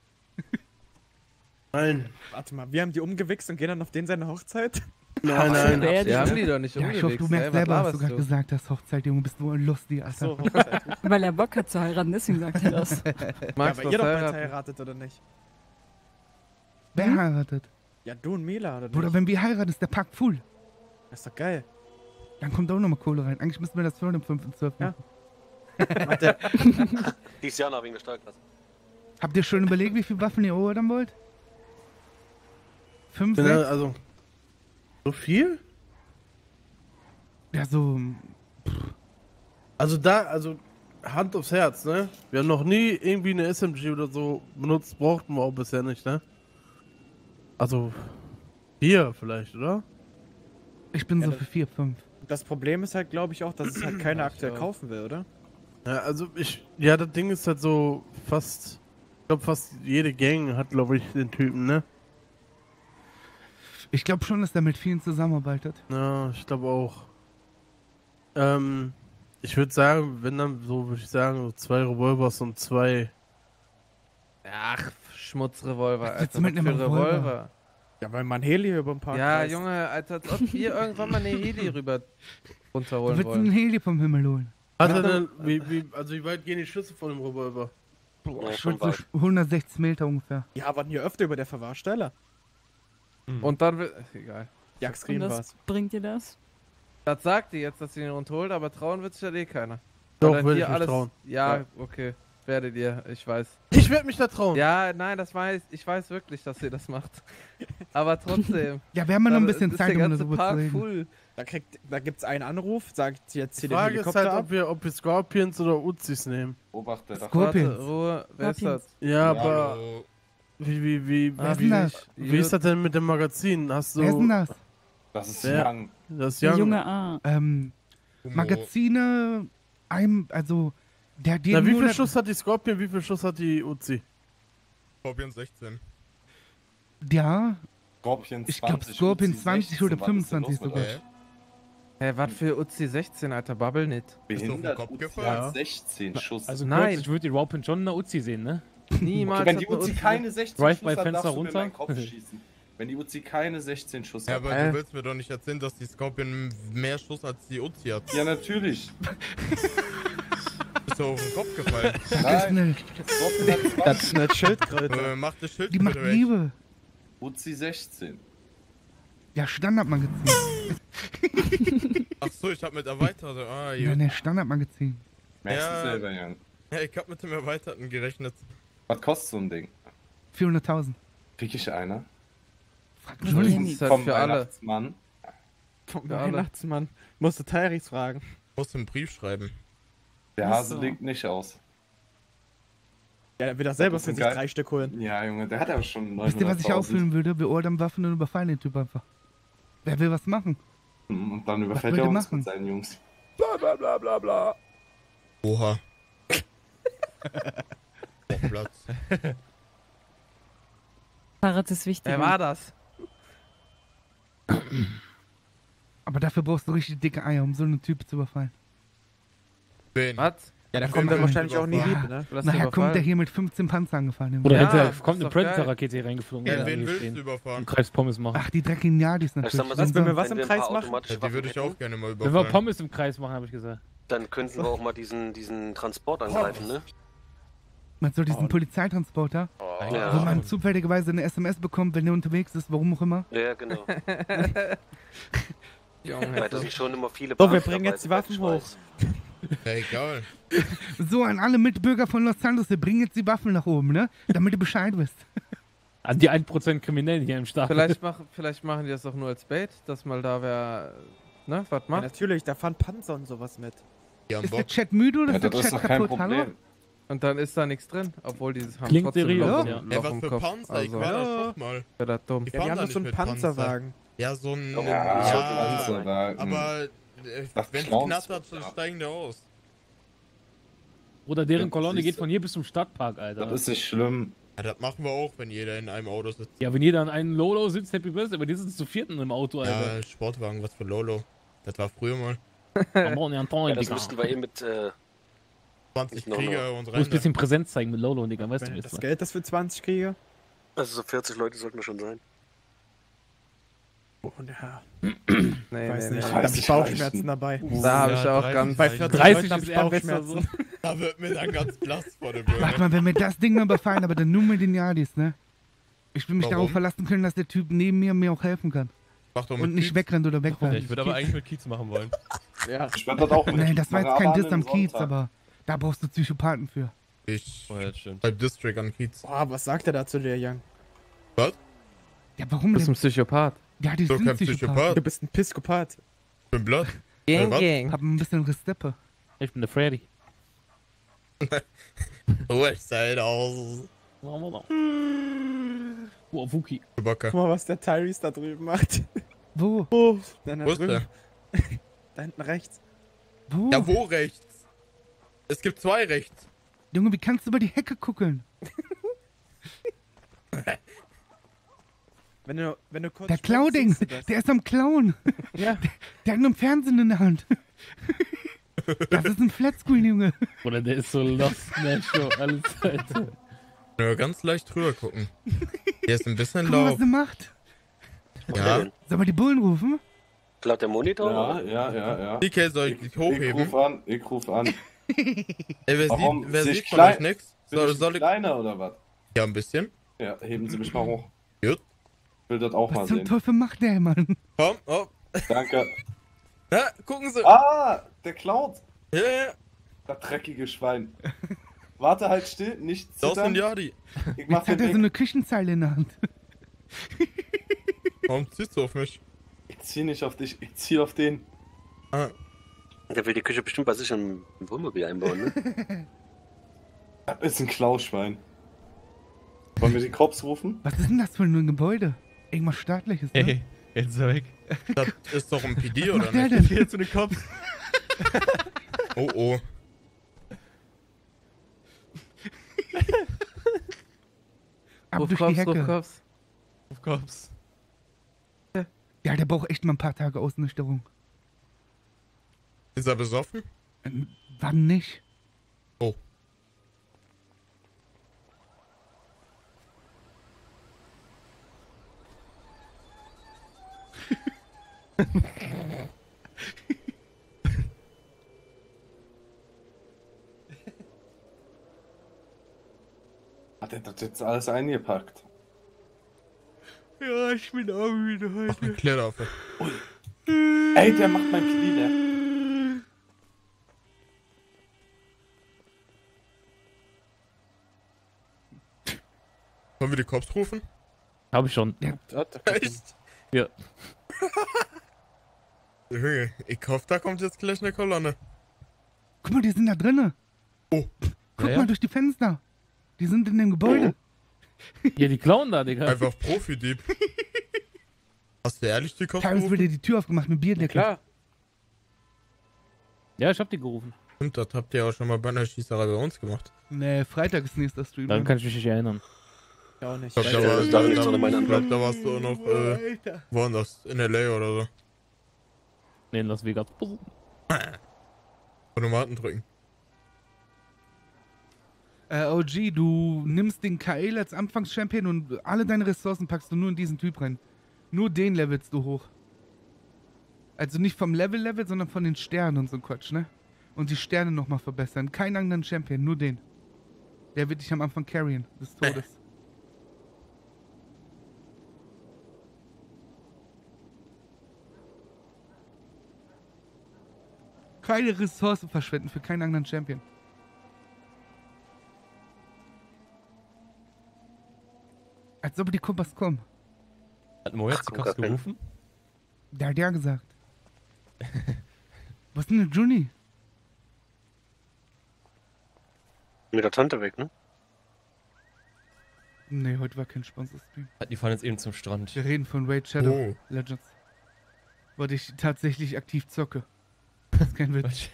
Nein. Warte mal, wir haben die umgewichst und gehen dann auf den seine Hochzeit? Nein, nein. Wir haben die doch nicht Ja, ich hoffe, du merkst selber, was du gerade gesagt hast, Hochzeit, Junge, bist du lustig, Alter. So, weil er Bock hat zu heiraten, deswegen sagt er das. Magst du ihr doch bald heiratet, oder nicht? Wer heiratet? Ja, du und Mila, oder nicht? Bruder, wenn wir heiraten, ist der Park full. Das ist doch geil. Dann kommt auch nochmal Kohle rein. Eigentlich müssen wir das vor dem 5.12. Ja. Dieses Jahr noch wegen der Steuerklasse. Habt ihr schon überlegt, wie viele Waffen ihr erobern wollt? 5, 6? Ja, also... So viel? Ja, so... Also Hand aufs Herz, ne? Wir haben noch nie irgendwie eine SMG oder so benutzt, brauchten wir auch bisher nicht, ne? Also... 4 vielleicht, oder? Ich bin so für 4, 5. Das Problem ist halt, glaube ich, auch, dass es halt keiner aktuell auch. kaufen will, oder? Ja, also ja, das Ding ist halt so fast... Ich glaube, fast jede Gang hat, glaube ich, den Typen, ne? Ich glaube schon, dass der mit vielen zusammenarbeitet. Ja, ich glaube auch. Ich würde sagen, wenn dann so, würde ich sagen, so 2 Revolvers und 2... Ach, Schmutzrevolver, willst du Alter. mit Was einem für Revolver? Revolver? Ja, weil man Heli über ein paar Ja, kreist. Junge, Alter, als ob wir irgendwann mal eine Heli rüber Du runterholen willst einen wollen. Heli vom Himmel holen. Hat er denn, wie weit gehen die Schüsse von dem Revolver? Boah, ich würde so 160 Meter ungefähr. Ja, waren hier öfter über der Verwahrstelle. Und dann will... Egal. Ja, Und screen was war's. bringt dir das? Das sagt die jetzt, dass sie den rund holt, aber trauen wird sich ja eh keiner. Doch, Weil will hier ich mich trauen. Ja, Ja. okay. Werdet ihr, ich weiß. Ich werde mich da trauen. Ja, nein, ich weiß wirklich, dass ihr das macht. Aber trotzdem. Ja, wir haben ja noch ein Dann bisschen ist Zeit, der um ganze darüber zu Park reden. full. Da gibt's einen Anruf, sagt jetzt hier Die den Frage ist Helikopter halt, ab. ob wir Scorpions oder Uzis nehmen. Beobachte doch. Scorpions. Warte, Ruhe, wer ist das? Ja, aber... Wie Wer ist denn das? wie ist das denn mit dem Magazin? Hast du... Wer ist denn das? Das ist Wer? Young. Das ist Der Young. junge A. Magazine, also, der hat Na, jeden wie viel Monat- Schuss hat die Scorpion, wie viel Schuss hat die Uzi? Scorpion 16. Ja, Scorpion 20. ich glaube Scorpion Uzi 20 oder 16, was ist denn 25 los mit sogar. euch? Hä, was für Uzi 16, Alter, babbel nicht. Behindert, Kopf Uzi gefallen? hat 16 Schuss. Also Nein. kurz, ich würde die Robin schon eine Uzi sehen, ne? Niemals. Wenn hat die eine Uzi keine 16 Drive Schuss by hat, Fenster darfst du mir in runter. meinen Kopf schießen. Wenn die Uzi keine 16 Schuss Ja, hat. aber du willst mir doch nicht erzählen, dass die Scorpion mehr Schuss als die Uzi hat. Ja, natürlich. Ist doch auf den Kopf gefallen. Nein. Schnell. Scorpion hat 20. Das ist eine Schildkröte. Mach das Schild Die macht bitte weg. Liebe. Uzi 16. Ja, Standardmagazin. Ach so, ich hab mit erweiterten. Ah, Ja, gut. ne, Standardmagazin. Merkst Ja. du selber, Jan. Ja, ich hab mit dem erweiterten gerechnet. Was kostet so ein Ding? 400.000. Krieg ich einer? Frag Das mich ist nicht. halt Vom für alle. Weihnachtsmann. Vom Für alle. Weihnachtsmann. Musste Tyris fragen. Muss einen Brief schreiben. Der Ach Hase so. legt nicht aus. Ja, der will das selber Das ist für ein sich geil- 3 Stück holen. Ja, Junge, der hat aber schon 900.000. Wisst ihr, was ich ausfüllen würde? Wir ordern Waffen und überfallen den Typ einfach. Wer will was machen? Und dann überfällt wollt er ihr uns machen? mit seinen Jungs. Bla bla bla bla bla. Oha. Platz. Fahrrad ist wichtig. Wer war das? Aber dafür brauchst du richtig dicke Eier, um so einen Typ zu überfallen. Wen? Was? Ja, da Wen kommt dann will wahrscheinlich ich auch nie überfahren? Liebe, ne? Du hast Nachher ihn kommt der überfallen. hier mit 15 Panzer angefahren. Oder Ja, hinterher ist kommt eine doch geil. Predator-Rakete hier reingeflogen. Ja, die wen hier willst stehen. du überfahren? Im Kreis Pommes machen. Ach, die dreckigen Yardis Ich sag natürlich. mal, Was, wenn wir was wenn im wir ein Kreis paar machen? automatische Ja, die Waffen würde ich hätten, auch gerne mal Wenn wir überfallen. Pommes im Kreis machen, habe ich gesagt. dann könnten wir auch mal diesen Transport angreifen, ne? Man soll diesen Polizeitransporter, Ja. wo man zufälligerweise eine SMS bekommt, wenn der unterwegs ist, warum auch immer. Ja, genau. Junge, Weil da sind schon immer viele So, wir Beamte bringen dabei, jetzt die Waffen soweit ich hoch. weiß. Ja, egal. So, an alle Mitbürger von Los Santos, wir bringen jetzt die Waffen nach oben, ne? Damit ihr Bescheid wisst. An die 1% Kriminellen hier im Staat. Vielleicht machen die das auch nur als Bait, dass mal da wer, ne, was Ja, macht. natürlich, da fahren Panzer und sowas mit. Die haben Ist der Bock. Chat müde oder Ja, ist der das ist Chat doch kein kaputt? Hallo? Problem. Und dann ist da nichts drin, obwohl dieses haben Klingt trotzdem seriös, Loch, ja. Loch Ey, was im für Kopf. Panzer? Ich war da schon mal. Wäre das dumm. Ich Ja, fahr wir haben da doch so nicht einen mit Panzer. Panzerwagen. Ja, so ein... Panzerwagen. aber Das wenn es Clowns- knattert, dann steigen die aus. Oder deren Ja, Kolonne siehst geht du. von hier bis zum Stadtpark, Alter. Das ist nicht schlimm. Ja, das machen wir auch, wenn jeder in einem Auto sitzt. Ja, wenn jeder an einem Lolo sitzt, Happy Birthday, aber die sitzen zu vierten im Auto, Alter. Ja, Sportwagen, was für Lolo. Das war früher mal. Ja, das müssten wir eben mit 20 No, no. Krieger und Du musst ein rein. bisschen Präsenz zeigen mit Lolo, Digga, weißt du, wie es Das war. Geld, das für 20 kriege? also so 40 Leute sollten wir schon sein. Oh, ja. Nee, Weiß nee, nicht, nee. da habe ich Bauchschmerzen dabei. Da habe ich auch ganz... Bei 40 30 Leuten habe ist ich eher besser Bauchschmerzen. Da wird mir dann ganz blass vor der Birne. Warte mal, wenn wir das Ding mal überfallen, aber dann nur mit den Yardis, ne? Ich will mich Warum? darauf verlassen können, dass der Typ neben mir auch helfen kann. Mach doch mit Und nicht Kiez. wegrennt oder Ja, wegrennt. ich würde aber eigentlich mit Kiez machen wollen. Ja. Ich werde das auch mit. Nein, das war jetzt kein Maraban Diss am im Kiez, Sonntag. aber da brauchst du Psychopathen für. Ich Oh, ja, das stimmt. beim District an Kiez. Boah, was sagt er dazu, der Young? Was? Ja, warum Du bist denn? ein Psychopath. Ja, die So sind kein Psychopathen. Psychopath. Du bist ein Piskopat. Ich bin blatt. Gang, was? gang. Hab ein bisschen Resteppe. Ich bin der Freddy. Westside aus. Boah, Wookie. Chewbacca. Guck mal, was der Tyrese da drüben macht. Wo? Oh, da Wo ist der? Da hinten rechts. Wo? Ja, wo rechts? Es gibt zwei rechts. Junge, wie kannst du über die Hecke gucken? Wenn du kurz Der schwenkst, Clouding, siehst du das. der ist am Klauen. Ja. Der hat nur ein Fernsehen in der Hand. Das ist ein Flatscreen, Junge. Oder der ist so lost, ne, Show, alles Alter. Nur ganz leicht drüber gucken. Der ist ein bisschen Guck mal, was laut. er macht. Ja. Soll man die Bullen rufen? Laut der Monitor? Ja, ja, ja, ja. DK, soll ich dich Ich hochheben? ruf an. Ey, Warum? wer Sich sieht von klein- euch nix? Bin ich Soll ich... kleiner oder was? Ja, ein bisschen. Ja, heben Sie mich mal hoch. Gut. Ich will das auch mal Was zum sehen. Teufel macht der, Mann? Komm, oh. Danke. Ja, gucken Sie. Ah, der klaut. Ja, ja. Das dreckige Schwein. Warte halt still, nicht Das zittern. sind Yadi. Ich mach Jetzt hat den er so eine Küchenzeile in der Hand. Warum ziehst du auf mich? Ich zieh nicht auf dich, ich zieh auf den. Ah. Der will die Küche bestimmt bei sich im Wohnmobil einbauen, ne? Das ist ein Klauschwein. Wollen wir die Cops rufen? Was ist denn das für ein Gebäude? Irgendwas staatliches, ne? Ey, jetzt ist er weg. Das ist doch ein PD, Was oder macht der nicht? denn? Hier zu den Cops. Oh, oh. Ab Ruf durch die Cops, Hecke. ruf Cops. Auf Cops. Ja, der braucht echt mal ein paar Tage Ausnüchterung. Ist er besoffen? Wann nicht? Oh. Hat er das jetzt alles eingepackt? Ja, ich bin auch wieder Mach eine Klärwaffe. Ey, der macht mein PD, ne? Wollen wir die Cops rufen? Hab ich schon. Ja. Echt? Ja. Junge, ich hoffe, da kommt jetzt gleich eine Kolonne. Guck mal, die sind da drinnen. Oh. Guck Ja, mal ja. durch die Fenster. Die sind in dem Gebäude. Ja, die klauen da, Digga. Einfach Profi-Dieb. Hast du ehrlich die Cops Teilweise wird gerufen? dir die Tür aufgemacht mit Bierdeckel. Klar. Ja, ich hab die gerufen. Stimmt, das habt ihr auch schon mal bei einer Schießerei bei uns gemacht. Nee, Freitag ist nächster Stream. Dann kann ich mich nicht erinnern. Ich auch nicht. Ich glaub, Weiß ich, daran liegt's auch in meiner ich glaub, Antwort. da warst du auch noch, Alter. woanders, in L.A. oder so. Nee, in Las Vegas. Automaten drücken. OG, du nimmst den Kael als Anfangschampion und alle deine Ressourcen packst du nur in diesen Typ rein. Nur den levelst du hoch. Also nicht vom Level, sondern von den Sternen und so Quatsch, ne? Und die Sterne nochmal verbessern. Keinen anderen Champion, nur den. Der wird dich am Anfang carryen, des Todes. Keine Ressourcen verschwenden für keinen anderen Champion. Als ob die Kompass kommen. Hat Mo jetzt die Cops gerufen? Der hat ja gesagt. Was ist denn der Juni? mit der Tante weg, ne? Nee, heute war kein Sponsor-Stream. Die fahren jetzt eben zum Strand. Wir reden von Raid Shadow Legends. Weil ich tatsächlich aktiv zocke. Das ist kein Witz.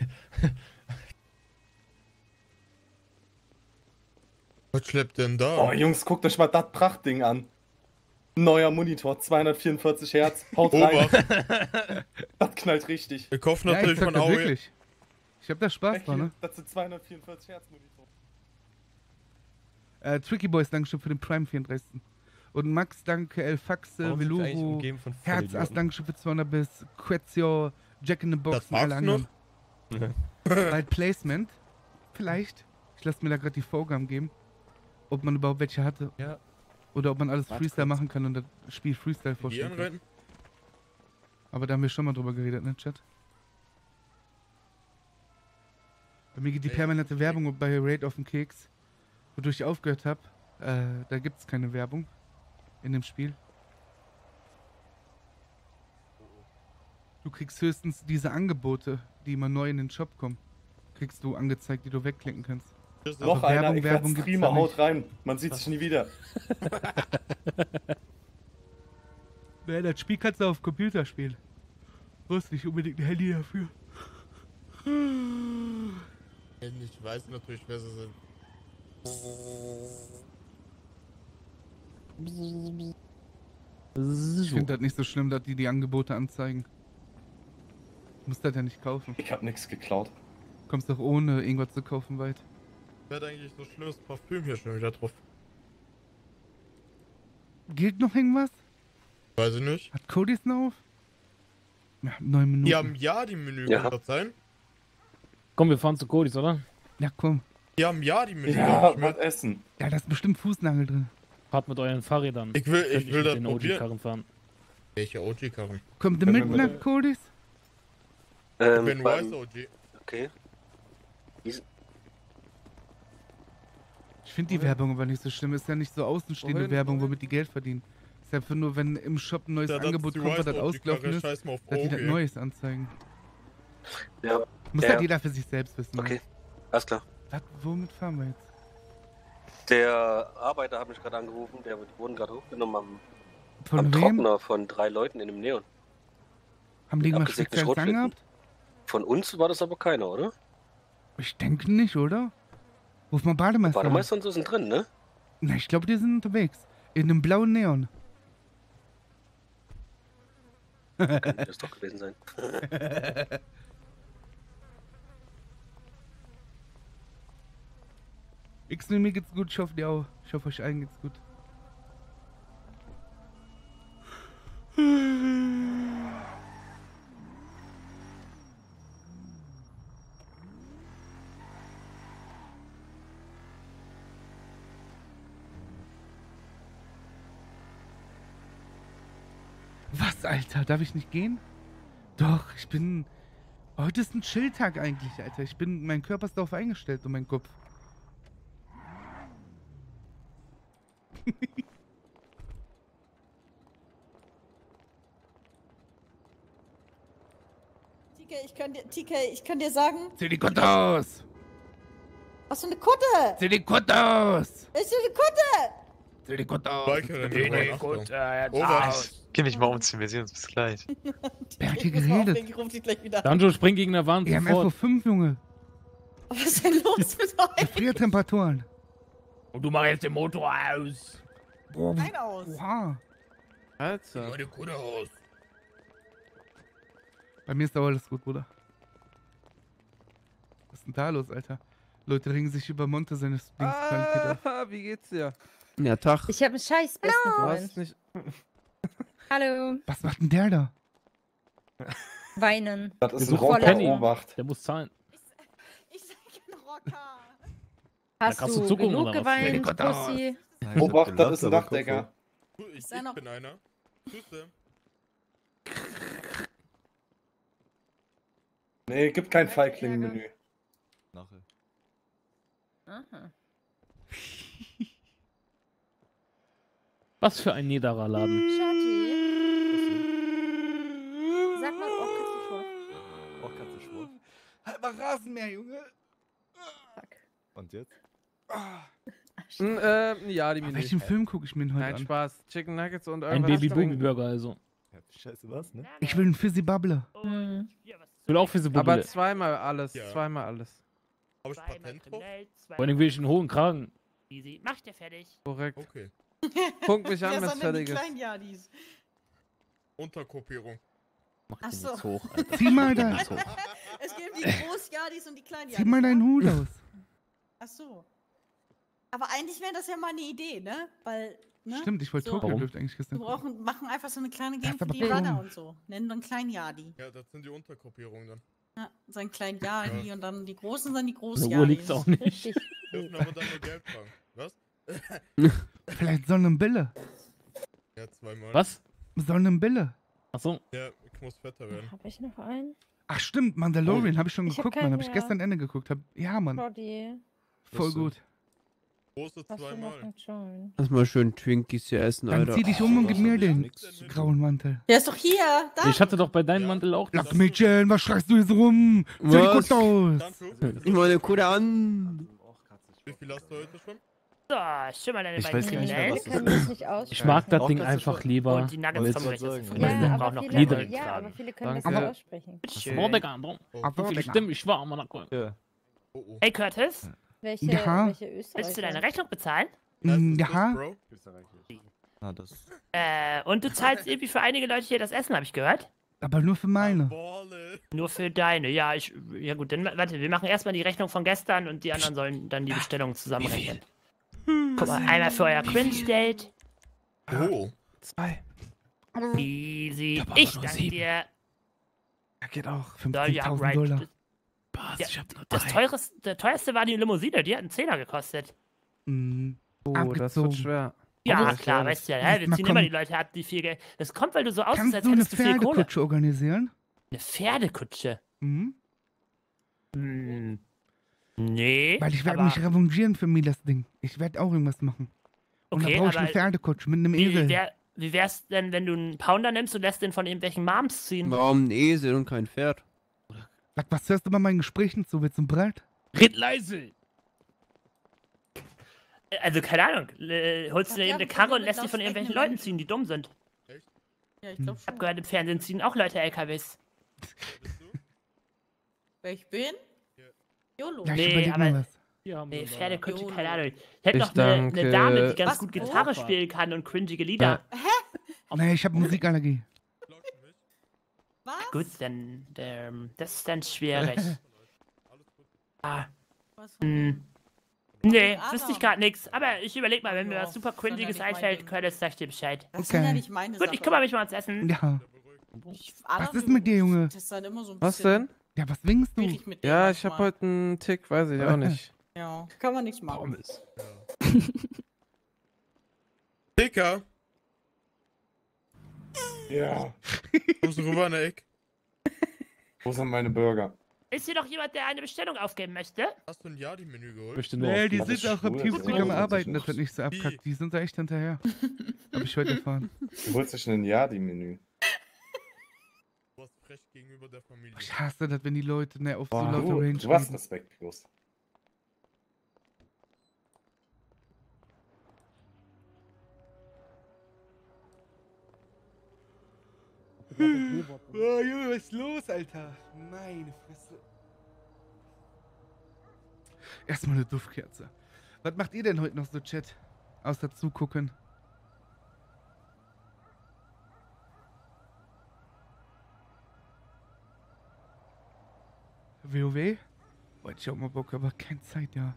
Was schleppt denn da? Oh, Jungs, guckt euch mal das Prachtding an. Neuer Monitor, 244 Hertz. Haut rein. Das knallt richtig. Wir kaufen natürlich von Aue. Wirklich. Ich hab da Spaß dran, ne? Das sind 244 Hertz Monitor. Tricky Boys, Dankeschön für den Prime 34. Und Max, danke, El Faxe, Warum sind wir eigentlich Veluru, umgeben von Herzass, Vollidioten? Dankeschön für 200 bis, Quetzio, Jack in the Box Das und alle magst du anderen. Bald Placement. Vielleicht. Ich lasse mir da gerade die Vorgaben geben, ob man überhaupt welche hatte. Ja. Oder ob man alles Warte Freestyle kurz. machen kann und das Spiel Freestyle Die vorstellen kann. anreiten? Aber da haben wir schon mal drüber geredet, ne, Chat? Bei mir geht die permanente Werbung bei Raid auf den Keks, wodurch ich aufgehört habe. Da gibt es keine Werbung in dem Spiel. Du kriegst höchstens diese Angebote, die immer neu in den Shop kommen. Kriegst du angezeigt, die du wegklicken kannst. Noch einer, ich werd gibt's Streamer, da haut nicht. rein. Man sieht sich nie wieder. Nee, das Spiel kannst du auf Computer spielen. Du brauchst nicht unbedingt ein Handy dafür. Ich weiß natürlich, wer sie sind. Ich finde das nicht so schlimm, dass die Angebote anzeigen. Du musst das ja nicht kaufen. Ich hab nichts geklaut. Kommst doch ohne irgendwas zu kaufen weit. Wer hat eigentlich so schlimmes Parfüm hier schon wieder drauf? Gilt noch irgendwas? Weiß ich nicht. Hat Cody's noch auf? Ja, 9 Minuten. Die haben ja die Menü, kann das sein? Komm, wir fahren zu Codys, oder? Ja, komm. Die haben ja die Menü. Ja, was essen. Ja, da ist bestimmt Fußnagel drin. Fahrt mit euren Fahrrädern. Ich will mit das den probieren. OG-Karren fahren. Welche OG-Karren? Kommt ihr mit nach Cody's? Ich bin Wise OG. Okay. Ich finde die Werbung aber nicht so schlimm. Ist ja nicht so außenstehende Wohin? Werbung, womit die Geld verdienen. Ist einfach nur, wenn im Shop ein neues Ja, das Angebot ist die kommt, was Wise das OG ausgelaufen Karre, ist, scheiß mal auf dass die das OG. Neues anzeigen. Ja. Muss Ja, halt ja. jeder für sich selbst wissen. Okay, alles klar. Was, womit fahren wir jetzt? Der Arbeiter hat mich gerade angerufen, der wurden gerade hochgenommen Von am wem? Trockner von 3 Leuten in dem Neon. Haben die mal Abgesägte speziell Zangen Schrotflinten. gehabt? Von uns war das aber keiner, oder? Ich denke nicht, oder? Ruf mal Bademeister an. Bademeister und so sind drin, ne? Na, ich glaube, die sind unterwegs. In einem blauen Neon. Könnte das doch gewesen sein. Mir geht's gut, ich hoffe dir auch. Ich hoffe, euch allen geht's gut. Was, Alter? Darf ich nicht gehen? Doch, ich bin... Heute ist ein Chilltag eigentlich, Alter. Mein Körper ist darauf eingestellt und mein Kopf. TK, ich kann dir sagen. Zieh die Kutte aus! Was für eine Kutte? Zieh die Kutte aus! Was für eine Kutte? Zieh die Kutte aus! Zieh die Kutte Geh nicht mal umziehen, wir sehen uns bis gleich. Wer hat hier geredet? Ich ruf dich gleich wieder an. Danjo, spring gegen eine Wand. EMF sofort. auf 5, Junge. Was ist denn los mit euch? Gefriertemperaturen. Und du machst jetzt den Motor aus. Nein aus. Oha. Alter. Mach die Kutte aus. Bei mir ist auch alles gut, Bruder. Was ist denn da los, Alter? Leute regen sich über Monte seines Dingsqualität auf. Wie geht's dir? Ja, Tag. Ich habe einen scheiß besten Du Freund. hast nicht. Hallo. Was macht denn der da? Weinen. Das ist ein Voller Rocker, Penny. Obacht. Der muss zahlen. Ich sag kein Rocker. Hast kriegst du du Zuckungen genug oder was? geweint, Gott, aus. Pussy? Obacht, das ist ein Dachdecker. Ich Sei noch- bin einer. Grüße. Nee, gibt kein Feigling-Menü. Aha. Was für ein niederer Laden. Shorty. Sag mal, oh, Auch Katze Schwurf. Halt mal Rasenmäher, Junge. Und jetzt? Ja, die Auf Menü. welchen Film gucke ich mir denn heute Nein, an? Spaß. Chicken Nuggets und Ein irgendwas. Baby-Booby-Burger also. Scheiße, was, ne? Ich will einen Fizzy Bubble. Ich will auch für sie Aber zweimal alles. Zweimal alles. Hab ich Patent drauf? Vor allem will ich einen hohen Kragen. Easy. Mach dir fertig. Korrekt. Okay. Punkt mich an, Wer wenn es sind denn fertig die ist. Kleinjadis? Untergruppierung. Mach Ach den so. jetzt hoch, Alter. Zieh mal da. Es gibt die Großjadis und die Kleinjadis. Zieh mal deinen Hut aus. Ach so. Aber eigentlich wäre das ja mal eine Idee, ne? Weil, ne? Stimmt, ich wollte Tokyo Drift eigentlich gestern. Wir machen einfach so eine kleine Das Game ist für aber die cool. Runner und so. Nennen dann Kleinjadi. Ja, das sind die Untergruppierungen dann. Ja, so ein Kleinjadi und dann die Großen sind die Eine Großjadis. Uhr liegt's auch nicht. Dürfen aber dann nur Geld fragen. Was? Vielleicht Sonnenbille. Ja, zweimal. Was? Sonnenbille. Achso. Ja, ich muss fetter werden. Hab ich noch einen? Ach stimmt, Mandalorian habe ich schon Ich hab geguckt, Mann. keinen Habe ich mehr. gestern Ende geguckt. Ja, Mann. Roddy. Voll gut. Große Hast du noch einen Joint? Lass mal schön Twinkies hier essen, Dann Alter. zieh dich um und gib mir den grauen Mantel. Der ist doch hier. Da. Ich hatte doch bei deinem Mantel auch das. Mädchen, was schreist du jetzt rum? Sieht Was? gut aus. Ich meine Kude an. Wie viel hast du heute schon? So, schon mal deine Ich beiden weiß gar nicht mehr, Knödel. was Wir können das nicht aussprechen. Ich mag das Ding einfach lieber. Und die Nuggets vom Gericht. Ja, Braucht noch aber keinen viele, ja, aber viele können das nicht Danke. aussprechen. Oh, Digga, bro. Wie viele Stimmen ich war, Mann. Hey Curtis, Welche, Ja. welche Österreicher? willst du deine Rechnung bezahlen? Ja. Ah, das. Und du zahlst irgendwie für einige Leute hier das Essen, habe ich gehört? Aber nur für meine. Nur für deine. Ja, ja gut, dann warte, wir machen erstmal die Rechnung von gestern und die anderen sollen dann die Bestellung zusammenrechnen. Guck mal, einmal für euer Cringe-Date. Oh. 2. Easy. hab aber Ich nur danke 7. dir. Ja, geht auch. So, ja, 50.000 right. Dollar. Ja, der teuerste war die Limousine, die hat einen Zehner gekostet. Mhm. Oh, das wird Abgezogen. schwer. Ja, Aber klar, weißt du ja, wir Mal ziehen komm. immer die Leute ab, die viel Geld. Das kommt, weil du so aussiehst, Kannst als du eine hättest du viel Kohle. Pferdekutsche organisieren? Eine Pferdekutsche? Mhm. Hm. Nee. Weil ich werde aber mich revanchieren für Milas Ding. Ich werde auch irgendwas machen. Und Okay, dann brauche ich aber eine Pferdekutsche mit einem wie, Esel. wie wär's denn, wenn du einen Pounder nimmst und lässt den von irgendwelchen Moms ziehen? Warum ein Esel und kein Pferd? Was hörst du bei meinen Gesprächen zu? Willst du ein Brett? Red leise! Also, keine Ahnung. Holst du dir Ja, eben eine wir Karre und können lässt mit die von irgendwelchen laufsprechenden Leuten ziehen, die dumm sind. Ja, ich glaube Ich hab schon. gehört, im Fernsehen ziehen auch Leute LKWs. Wer ich bin? YOLO. Ja, ich Nee, überleg aber- mal was. Nee, Pferdekutsche, Jolo. keine Ahnung. Ich hätte Ich noch eine danke- Dame, die ganz Was? gut Gitarre Opa. spielen kann und cringige Lieder. Nee, ich habe Musikallergie. Was? Gut, dann, das ist dann schwierig. Ah, Was? nee, Adam. wüsste ich gerade nichts. Aber ich überleg mal, wenn mir Ja, was super das ist ja cringiges nicht mein einfällt, Ding. Curtis, sag ich dir Bescheid. Das sind ja Okay. nicht meine Gut, Sachen. ich kümmere mich mal ums Essen. Ja. Adam, Was ist mit dir, Junge? Das ist dann immer so ein Was bisschen denn? Ja, was winkst du? schwierig mit dem Ja, ich habe manchmal. heute einen Tick, weiß ich auch nicht. Ja, kann man nichts machen. Dicker. Ja. Kommst du rüber an der Eck? Wo sind meine Burger? Ist hier noch jemand, der eine Bestellung aufgeben möchte? Hast du ein Jadi-Menü geholt? Möchte nur Nee, die Das ist sind auch am schwul, Teamspeak das am ist Arbeiten, nicht das wird nicht so abkackt. Die sind da echt hinterher. Hab ich heute erfahren. Du holst dich ein Jadi-Menü. Du warst frech gegenüber der Familie. Ich hasse das, wenn die Leute ne, auf so Boah, lauter Range du warst reden. respektlos. Oh, Junge, was ist los, Alter? Meine Fresse. Erstmal eine Duftkerze. Was macht ihr denn heute noch so, Chat? Außer zugucken. WoW? Wollte ich auch mal Bock, aber keine Zeit, ja.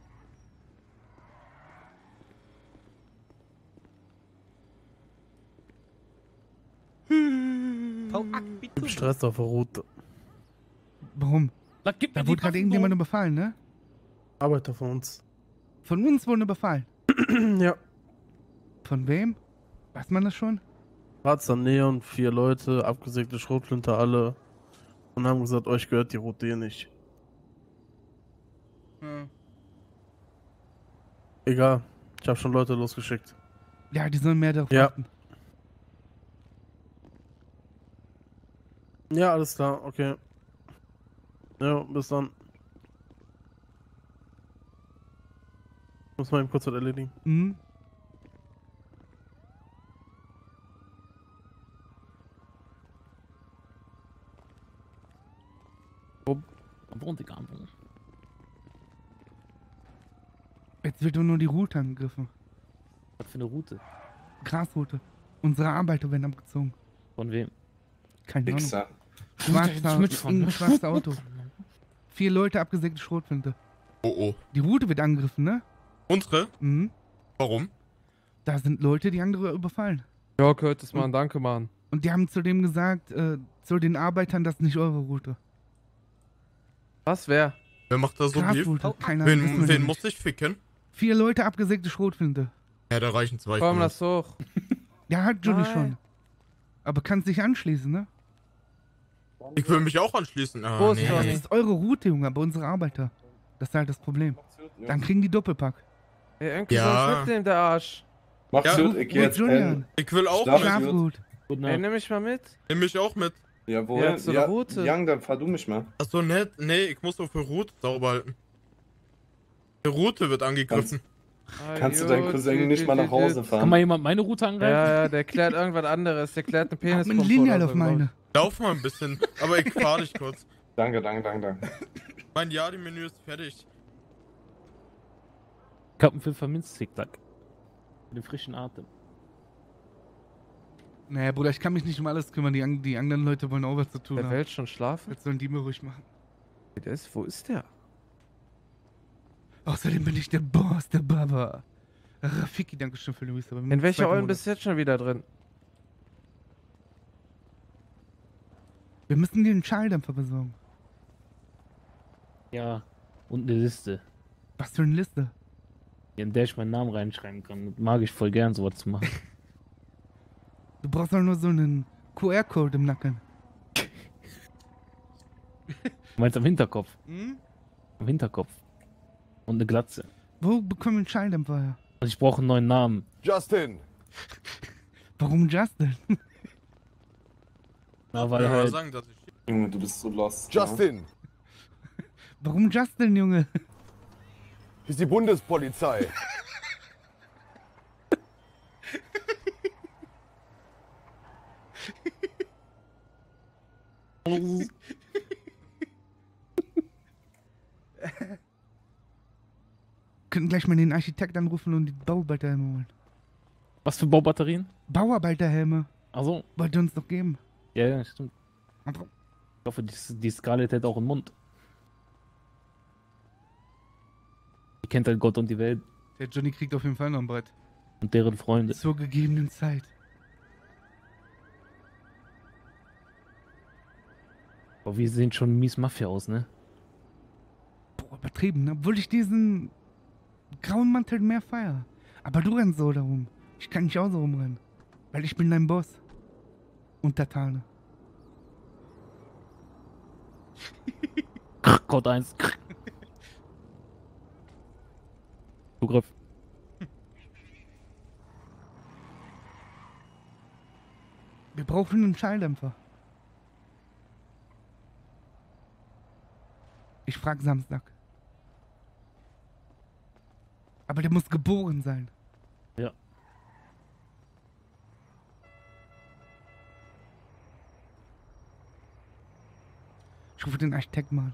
Ich bin Stress auf der Route. Warum? Gib mir Da die wurde gerade Waffen, irgendjemand Bro. überfallen, ne? Arbeiter von uns. Von uns wurden überfallen. Ja. Von wem? Weiß man das schon? Schwarzer Neon, 4 Leute, abgesägte Schrotflinte alle. Und haben gesagt, euch gehört die Route hier nicht. Egal. Ich habe schon Leute losgeschickt. Ja, die sollen mehr darauf Ja. achten. Ja, alles klar, okay. Ja, bis dann. Muss mal eben kurz was erledigen. Mhm. Jetzt wird nur die Route angegriffen. Was für eine Route? Grasroute. Unsere Arbeiter werden abgezogen. Von wem? Keine Ahnung. Wichser. Schwarzes Auto. 4 Leute, abgesägte Schrotflinte. Oh oh. Die Route wird angegriffen, ne? Unsere? Mhm. Warum? Da sind Leute, die andere überfallen. Ja, Curtis, Mann, danke, Mann. Und die haben zudem gesagt, zu den Arbeitern, das ist nicht eure Route. Was, wer? Wer macht da so Beef? Grasroute, keine Ahnung. wissen wir Wen nicht. muss ich ficken? 4 Leute, abgesägte Schrotflinte. Ja, da reichen 2. Komm, lass hoch. Ja, hat Johnny Nein. schon. Aber kannst dich anschließen, ne? Ich will mich auch anschließen. Ah, Wo ist nee. Das Johnny? ist eure Route, Junge, aber unsere Arbeiter. Das ist halt das Problem. Dann kriegen die Doppelpack. Ey, irgendwie Ja. soll ich mitnehmen, der Arsch. Macht's Ja, gut, ich geh jetzt Johnny pennen. an. Ich will auch Schlaf mit. gut. Gut. Ey, nimm mich mal mit. Nimm mich auch mit. Jawohl. Ja, zur Route. Young, dann fahr du mich mal. Achso, nett. Nee, ich muss auf die Route sauber halten. Die Route wird angegriffen. Kannst du deinen Cousin nicht mal nach Hause Kann fahren? mal jemand meine Route angreifen? Ja, der klärt irgendwas anderes. Der klärt eine Mit Penispumpe Lineal oder auf so, glaub ich. meine. Lauf mal ein bisschen. Aber ich fahr dich kurz. Danke, danke, danke, danke. Mein Yadi-Menü ist fertig. Ich hab einen Pfefferminz-Tic-Tac. Mit dem frischen Atem. Naja, Bruder, ich kann mich nicht um alles kümmern. Die anderen Leute wollen auch was zu tun Der haben. will schon schlafen? Jetzt sollen die mir ruhig machen. Wo ist der? Außerdem bin ich der Boss, der Baba. Rafiki, danke schön für Luis. Aber In welcher Eulen bist du jetzt schon wieder drin? Wir müssen dir einen Schalldämpfer besorgen. Ja, und eine Liste. Was für eine Liste? In der ich meinen Namen reinschreiben kann. Mag ich voll gern, sowas zu machen. Du brauchst doch nur so einen QR-Code im Nacken. Du meinst am Hinterkopf? Hm? Am Hinterkopf. Und eine Glatze. Wo bekommen wir einen Schalldämpfer her? Und ich brauche einen neuen Namen. Justin! Warum Justin? Na, weil Ja, halt... sagen, dass ich... Junge, du bist so lost. Justin! Warum Justin, Junge? Hier ist die Bundespolizei. Können gleich mal den Architekt anrufen und die Bauarbeiterhelme holen. Was für Baubatterien? Bauarbeiterhelme. Achso. Wollt ihr uns doch geben. Ja, stimmt. Ich hoffe, die Scarlett hätte auch einen Mund. Die kennt halt Gott und die Welt. Der Johnny kriegt auf jeden Fall noch ein Brett. Und deren Freunde. Zur gegebenen Zeit. Aber wir sehen schon mies Mafia aus, ne? Boah, übertrieben, ne? Obwohl ich diesen grauen Mantel mehr feier. Aber du rennst so darum. Ich kann nicht auch so rumrennen. Weil ich bin dein Boss. Untertane. Code 1. Zugriff. Wir brauchen einen Schalldämpfer. Ich frag Samstag. Aber der muss geboren sein. Ja. Ich rufe den Architekt mal an.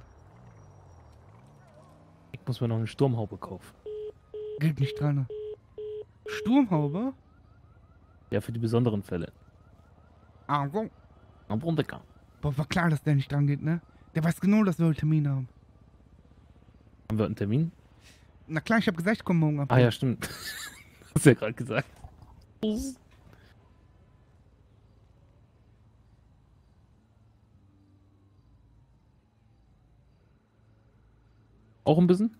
Ich muss mir noch eine Sturmhaube kaufen. Gilt nicht dran. Ne? Sturmhaube? Ja, für die besonderen Fälle. Also. Am Brundecker. Boah, war klar, dass der nicht dran geht, ne? Der weiß genau, dass wir heute Termin haben. Haben wir einen Termin? Na klar, ich hab gesagt, ich komme morgen ab. Ah ja, stimmt. Hast du ja gerade gesagt. Auch ein bisschen?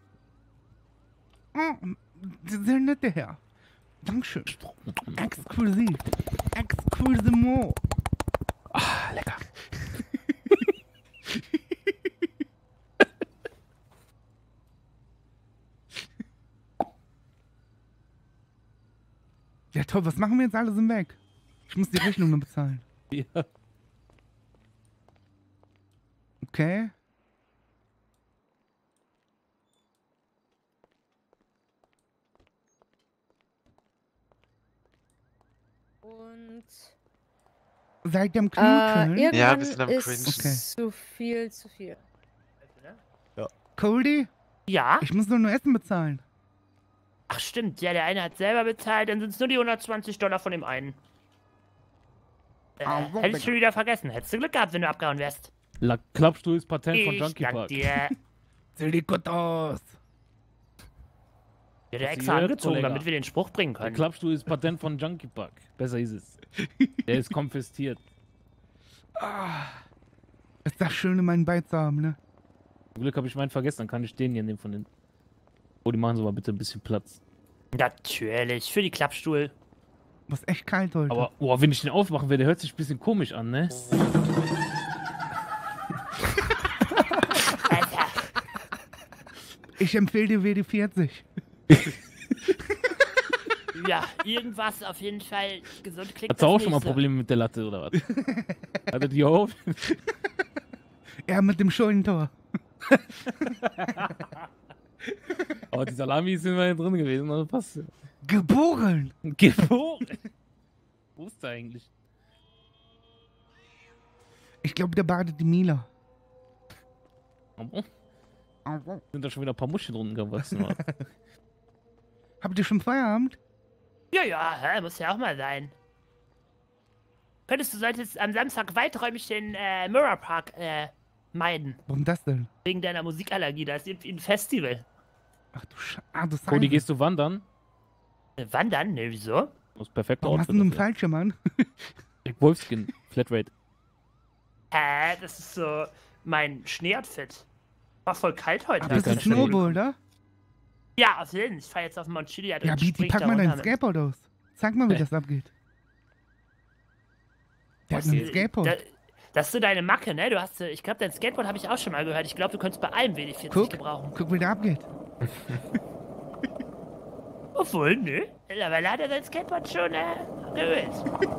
Oh, sehr nett, der Herr. Dankeschön. Exklusiv. Exklusimo. Ah, lecker. Ja toll, was machen wir jetzt? Alle sind weg. Ich muss die Rechnung nur bezahlen. Ja. Okay. Und Seid ihr am Knutschen? irgendwann wir sind am ist Cringe. Okay. zu viel, zu viel. Cody? Ja? Ich muss nur Essen bezahlen. Ach stimmt, ja, der eine hat selber bezahlt, dann sind es nur die $120 von dem einen. Hättest du wieder vergessen. Hättest du Glück gehabt, wenn du abgehauen wärst. La Klappstuhl ist Patent von Ich Junkie dank Park. dir. Silikotos. Der hat Sie extra hört, angezogen, Kollege. damit wir den Spruch bringen Der können. Klappstuhl ist Patent von Junkie Park. Besser ist es. Der ist konfisziert. Ist das schön, meinen Bein zu haben, ne? Zum Glück habe ich meinen vergessen, dann kann ich den hier nehmen von den. Oh, die machen Sie mal bitte ein bisschen Platz. Natürlich, für die Klappstuhl. Was echt kalt heute. Aber, boah, wenn ich den aufmachen werde, der hört sich ein bisschen komisch an, ne? Ich empfehle dir WD-40. Ja, irgendwas auf jeden Fall gesund klingt. Hast du auch das schon mal nicht so. Probleme mit der Latte oder was? Hattet ihr auf? Ja, mit dem Scheunentor. Aber die Salami sind wir ja drin gewesen, also passt ja. Geboren! Geboren? Wo ist der eigentlich? Ich glaube, der badet die Mila. Sind da schon wieder ein paar Muscheln drunten gewachsen? Oder? Habt ihr schon Feierabend? Ja, muss ja auch mal sein. Solltest am Samstag weiträumig den Mirror Park meiden. Warum das denn? Wegen deiner Musikallergie, da ist irgendwie ein Festival. Ach du Scheiße. Cody, gehst du wandern? Wandern? Ne, wieso? Das ist perfekt. Warum hast du einen falschen Mann? Wolfskin, Flatrate. Das ist so mein Schneeoutfit. War voll kalt heute. Aber das ist Snowboard, oder? Ja, auf jeden Fall. Ich fahr jetzt auf Mount Chiliad Ja, und Beatty, spring pack da mal dein runter mit- Skateboard aus. Zeig mal, wie das abgeht. Der hat ein Skateboard. Das ist so deine Macke, ne? Du hast, ich glaube, dein Skateboard habe ich auch schon mal gehört. Ich glaube, du könntest bei allem WD-40 gebrauchen. Guck, wie der abgeht. Obwohl, nö. Mittlerweile hat er sein Skateboard schon geölt.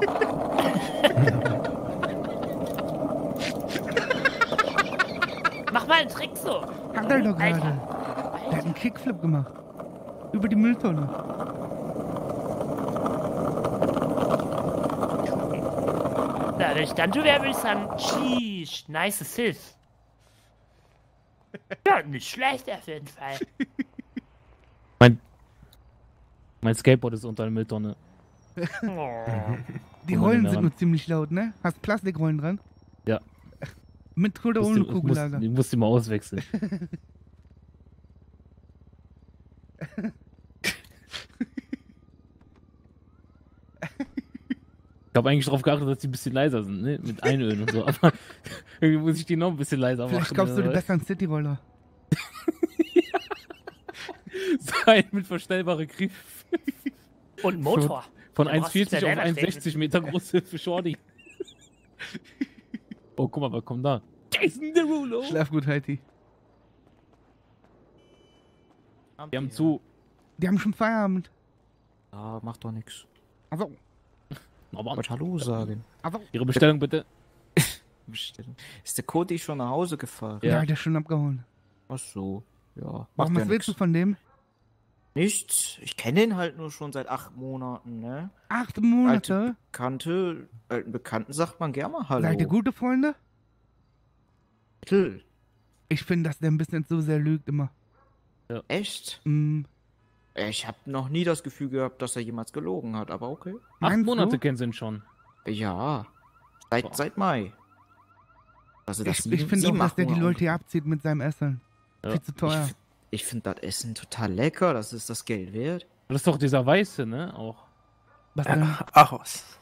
Mach mal einen Trick so. Hat er doch gerade. Alter. Der hat einen Kickflip gemacht. Über die Mülltonne. Na, wenn ich dann du wäre, würde ich sagen, sheesh, nice Sith. Ja, nicht schlecht auf jeden Fall. Mein Skateboard ist unter der Mülltonne. Die Rollen sind nur ziemlich laut, ne? Hast Plastikrollen dran? Ja. Mit oder ohne Kugellager? Ich muss die mal auswechseln. Ich habe eigentlich darauf geachtet, dass die ein bisschen leiser sind, ne? Mit Einölen und so. Aber irgendwie muss ich die noch ein bisschen leiser machen. Vielleicht kaufst du den besseren City-Roller. Sein mit verstellbarem Griff. Und Motor. Von Da brauchst du 1,40 ja auf selber 1,60 Meter große für Shorty. Oh, guck mal, was kommt da? Jason Derulo! Schlaf gut, Heidi. Die haben zu. Die haben schon Feierabend. Ja, macht doch nix. Also. Wollte Hallo sagen. Also. Ihre Bestellung bitte. Bestellung. Ist der Cody schon nach Hause gefahren? Ja, der ist schon abgehauen. Ach so, ja. Warum, was willst du von dem? Nichts. Ich kenne ihn halt nur schon seit 8 Monaten, ne? 8 Monate? Alten Bekannten sagt man gerne mal Hallo. Seid ihr gute Freunde? Mittel. Ich finde, dass der ein bisschen zu sehr lügt immer. Ja. Echt? Mm. Ich habe noch nie das Gefühl gehabt, dass er jemals gelogen hat, aber okay. 8 Monate kennen sie ihn schon. Ja. Seit Mai. Also das Ich finde auch, dass der die Leute hier abzieht mit seinem Essen. Ja. Viel zu teuer. Ich finde das Essen total lecker, das ist das Geld wert. Das ist doch dieser Weiße, ne? Auch. Was denn? Achos.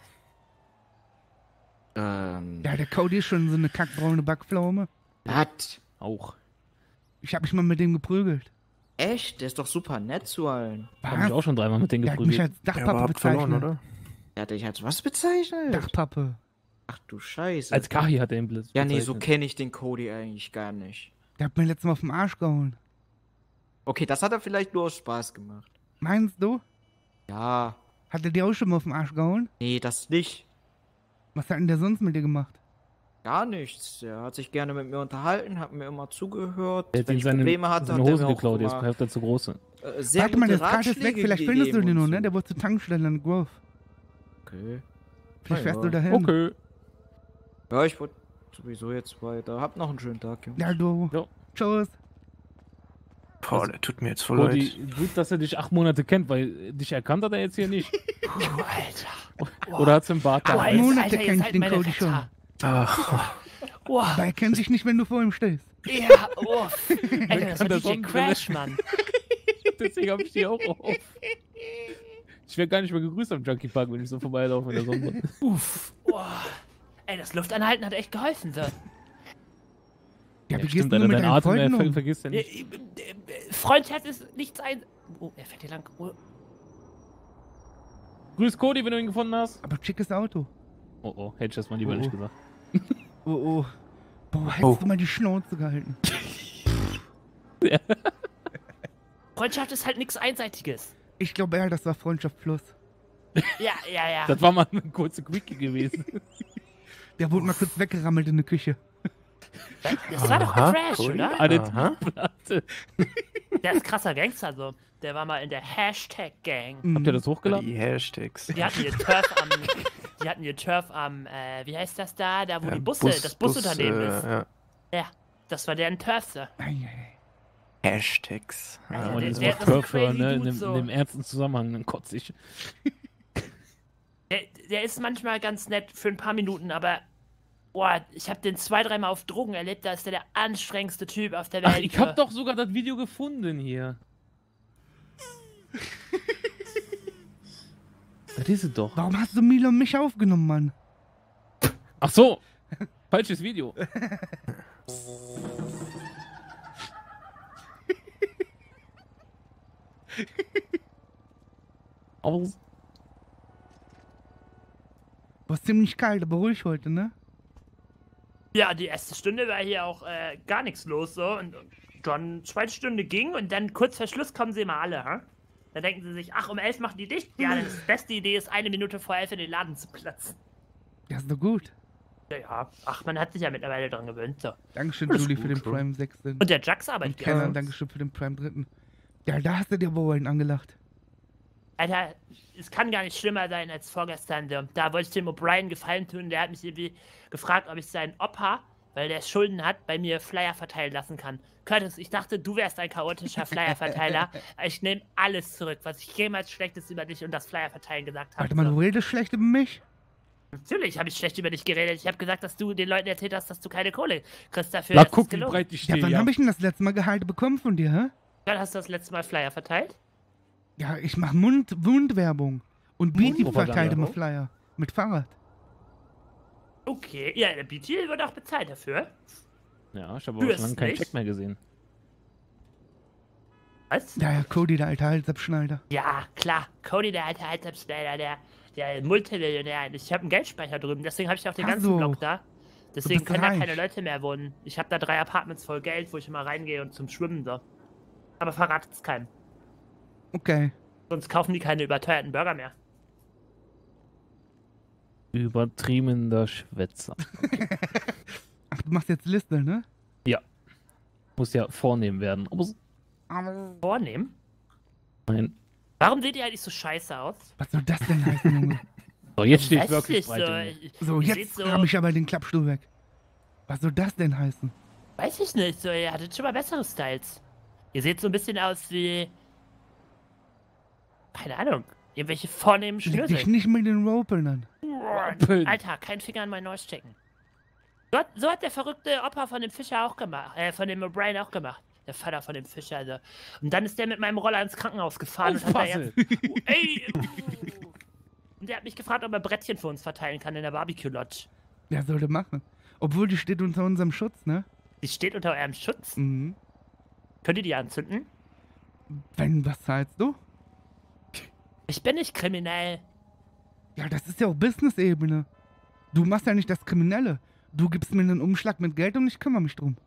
Ja, der Cody ist schon so eine kackbraune Backpflaume. Was? Auch. Ich habe mich mal mit dem geprügelt. Echt? Der ist doch super nett zu allen. Hab ich auch schon 3-mal mit denen Der hat mich geprügelt. als Dachpappe bezeichnet. Der hat dich als was bezeichnet? Dachpappe. Ach du Scheiße. Als Kari hat er ihn bezeichnet. Ja, nee, so kenne ich den Cody eigentlich gar nicht. Der hat mir letztes Mal auf den Arsch gehauen. Okay, das hat er vielleicht nur aus Spaß gemacht. Meinst du? Ja. Hat er dir auch schon mal auf den Arsch gehauen? Nee, das nicht. Was hat denn der sonst mit dir gemacht? Gar nichts. Der hat sich gerne mit mir unterhalten, hat mir immer zugehört. Der hat Wenn ihm ich seine Probleme hatte, Hose hat er mir auch geklaut, jetzt immer, greift er zu große. sehr Warte mal, gute das Karte ist weg, Ratschläge vielleicht findest du gegeben den noch, und ne? so. Der wurde zur Tankstelle in Grove. Okay. Vielleicht Na fährst ja. du dahin. Okay. Ja, ich wollte sowieso jetzt weiter. Habt noch einen schönen Tag, Jungs. Ja, du. Ja. Tschüss. Boah, der tut mir jetzt voll Cody, leid. gut, dass er dich 8 Monate kennt, weil dich erkannt hat er jetzt hier nicht. Alter. Oder hat's im Bart Boah, da? jetzt, Monate Alter, kenn ihr ich seid den meine Cody schon. Retter. Boah. Aber er kennt dich nicht, wenn du vor ihm stehst. Ja, uff. Alter, das war der DJ Sonnenbrille. Crash, Mann. Deswegen hab ich die auch auf. Ich werde gar nicht mehr gegrüßt am Junkie Park, wenn ich so vorbeilaufe mit der Sonne. Uff. Boah. Ey, das Luftanhalten hat echt geholfen, so. Ja, wie gehst stimmt, du Alter, mit dein deinen Atem, Freunden er um? vergisst ja nicht. Freundschaft ist nichts ein... Oh, er fährt hier lang. Oh. Grüß Cody, wenn du ihn gefunden hast. Aber schickes Auto. Oh, oh, hätte ich das mal lieber nicht gesagt. Oh, oh. Boah, hättest du mal die Schnauze gehalten. Freundschaft ist halt nichts Einseitiges. Ich glaube eher, das war Freundschaft Plus. Ja, ja, ja. Das war mal eine kurze Quickie gewesen. Der wurde mal kurz weggerammelt in der Küche. Das war doch Crash, oder? Eine Platte. Der ist krasser Gangster, so. Der war mal in der Hashtag-Gang. Habt ihr das hochgeladen? Die Hashtags. Die hatten ihr Turf am, wie heißt das da? Da, wo die Busse, das Busunternehmen ist. Ja. Ja, das war deren Turf, so. Hashtags. Alter, Aber der- das der Wort ist ein Turf hören, crazy ne? Dude, In so. dem ernsten Zusammenhang, dann kotze ich. Der ist manchmal ganz nett für ein paar Minuten, aber boah, ich habe den 2-3 Mal auf Drogen erlebt, da ist der anstrengendste Typ auf der Welt. Ach, ich hab doch sogar das Video gefunden hier. Das ist es doch. Warum hast du Milo und mich aufgenommen, Mann? Ach so. Falsches Video. Aus. War ziemlich kalt, aber ruhig heute, ne? Ja, die erste Stunde war hier auch gar nichts los, so. Und dann zweite Stunde ging und dann kurz vor Schluss kommen sie immer alle, ha? Da denken sie sich, ach, um 11 machen die dicht? Ja, dann ist die beste Idee ist, 1 Minute vor 11 in den Laden zu platzen. Ja, ist doch gut. Ja, ach, man hat sich ja mittlerweile dran gewöhnt, so. Dankeschön, Alles Julie, gut, für den so. Prime 6. Und der Jax arbeitet Und Kenan, ja. Dankeschön für den Prime 3. Ja, da hast du dir wohl einen angelacht. Alter, es kann gar nicht schlimmer sein als vorgestern. So. Da wollte ich dem O'Brien Gefallen tun. Der hat mich irgendwie gefragt, ob ich seinen Opa, weil der Schulden hat, bei mir Flyer verteilen lassen kann. Curtis, ich dachte, du wärst ein chaotischer Flyer-Verteiler. Ich nehme alles zurück, was ich jemals Schlechtes über dich und das Flyer-Verteilen gesagt habe. Warte mal, du redest schlecht über mich? Natürlich habe ich schlecht über dich geredet. Ich habe gesagt, dass du den Leuten erzählt hast, dass du keine Kohle kriegst dafür. Na, Das ist guck, wie gelogen. breit ich Ja, stehe. wann habe ich denn das letzte Mal Gehalt bekommen von dir, hä? Dann hast du das letzte Mal Flyer verteilt? Ja, ich mach Mundwerbung. Und Beatty Mundpropaganda. verteilt immer Flyer. Mit Fahrrad. Okay, ja, der BT wird auch bezahlt dafür. Ja, ich habe aber schon lange keinen Fürstlich. Check mehr gesehen. Was? Ja, ja, Cody, der alte Halsabschneider. Ja, klar. Cody, der alte Halbsabschneider, der Multimillionär. Ich habe einen Geldspeicher drüben, deswegen habe ich auch den Ach ganzen so. Block da. Deswegen bist können da reich. keine Leute mehr wohnen. Ich habe da 3 Apartments voll Geld, wo ich immer reingehe und zum Schwimmen so. Aber verratet es keinem. Okay. Sonst kaufen die keine überteuerten Burger mehr. Übertriebener Schwätzer. Ach, du machst jetzt Liste, ne? Ja. Muss ja vornehm werden. Aber Vornehmen? nein. Warum seht ihr eigentlich so scheiße aus? Was soll das denn heißen, Junge? So, jetzt steht Weiß wirklich nicht, so, breit. So, ihr jetzt seht so, habe ich aber den Klappstuhl weg. Was soll das denn heißen? Weiß ich nicht, so, ihr hattet schon mal bessere Styles. Ihr seht so ein bisschen aus wie... Keine Ahnung. Irgendwelche vornehmen Leg dich Schnürsenkel. nicht mit den Ropeln an. Alter, kein Finger an mein Neues stecken. So hat der verrückte Opa von dem Fischer auch gemacht. Von dem O'Brien auch gemacht. Der Vater von dem Fischer, also. Und dann ist der mit meinem Roller ins Krankenhaus gefahren und hat da jetzt... Ey! Und der hat mich gefragt, ob er Brettchen für uns verteilen kann in der Barbecue-Lodge. Ja, sollte machen. Obwohl, die steht unter unserem Schutz, ne? Die steht unter eurem Schutz? Mhm. Könnt ihr die anzünden? Wenn, was zahlst du? Ich bin nicht kriminell. Ja, das ist ja auch Business-Ebene. Du machst ja nicht das Kriminelle. Du gibst mir einen Umschlag mit Geld und ich kümmere mich drum.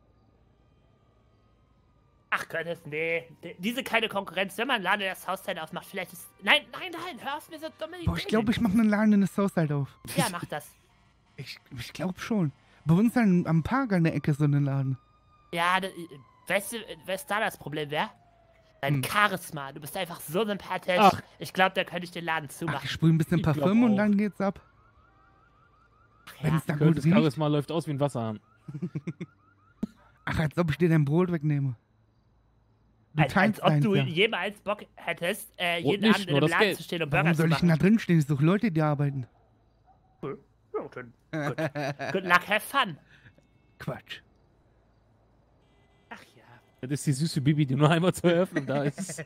Ach Curtis, nee. Diese keine Konkurrenz. Wenn man einen Laden in der Southside aufmacht, vielleicht ist... Nein, hör auf mir so dumme Ideen. Boah, ich glaube, ich mache einen Laden in der Southside auf. Ja, mach das. Ich glaube schon. Bei uns am Park an der Ecke so einen Laden. Ja, weißt du, was da das Problem wäre? Dein Charisma, du bist einfach so sympathisch. Ach. Ich glaube, da könnte ich den Laden zumachen. Ich sprühe ein bisschen Parfüm und dann geht's ab. Wenn es da gut Das riecht. Charisma läuft aus wie ein Wasserhahn. Ach, als ob ich dir dein Brot wegnehme. Du Als teilst ob deins, du ja. jemals Bock hättest, jeden nicht, Abend nur in einem das Laden Geld. zu stehen und Warum Burger zu soll ich denn da machen. drin stehen? Es sind doch Leute, die arbeiten. Ja, dann good luck, have fun. Quatsch. Ach ja. Das ist die süße Bibi, die nur einmal zur Eröffnung da ist.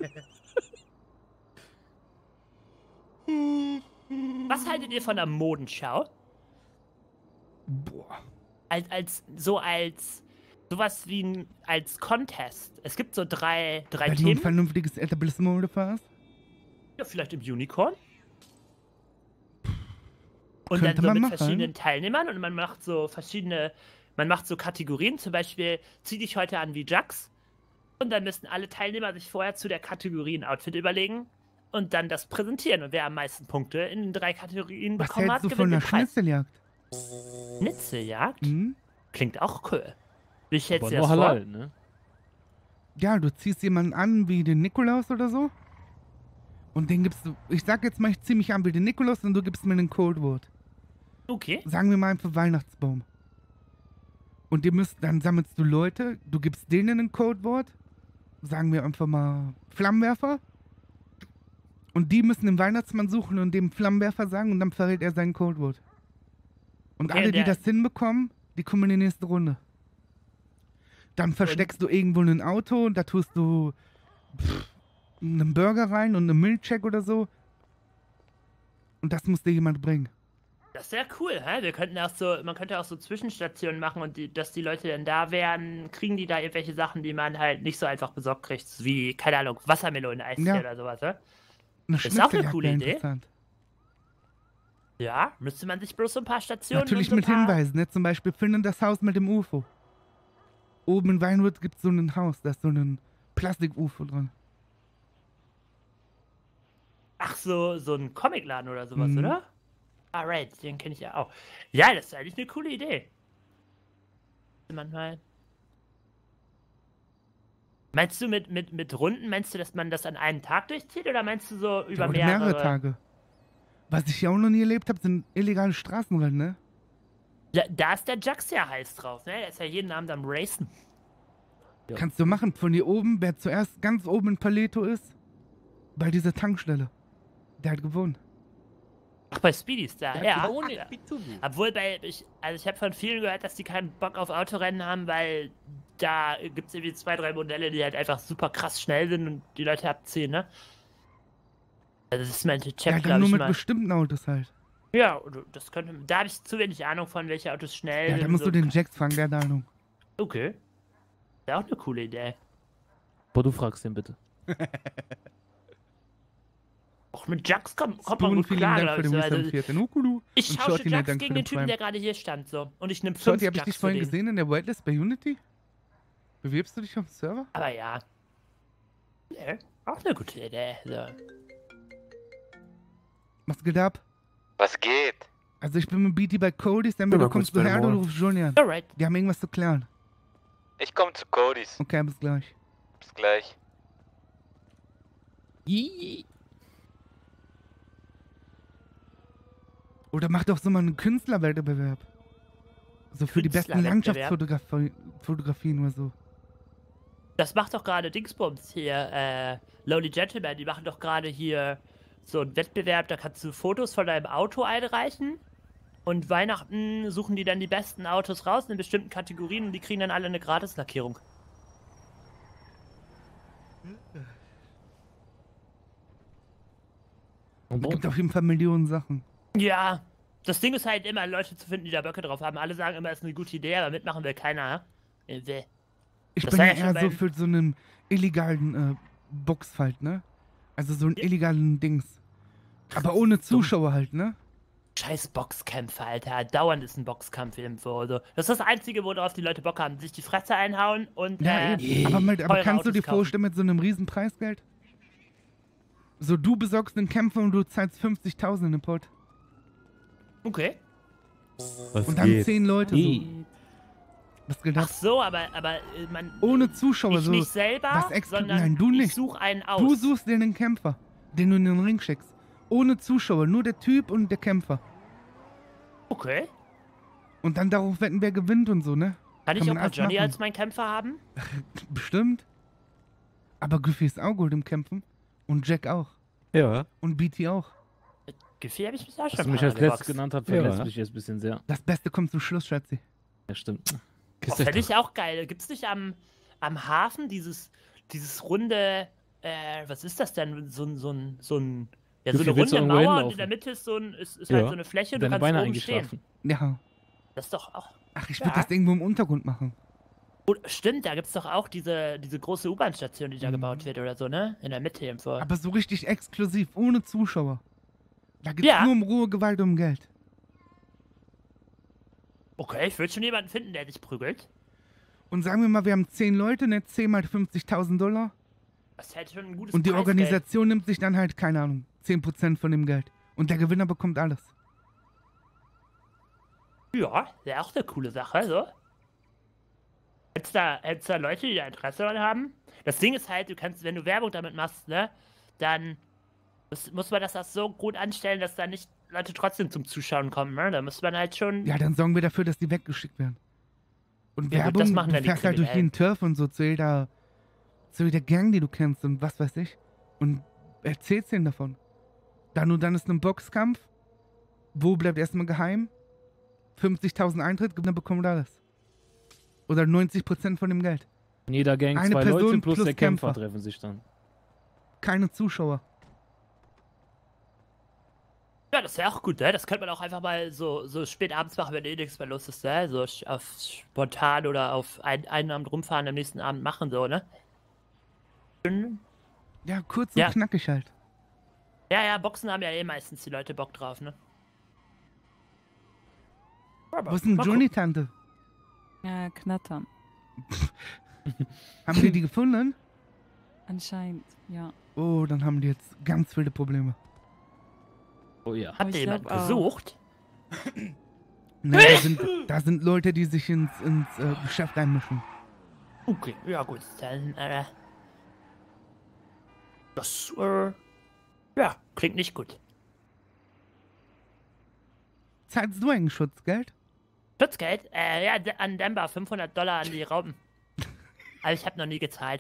Was haltet ihr von der Modenschau? Boah. Als sowas wie als Contest. Es gibt so drei Weil du ein Themen. vernünftiges Etablissement erfährst? Ja, vielleicht im Unicorn. Und Könnte dann so man mit machen. verschiedenen Teilnehmern und man macht so Kategorien, zum Beispiel zieh dich heute an wie Jax. Und dann müssen alle Teilnehmer sich vorher zu der Kategorie ein Outfit überlegen und dann das präsentieren. Und wer am meisten Punkte in den 3 Kategorien Was bekommen hat, hältst du von gewinnt einer den Preis. Schnitzeljagd? Schnitzeljagd? Mhm. Klingt auch cool. Wie stellst Aber du das nur vor? halal, ne? Ja, du ziehst jemanden an wie den Nikolaus oder so. Und den gibst du. Ich sag jetzt mal, ich zieh mich an wie den Nikolaus und du gibst mir einen Codewort. Okay. Sagen wir mal einfach Weihnachtsbaum. Und dann sammelst du Leute, du gibst denen ein Codewort. Sagen wir einfach mal Flammenwerfer. Und die müssen den Weihnachtsmann suchen und dem Flammenwerfer sagen und dann verrät er sein Codewort. Und Okay, alle, die der- das hinbekommen, die kommen in die nächste Runde. Dann versteckst du irgendwo ein Auto und da tust du einen Burger rein und einen Milkshake oder so. Und das muss dir jemand bringen. Das ist ja cool, hä? Man könnte auch so Zwischenstationen machen und dass die Leute dann da wären, kriegen die da irgendwelche Sachen, die man halt nicht so einfach besorgt kriegt, wie, keine Ahnung, Wassermelone-Eistee Ja. oder sowas, ne? Eine Ist auch eine Schnitzeljagd coole wäre Idee. interessant. Ja, müsste man sich bloß so ein paar Stationen Natürlich und so mit ein paar... Hinweisen, ne? Zum Beispiel finden das Haus mit dem UFO. Oben in Weinwood gibt es so ein Haus, da ist so ein Plastik-UFO dran. Ach so ein Comicladen oder sowas, Mhm. oder? Alright, den kenne ich ja auch. Ja, das ist eigentlich eine coole Idee. Manchmal. Meinst du mit Runden, meinst du, dass man das an einem Tag durchzieht oder meinst du so über Oder mehrere Tage. Was ich ja auch noch nie erlebt habe, sind illegale Straßenrennen, ne? Da ist der Jax ja heiß drauf, ne? Der ist ja jeden Abend am Racen. Ja. Kannst du machen, von hier oben, wer zuerst ganz oben in Paleto ist, bei dieser Tankstelle. Der hat gewonnen. Ach, bei Speedys da, ja. Ohne Ja. Obwohl ich habe von vielen gehört, dass die keinen Bock auf Autorennen haben, weil da gibt es irgendwie 2, 3 Modelle, die halt einfach super krass schnell sind und die Leute abziehen, ne? Also das meinte Ja, Chef, dann glaube nur ich mit mal. bestimmten Autos halt. Ja, da habe ich zu wenig Ahnung von, welche Autos schnell Ja, sind. da musst so. du den Jax fragen, der hat Ahnung. Okay. Wäre auch eine coole Idee. Boah, du fragst den bitte. Auch mit Jax kommt man Spoon, gut vielen klar, Dank für glaube den ich. So. Wisdom Also, 4. Nukulu. ich Und tausche Shorty, Jax Dank gegen für den den Typen, Prime. der gerade hier stand, so. Und ich nehme 5 Shorty, hab ich Jax dich zu vorhin dem. gesehen in der Whitelist bei Unity? Bewirbst du dich auf dem Server? Aber ja. Ja, auch eine gute Idee. So. Was geht ab? Was geht? Also ich bin mit BT bei Cody's, entweder mal kommst kurz du bei her dem oder du Ohr. rufst Julian. Alright. Die haben irgendwas zu klären. Ich komme zu Codys. Okay, bis gleich. Bis gleich. Oder mach doch so mal einen Künstlerwettbewerb. So für die besten Künstlerwettbewerb? Landschaftsfotografien oder so. Das macht doch gerade Dingsbums hier, Lonely Gentleman, die machen doch gerade hier so einen Wettbewerb, da kannst du Fotos von deinem Auto einreichen und Weihnachten suchen die dann die besten Autos raus in bestimmten Kategorien und die kriegen dann alle eine Gratis-Lackierung. Es gibt auf jeden Fall Millionen Sachen. Ja, das Ding ist halt immer, Leute zu finden, die da Böcke drauf haben. Alle sagen immer, es ist eine gute Idee, aber mitmachen will keiner. Ich Das bin war ja ja schon eher so beim- für so einen illegalen Boxfight, ne? Also so einen illegalen Dings. Aber ohne Zuschauer halt, ne? Scheiß Boxkämpfe, Alter. Dauernd ist ein Boxkampf irgendwo. Also, das ist das Einzige, worauf die Leute Bock haben. Sich die Fresse einhauen und Ja, aber teure kannst du dir Autos kaufen. vorstellen mit so einem riesen Preisgeld? So, du besorgst einen Kämpfer und du zahlst 50.000 in den Pot. Okay. Und dann 10 Leute so. Was geht ab? Ach so, aber man... Ohne Zuschauer, ich so. nicht selber, sondern Nein, du nicht. ich suche einen aus. Du suchst dir den Kämpfer, den du in den Ring schickst. Ohne Zuschauer, nur der Typ und der Kämpfer. Okay. Und dann darauf wetten, wer gewinnt und so, ne? Kann ich auch man mal alles Johnny machen. als meinen Kämpfer haben? Bestimmt. Aber Giffy ist auch gut im Kämpfen. Und Jack auch. Ja. Und BT auch. Giffy habe ich mich auch Was schon du mich als letztes geboxt. genannt hast, verletzt mich jetzt ein bisschen sehr. Das Beste kommt zum Schluss, Schatzi. Ja, stimmt. Das fände ich auch geil. Gibt's nicht am Hafen dieses runde, was ist das denn? So ein ja, so Giffy, eine willst du runde irgendwo Mauer und hinlaufen? in der Mitte ist ist Ja. halt so eine Fläche und du Deine kannst Beine oben stehen. eingeschlafen. Ja. Das ist doch auch... Ach, ich würde das irgendwo im Untergrund machen. Oh, stimmt, da gibt's doch auch diese große U-Bahn-Station, die da gebaut wird oder so, ne? In der Mitte irgendwo. Aber so richtig exklusiv, ohne Zuschauer. Da geht's Ja. nur um rohe Gewalt und um Geld. Okay, ich würde schon jemanden finden, der dich prügelt. Und sagen wir mal, wir haben 10 Leute, ne? 10 mal $50.000. Das ist halt schon ein gutes Und die Preisgeld. Organisation nimmt sich dann halt, keine Ahnung, 10% von dem Geld. Und der Gewinner bekommt alles. Ja, wäre auch eine coole Sache, so. Hättest da Leute, die da Interesse daran haben? Das Ding ist halt, du kannst, wenn du Werbung damit machst, ne, dann muss man das auch so gut anstellen, dass da nicht Leute trotzdem zum Zuschauen kommen, ne? Da muss man halt schon... Ja, dann sorgen wir dafür, dass die weggeschickt werden. Und Ja, gut, Werbung, das machen du dann die fährst halt durch jeden Turf und so zu jeder Gang, die du kennst und was weiß ich. Und erzählst denen davon. Dann ist ein Boxkampf. Wo bleibt erstmal geheim? 50.000 Eintritt, dann bekommen wir alles. Oder 90% von dem Geld. In jeder Gang Eine 2 Person Leute plus plus der Kämpfer Kämpfer. treffen sich dann. Keine Zuschauer. Ja, das wäre auch gut, ne? Das könnte man auch einfach mal so spät abends machen, wenn eh nichts mehr los ist, ne? So auf spontan oder auf einen Abend rumfahren, am nächsten Abend machen, so, ne? Ja, kurz und knackig halt. Ja, Boxen haben ja eh meistens die Leute Bock drauf, ne? Wo ist denn Johnny, Tante? Ja, knattern. Haben die gefunden? Anscheinend, ja. Oh, dann haben die jetzt ganz viele Probleme. Oh ja. Habt ihr jemanden gesucht? Ne, da sind Leute, die sich ins Geschäft einmischen. Okay, ja gut, dann, das, ja, klingt nicht gut. Zahlst du eigentlich Schutzgeld? Schutzgeld? Ja, an Denver, $500 an die Raupen. Aber ich habe noch nie gezahlt.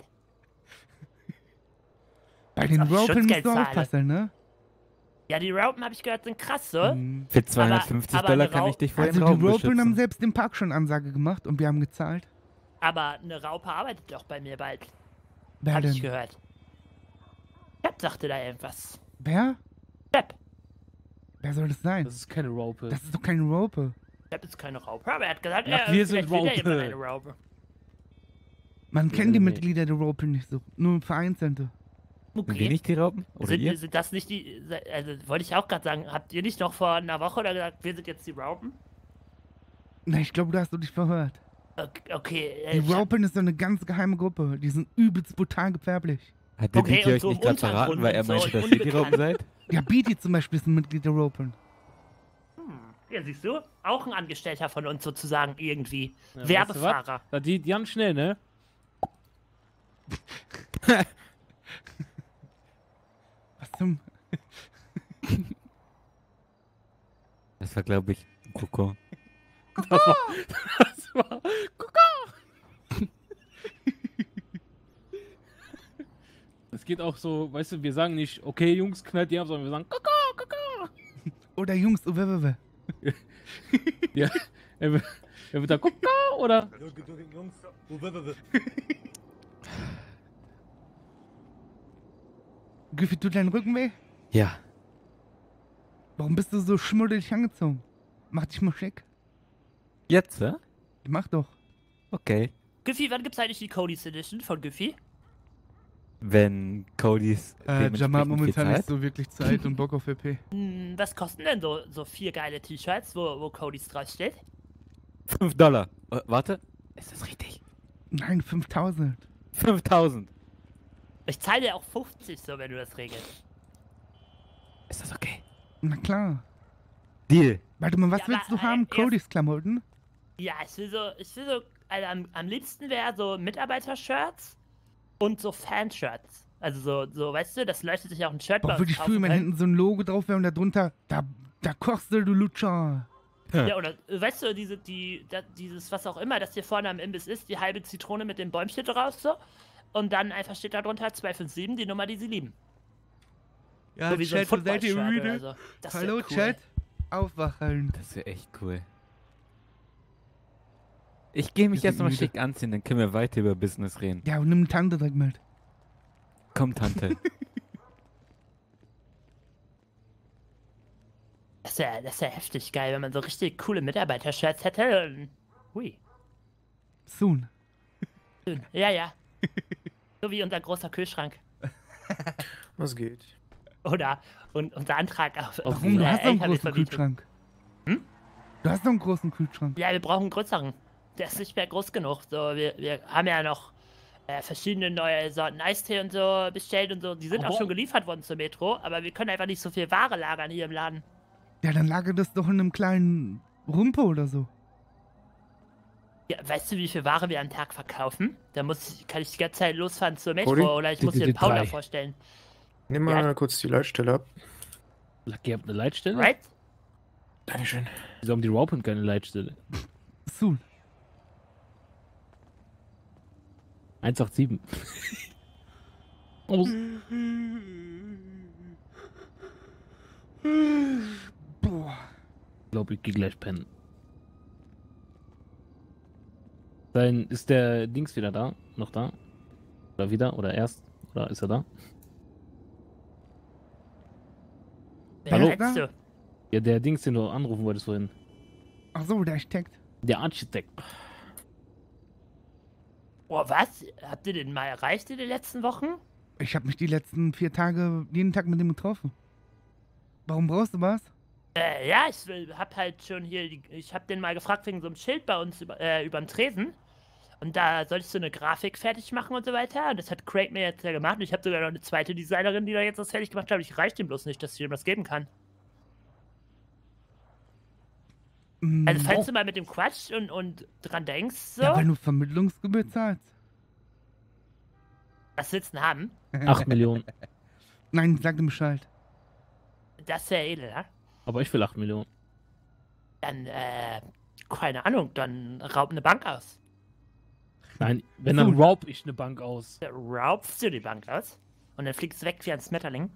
Bei den Ob ich Raupen musst Schutzgeld du zahle? aufpassen, ne? Ja, die Raupen, habe ich gehört, sind krass, so. Für 250 aber Dollar eine kann ich dich vor Also den die Raupen Raupen beschützen. haben selbst im Park schon Ansage gemacht und wir haben gezahlt. Aber eine Raupe arbeitet doch bei mir bald. Wer Hab ich denn? gehört. Sepp sagte da irgendwas. Wer? Sepp. Wer soll das sein? Das ist keine Raupe. Das ist doch keine Raupe. Sepp ist keine Raupe, aber er hat gesagt, Ach, wir sind vielleicht will der Raupe. jemand eine Raupe. Man Ja, kennt die nee. Mitglieder der Raupe nicht so. Nur vereinzelte. Okay. Wir nicht die Raupen? Oder ihr? Sind das nicht die, also wollte ich auch gerade sagen, habt ihr nicht noch vor einer Woche oder gesagt, wir sind jetzt die Raupen? Na, ich glaube, da hast du dich verhört. Okay, Die Raupen ist so eine ganz geheime Gruppe. Die sind übelst brutal gefährlich. Hat der Okay, BT und euch so nicht im gerade verraten, Untergrund weil er und so meinte, und dass ihr die Raupen unbekannt. seid? Ja, Beatty zum Beispiel ist ein Mitglied der Raupen. Ja, siehst du? Auch ein Angestellter von uns sozusagen irgendwie. Ja, Werbefahrer. weißt du was? Die ganz schnell, ne? Was zum... Das war, glaube ich, Kokon. Das war Kuckuck! Es geht auch so, weißt du, wir sagen nicht, okay, Jungs, knallt die ab, sondern wir sagen, Kuckuck, Kuckuck! Oder Jungs, uwewewe. Ja, er wird da Kuckuck, oder? Giffy, tut dein Rücken weh? Ja. Warum bist du so schmuddelig angezogen? Mach dich mal schick. Jetzt, hä? Mach doch. Okay. Giffy, wann gibt's eigentlich die Cody's Edition von Giffy? Wenn Cody's Jamal hat dementsprechend momentan viel nicht Zeit. so wirklich Zeit und Bock auf EP. Was kosten denn so 4 geile T-Shirts, wo Cody's draufsteht? $5. Warte. Ist das richtig? Nein, 5.000. 5.000. Ich zahle dir auch 50 so, wenn du das regelst. Ist das okay? Na klar. Deal. Warte mal, was Ja, willst du aber, haben? erst- Cody's Klamotten? Ja, ich will so also am liebsten wäre so Mitarbeiter-Shirts und so Fan-Shirts. Also so, weißt du, das leuchtet sich auch ein Shirt bei Boah, uns würde ich fühlen, wenn hinten so ein Logo drauf wäre und da drunter, da kochst du Lutscher. Ja, oder weißt du, dieses, was auch immer, das hier vorne am Imbiss ist, die halbe Zitrone mit dem Bäumchen draus so. Und dann einfach steht da drunter 257, die Nummer, die sie lieben. Ja, so wie so ein Chat, seid ihr Football-Shirt müde? oder so. Das wär Hallo, cool. Chat. Aufwachen. Das wäre echt cool. Ich gehe mich Wir jetzt sind mal müde. schick anziehen, dann können wir weiter über Business reden. Ja, und nimm Tante direkt mit. Komm, Tante. Das wär heftig geil, wenn man so richtig coole Mitarbeiter-Shirts hätte. Hui. Soon. Ja. So wie unser großer Kühlschrank. Was geht? Oder unser Antrag auf Warum? Du hast doch einen großen LKW-Vermietung. Kühlschrank. Du hast doch einen großen Kühlschrank. Ja, wir brauchen einen größeren. Der ist nicht mehr groß genug. So, wir haben ja noch verschiedene neue Sorten Eistee und so bestellt und so. Die sind auch schon geliefert worden zur Metro, aber wir können einfach nicht so viel Ware lagern hier im Laden. Ja, dann lagert das doch in einem kleinen Rumpe oder so. Ja, weißt du, wie viel Ware wir am Tag verkaufen? Da kann ich die ganze Zeit losfahren zur Metro Cody? oder ich muss dir einen Paula 3. vorstellen. Nimm mal kurz die Leitstelle ab. Lucky, ihr habt eine Leitstelle? Right? Dankeschön. Wieso haben die Rope und keine Leitstelle? Soon. 187. Aus. Boah. Ich glaube, ich gehe gleich pennen. Ist der Dings wieder da? Noch da? Oder wieder? Oder erst? Oder ist er da? Hallo? Meinst du? Ja, der Dings, den du anrufen wolltest vorhin. Ach so, der Architekt. Der Architekt. Boah, was? Habt ihr den mal erreicht in den letzten Wochen? Ich habe mich die letzten 4 Tage jeden Tag mit dem getroffen. Warum brauchst du was? Ja, ich hab halt schon hier, ich hab den mal gefragt wegen so einem Schild bei uns überm Tresen. Und da sollte ich so eine Grafik fertig machen und so weiter. Und das hat Craig mir jetzt ja gemacht. Und ich habe sogar noch eine zweite Designerin, die da jetzt das fertig gemacht hat. Ich reicht ihm bloß nicht, dass ich ihm das geben kann. Also falls du mal mit dem quatscht und dran denkst, so. Ja, wenn du Vermittlungsgebühr zahlst. Was willst du denn haben? 8 Millionen. Nein, sag ihm Bescheid. Das wäre edel, ja? Aber ich will 8 Millionen. Dann, keine Ahnung, dann raub eine Bank aus. Nein, wenn dann raub ich eine Bank aus. Raubst du die Bank aus? Und dann fliegst du weg wie ein Smetterling?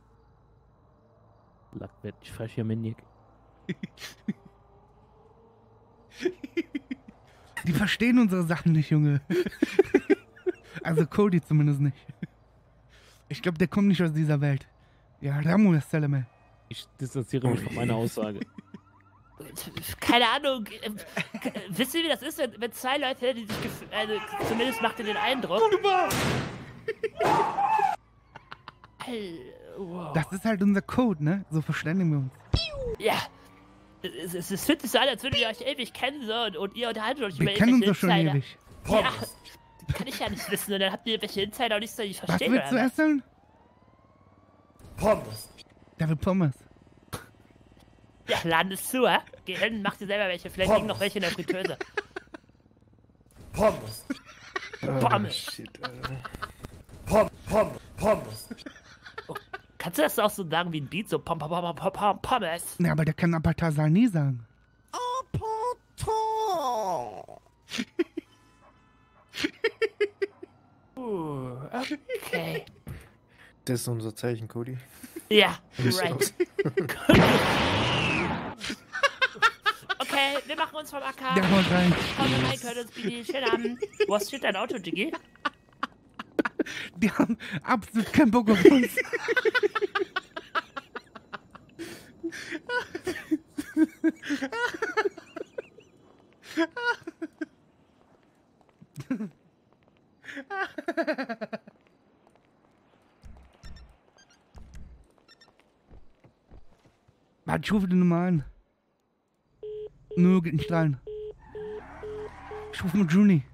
Lackbett, ich fahr hier Minick. Die verstehen unsere Sachen nicht, Junge. Also Cody zumindest nicht. Ich glaube, der kommt nicht aus dieser Welt. Ja, Ramu ist Salame. Ich distanziere mich von meiner Aussage. Keine Ahnung. Wisst ihr, wie das ist, wenn zwei Leute, die sich also zumindest macht ihr den Eindruck. Wow. Das ist halt unser Code, ne? So verständigen wir uns. Ja. Es fühlt sich so an, als würdet ihr euch ewig kennen so, und ihr unterhaltet euch über Wir kennen uns irgendwelche doch schon Insider. ewig. Ja, kann ich ja nicht wissen. Und dann habt ihr irgendwelche Insider und ich soll die Was verstehen. willst du oder essen? Pommes. Der will Pommes. Ja, laden ist zu, hä? Geh hin, mach dir selber welche. Vielleicht liegen noch welche in der Fritteuse. Pommes. Pommes. Shit, Alter. Pommes. Oh, kannst du das auch so sagen wie ein Beat? So Pommes. Ja, aber der kann Apatasal nie sagen. Okay. Das ist unser Zeichen, Cody. Ja, Wie sieht's right. aus? Okay, wir machen uns vom AK. Der haut rein. Haut rein, können uns Bidi. Schönen Abend. Wo steht dein Auto, Jiggy? Die haben absolut keinen Bock auf uns. Warte, ich rufe die Nummer an. Nö, geht nicht rein. Ich rufe mit Juni.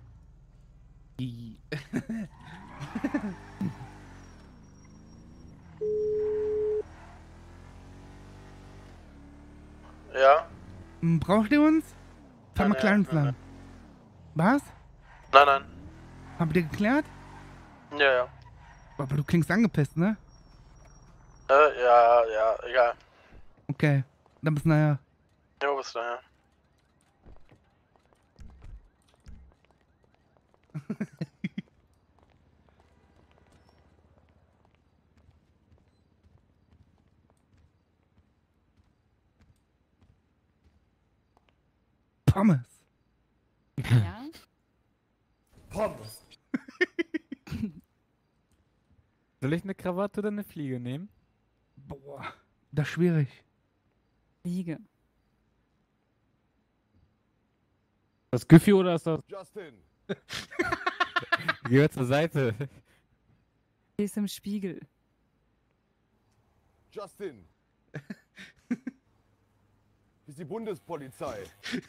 Ja? Braucht ihr uns? Fahr mal Ja, klein ja. sein. Was? Nein. Habt ihr geklärt? Ja. Aber du klingst angepisst, ne? Ja, egal. Okay, dann bis nachher. Jo, bis daher. Pommes. Ja? Pommes. Soll ich eine Krawatte oder eine Fliege nehmen? Boah, das ist schwierig. Fliege. Das Güffi oder ist das... Justin. Geh zur Seite. Stehst im Spiegel. Justin. Hier ist die Bundespolizei.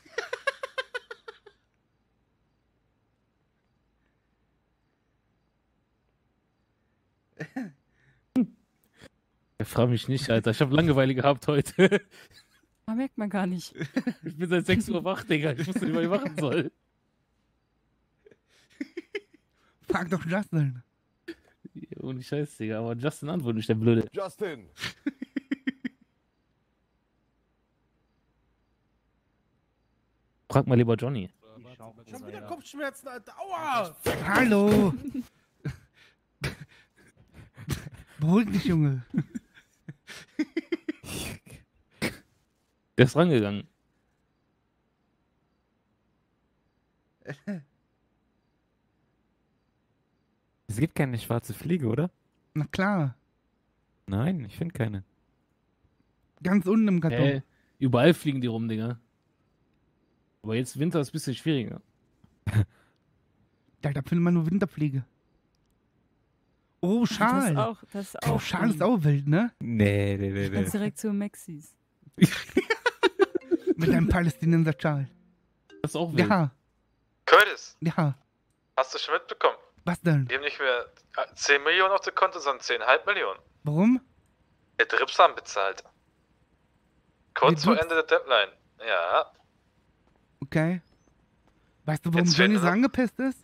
Ja, frag mich nicht, Alter. Ich habe Langeweile gehabt heute. Da merkt man gar nicht. Ich bin seit 6 Uhr wach, Digga. Ich wusste nicht, was ich machen soll. Frag doch Justin. Ohne Scheiß, Digga. Aber Justin antwortet nicht, der Blöde. Justin. Frag mal lieber Johnny. Schon wieder Kopfschmerzen, Alter. Aua! Hallo. Beruhig dich, Junge. Der ist rangegangen. Es gibt keine schwarze Fliege, oder? Na klar. Nein, ich finde keine. Ganz unten im Karton. Überall fliegen die rum, Digga. Aber jetzt Winter ist ein bisschen schwieriger. Da findet man nur Winterfliege. Oh, Schal. Das ist Oh, auch Schal ist auch wild, ne? Nee. Ganz direkt zu Maxis. Mit einem Palästinenser-Schal. Das ist auch wild. Ja. Curtis, Ja. hast du schon mitbekommen? Was denn? Die haben nicht mehr 10 Millionen auf dem Konto, sondern 10,5 Millionen. Warum? Der Dripsam bezahlt. Kurz vor Drips? Ende der Deadline. Ja. Okay. Weißt du, warum Jetzt Johnny fehlen so noch- angepisst ist?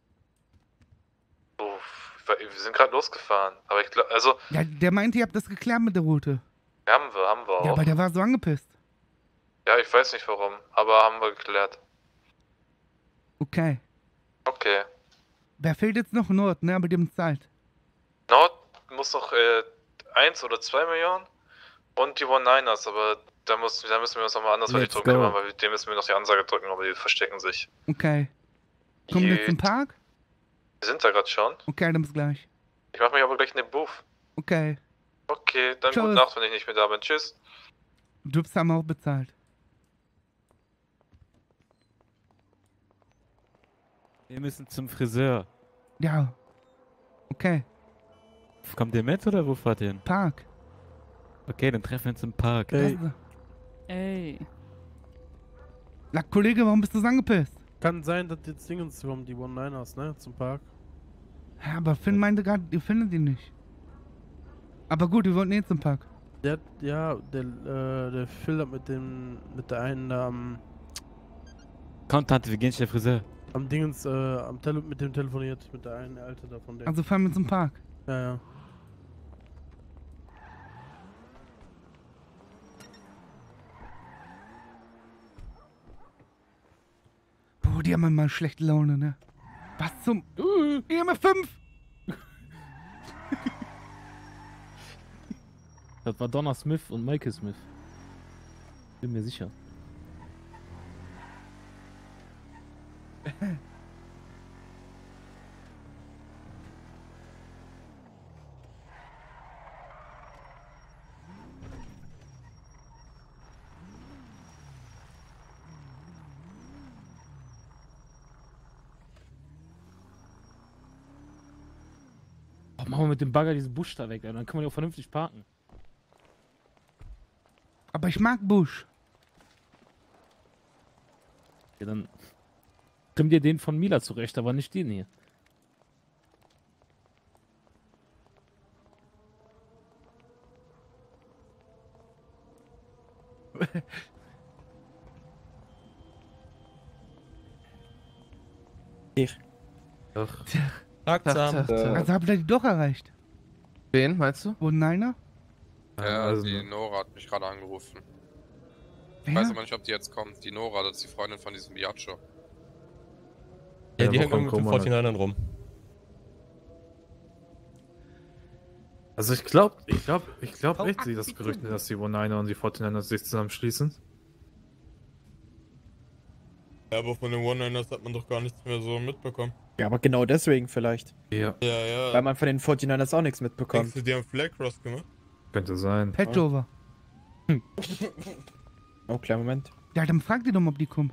Wir sind gerade losgefahren. Aber ich glaube, also, Ja, der meinte, ihr habt das geklärt mit der Route. haben wir auch. Ja, aber der war so angepisst. Ja, ich weiß nicht warum, aber haben wir geklärt. Okay. Okay. Wer fehlt jetzt noch? Nord, ne? Aber die haben Zeit. Nord muss noch 1 oder 2 Millionen und die One-Niners, aber da müssen wir uns nochmal anders Let's drum go. kümmern, weil dem müssen wir noch die Ansage drücken, aber die verstecken sich. Okay. Kommen wir jetzt zum Gut. Park? Wir sind da gerade schon. Okay, dann bis gleich. Ich mache mich aber gleich in den Booth. Okay. Okay, dann Tschüss. gute Nacht, wenn ich nicht mehr da bin. Tschüss. Drips haben auch bezahlt. Wir müssen zum Friseur. Ja. Okay. Kommt ihr mit oder wo fahrt ihr hin? Park. Okay, dann treffen wir uns im Park. Ey. Lack, Kollege, warum bist du so angepisst? Kann sein, dass jetzt Dingens kommen, die One-Niners, ne? Zum Park. Ja, aber Finn meinte gerade, ihr findet ihn nicht. Aber gut, wir wollten eh zum Park. Der Phil hat mit der einen da Komm, Tante, wir gehen zu der Friseur. am Dingens, mit dem telefoniert, mit der einen Alte da von der. Also fahren wir zum Park. Ja. Boah, die haben immer schlechte Laune, ne? Was zum... EMF 5! Das war Donna Smith und Michael Smith. Bin mir sicher. Oh, machen wir mit dem Bagger diesen Busch da weg, Alter. Dann kann man ja auch vernünftig parken. Aber ich mag Busch. Ja, dann trimm dir den von Mila zurecht, aber nicht den hier. Ich. Doch. Also habt ihr die doch erreicht? Wen, meinst du? Und Niner? Ja, die Nora hat mich gerade angerufen. Ich weiß aber nicht, ob die jetzt kommt. Die Nora, das ist die Freundin von diesem Biagio. Ja, die hängt mit den 49ern rum. Also ich glaube echt das Gerücht, dass die One-Niner und die 49ers sich zusammenschließen. Ja, aber von den One-Niners hat man doch gar nichts mehr so mitbekommen. Ja, aber genau deswegen vielleicht. Ja. Ja. Weil man von den 49ers auch nichts mitbekommt. Denkst du, die haben Flag Cross gemacht? Könnte sein. Patchover. Oh, kleinen Moment. Ja, dann frag die doch mal, ob die kommen.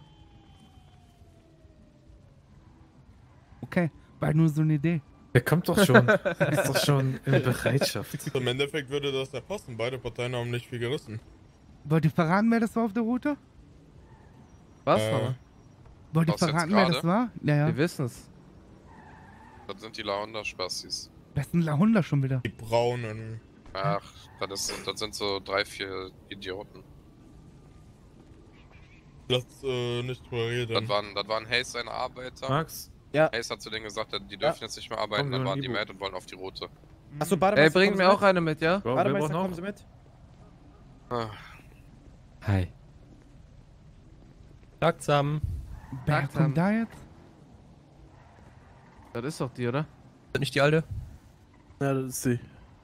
Okay, war nur so eine Idee. Der kommt doch schon. Er ist doch schon in Bereitschaft. Im Endeffekt würde das ja passen. Beide Parteien haben nicht viel gerissen. Wollt ihr verraten, wer das war auf der Route? Was? Wollt ihr Was jetzt verraten, wer das gerade? war? Ja. Wir wissen's. Das sind die La Honda-Spastis. Das sind La Honda schon wieder. Die Braunen. Ach, das sind so 3, 4 Idioten. Lass nicht drüber reden. Das waren Hayes seine Arbeiter. Max? Ja. Hayes hat zu denen gesagt, die dürfen jetzt nicht mehr arbeiten, Komm, dann wir waren die Ibu. mad und wollen auf die Route. Achso, Ey, Bademeister, bring kommen mir Sie auch mit? eine mit, ja? Bademeister, kommen Sie mit? Ah. Hi. Tag zusammen. Wer kommt da jetzt? Das ist doch die, oder? Ist das nicht die alte? Ja, das ist sie.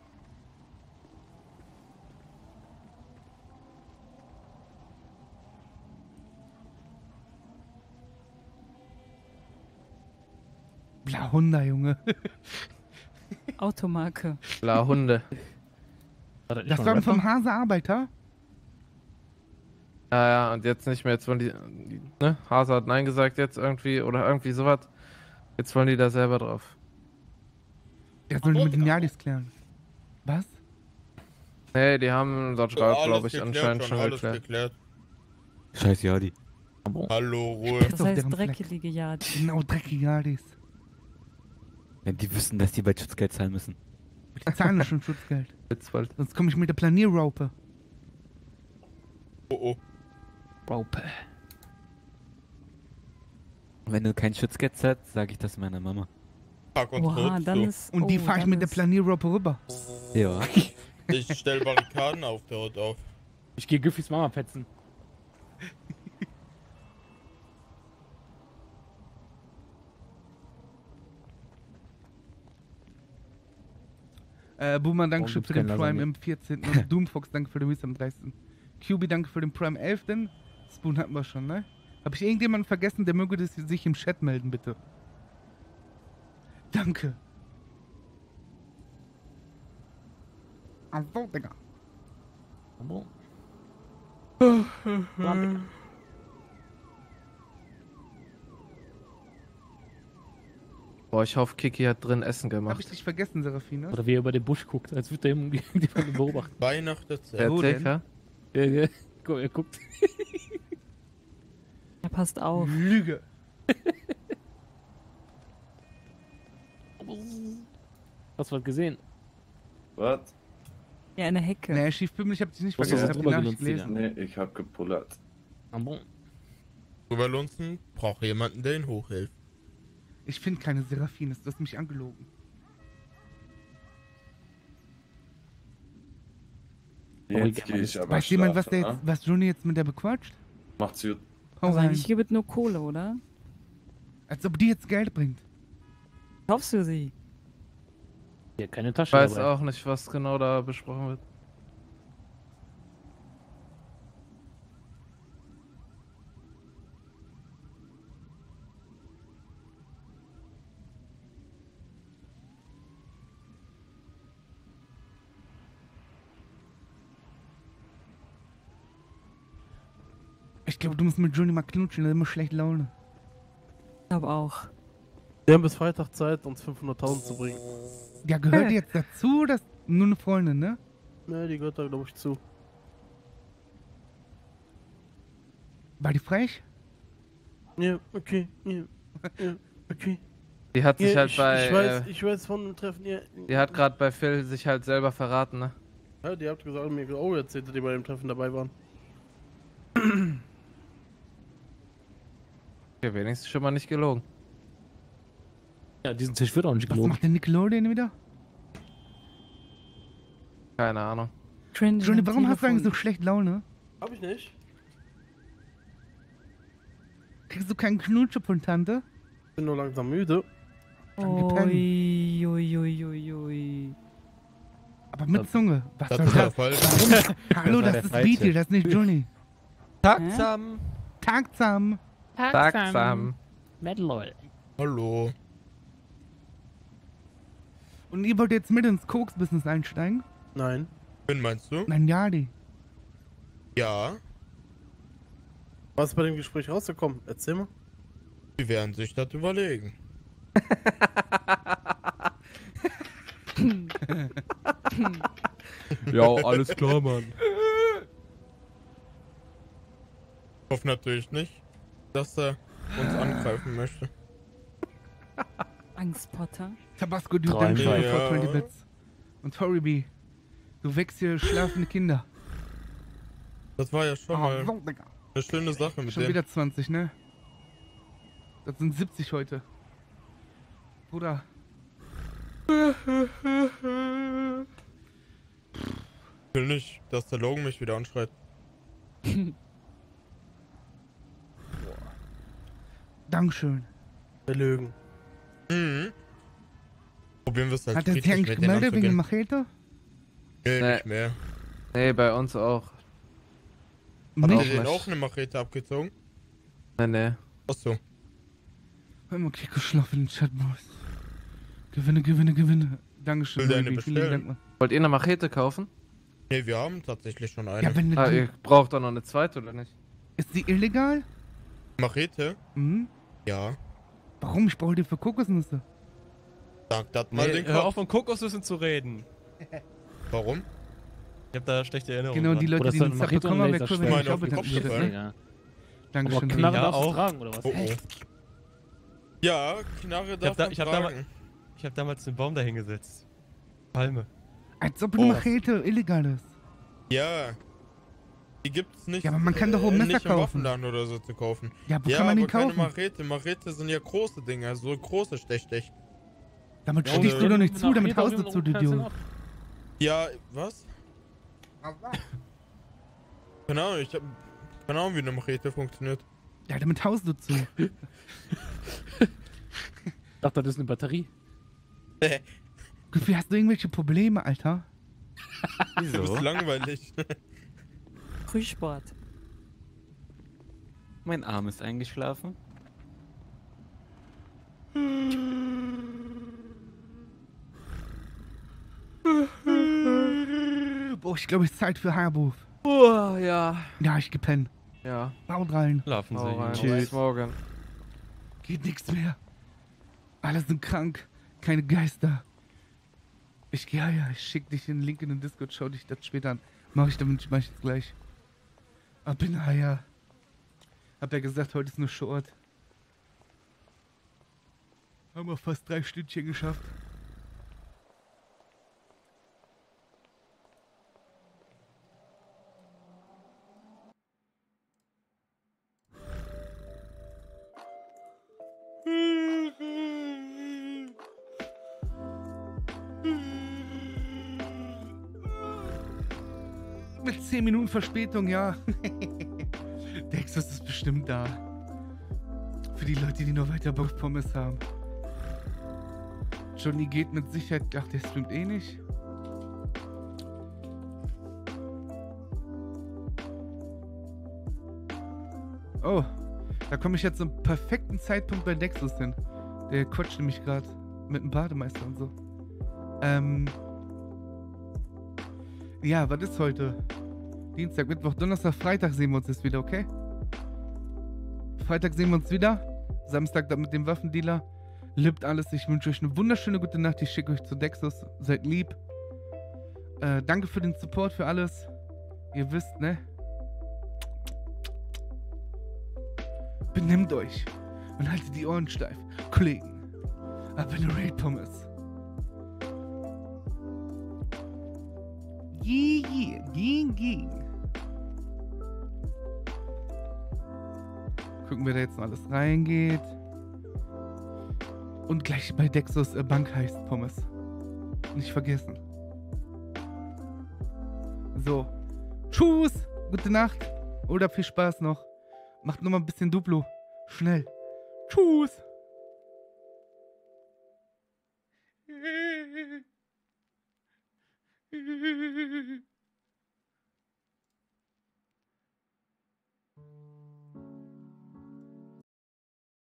La Honda, Junge. Automarke. La Hunde. Das war vom Hase Arbeiter? Ja, und jetzt nicht mehr. Jetzt wollen die ne? Hase hat Nein gesagt jetzt irgendwie oder irgendwie sowas. Jetzt wollen die da selber drauf. Der soll mit den Jadis klären. Was? Nee, die haben Dodge Route, glaube ich, geklärt, anscheinend schon alles geklärt. geklärt. Scheiß Jadi. Hallo, Ruhe. Das heißt dreckige Jahre. Genau, dreckige Jadis. Wenn die wissen, dass die bald Schutzgeld zahlen müssen. Die zahlen schon Schutzgeld. Witzwald. Sonst komme ich mit der Planierraupe. Oh. Raupe. Wenn du kein Schutzgeld zahlst, sage ich das meiner Mama. Oha, dann ist... Und die fahre ich mit der Planierraupe rüber. Ja. Ich stell Barrikaden auf der Haut auf. Ich gehe Giffys Mama petzen. Boomer, danke schön gibt's für den kein Prime Lasagne? im 14. Und Doomfox, danke für den Reese am 30. QB, danke für den Prime 11. Spoon hatten wir schon, ne? Hab ich irgendjemanden vergessen, der möge das sich im Chat melden, bitte. Danke. Also, Digga. Boah, ich hoffe, Kiki hat drin Essen Hab gemacht. ich dich vergessen, Serafine? Oder wie er über den Busch guckt, als würde er jemanden beobachten. Weihnachtszeit. Der Wo denn? TK? Ja. Guck, er guckt. Er passt auf. Lüge. Hast du was gesehen? Was? Ja, eine Hecke. Nee, Schiefbümmel, ich hab dich nicht Du hast vergessen, das ich hab die drüber Nachricht genutzt, gelesen. Nee, ich hab gepullert. Ah, bon. Rüberlunzen braucht jemanden, der ihn hochhilft. Ich finde keine Serafine, du hast mich angelogen. Jetzt geh ich aber Weiß jemand, was, schlafen, der jetzt, ne? was Johnny jetzt mit der bequatscht? Macht's gut. Hau Also rein. eigentlich gibt es nur Kohle, oder? Als ob die jetzt Geld bringt. Kaufst du sie? Ja, keine Ich Tasche weiß dabei. auch nicht, was genau da besprochen wird. Ich glaube, du musst mit Johnny mal knutschen, der hat immer schlechte Laune. Ich glaube auch. Wir haben bis Freitag Zeit, uns 500.000 zu bringen. Ja, gehört die jetzt dazu, oder ist nur eine Freundin, ne? Ne, die gehört da, glaube ich, zu. War die frech? Ja, okay, ja, okay. Die hat sich Ja, halt bei. ich weiß von dem Treffen, ja. Die hat gerade bei Phil sich halt selber verraten, ne? Ja, die habt gesagt, mir auch erzählt, dass die bei dem Treffen dabei waren. Okay, wenigstens schon mal nicht gelogen. Ja, diesen Tisch wird auch nicht Was gelogen. macht der Nickelodeon wieder? Keine Ahnung. Johnny, warum hast du eigentlich so schlecht Laune? Hab ich nicht. Kriegst du keinen Knutsche von Tante? Bin nur langsam müde. Ui, ui, ui, ui, ui. Aber mit Zunge. Was Das soll ist ja das? falsch. Warum? Hallo, war das der ist Falsche. Beatle, das ist nicht Johnny. Tagsam. Tagsam. Tagsam. Medlol. Hallo. Und ihr wollt jetzt mit ins Koks-Business einsteigen? Nein. Wen meinst du? Nein, Jadi. Ja. Was ist bei dem Gespräch rausgekommen? Erzähl mal. Die werden sich das überlegen. Ja, alles klar, Mann. Ich hoffe natürlich nicht, dass er uns angreifen möchte. Angstpotter. Tabasco, du danke für 20 Bits. Und Horriby, du wächst hier schlafende Kinder. Das war ja schon mal so, Digga. eine schöne Sache mit Schon dem. wieder 20, ne? Das sind 70 heute. Bruder. Ich will nicht, dass der Logan mich wieder anschreit. Dankeschön. Wir lügen. Mhm. Probieren wir es halt Hat er sich friedlich eigentlich mit denen gemeldet wegen anzugehen. Machete? Nee, nicht mehr. Nee, bei uns auch. Hat Nicht? er den auch eine Machete abgezogen? Nee. Achso. Hör mal, Kiko, schlaf in den Chat, Boys. Gewinne, gewinne, gewinne. Dankeschön, Will der eine Horriby. Vielen Dank, bestellen? Mann. Wollt ihr eine Machete kaufen? Nee, wir haben tatsächlich schon eine. Ja, wenn Ah, du... ihr braucht doch noch eine zweite, oder nicht? Ist die illegal? Machete? Mhm. Ja. Warum? Ich brauche die für Kokosnüsse. Sag das mal den Hör Kopf. auf von Kokosnüssen zu reden. Warum? Ich hab da schlechte Erinnerungen. Genau, die dran. Leute, die den Zap bekommen haben, wäre cool, wenn Meine ich auch auf den bitte Kopf das, gefallen. ne? Aber Dankeschön. Knarre Ja, darfst du auch. tragen, oder was? Oh, oh. Ja, Knarre darf man Ich hab damals den Baum dahingesetzt. Palme. Als ob eine Machete illegal ist. Ja. Die gibt's nicht. Ja, aber man kann doch auch Messer nicht im kaufen. Waffenladen oder so zu kaufen. Ja, wo kann man aber den kaufen? keine Machete. Machete sind ja große Dinger, so große Stech. Damit Ja, stichst du oder- doch nicht zu, damit Machete haust du und zu, du kannst ihn Idiot. ab. Ja, was? Keine Ahnung, ich hab keine Ahnung, wie eine Machete funktioniert. Ja, damit haust du zu. Ich dachte, das ist eine Batterie. Gefühl, hast du irgendwelche Probleme, Alter? Du bist langweilig. Frühsport. Mein Arm ist eingeschlafen. Boah, ich glaube, es ist Zeit für Haarberuf. Oh, ja. Ja, ich gepennt. Ja. Haut rein. Schlafen Hau rein. Sie. Bis morgen. Geht nichts mehr. Alle sind krank. Keine Geister. Ich gehe ja. Ich schick dich den Link in den Discord. Schau dich das später an. Mach ich damit, mach ich jetzt gleich. Ab in Haya. Hab ja gesagt, heute ist nur Short. Haben wir fast 3 Stündchen geschafft. Mit 10 Minuten Verspätung, ja. Dexus ist bestimmt da. Für die Leute, die noch weiter Bock auf Pommes haben. Johnny geht mit Sicherheit. Ach, der streamt eh nicht. Oh, da komme ich jetzt zum perfekten Zeitpunkt bei Dexus hin. Der quatscht nämlich gerade mit dem Bademeister und so. Ja, was ist heute? Dienstag, Mittwoch, Donnerstag, Freitag sehen wir uns jetzt wieder, okay? Freitag sehen wir uns wieder. Samstag dann mit dem Waffendealer. Liebt alles. Ich wünsche euch eine wunderschöne gute Nacht. Ich schicke euch zu Dexus. Seid lieb. Danke für den Support, für alles. Ihr wisst, ne? Benimmt euch und haltet die Ohren steif. Kollegen, ab in den Raid Pommes. Ging. Gucken, wer da jetzt noch alles reingeht. Und gleich bei Dexos Bank heißt Pommes. Nicht vergessen. So. Tschüss. Gute Nacht. Oder viel Spaß noch. Macht nur mal ein bisschen Duplo. Schnell. Tschüss.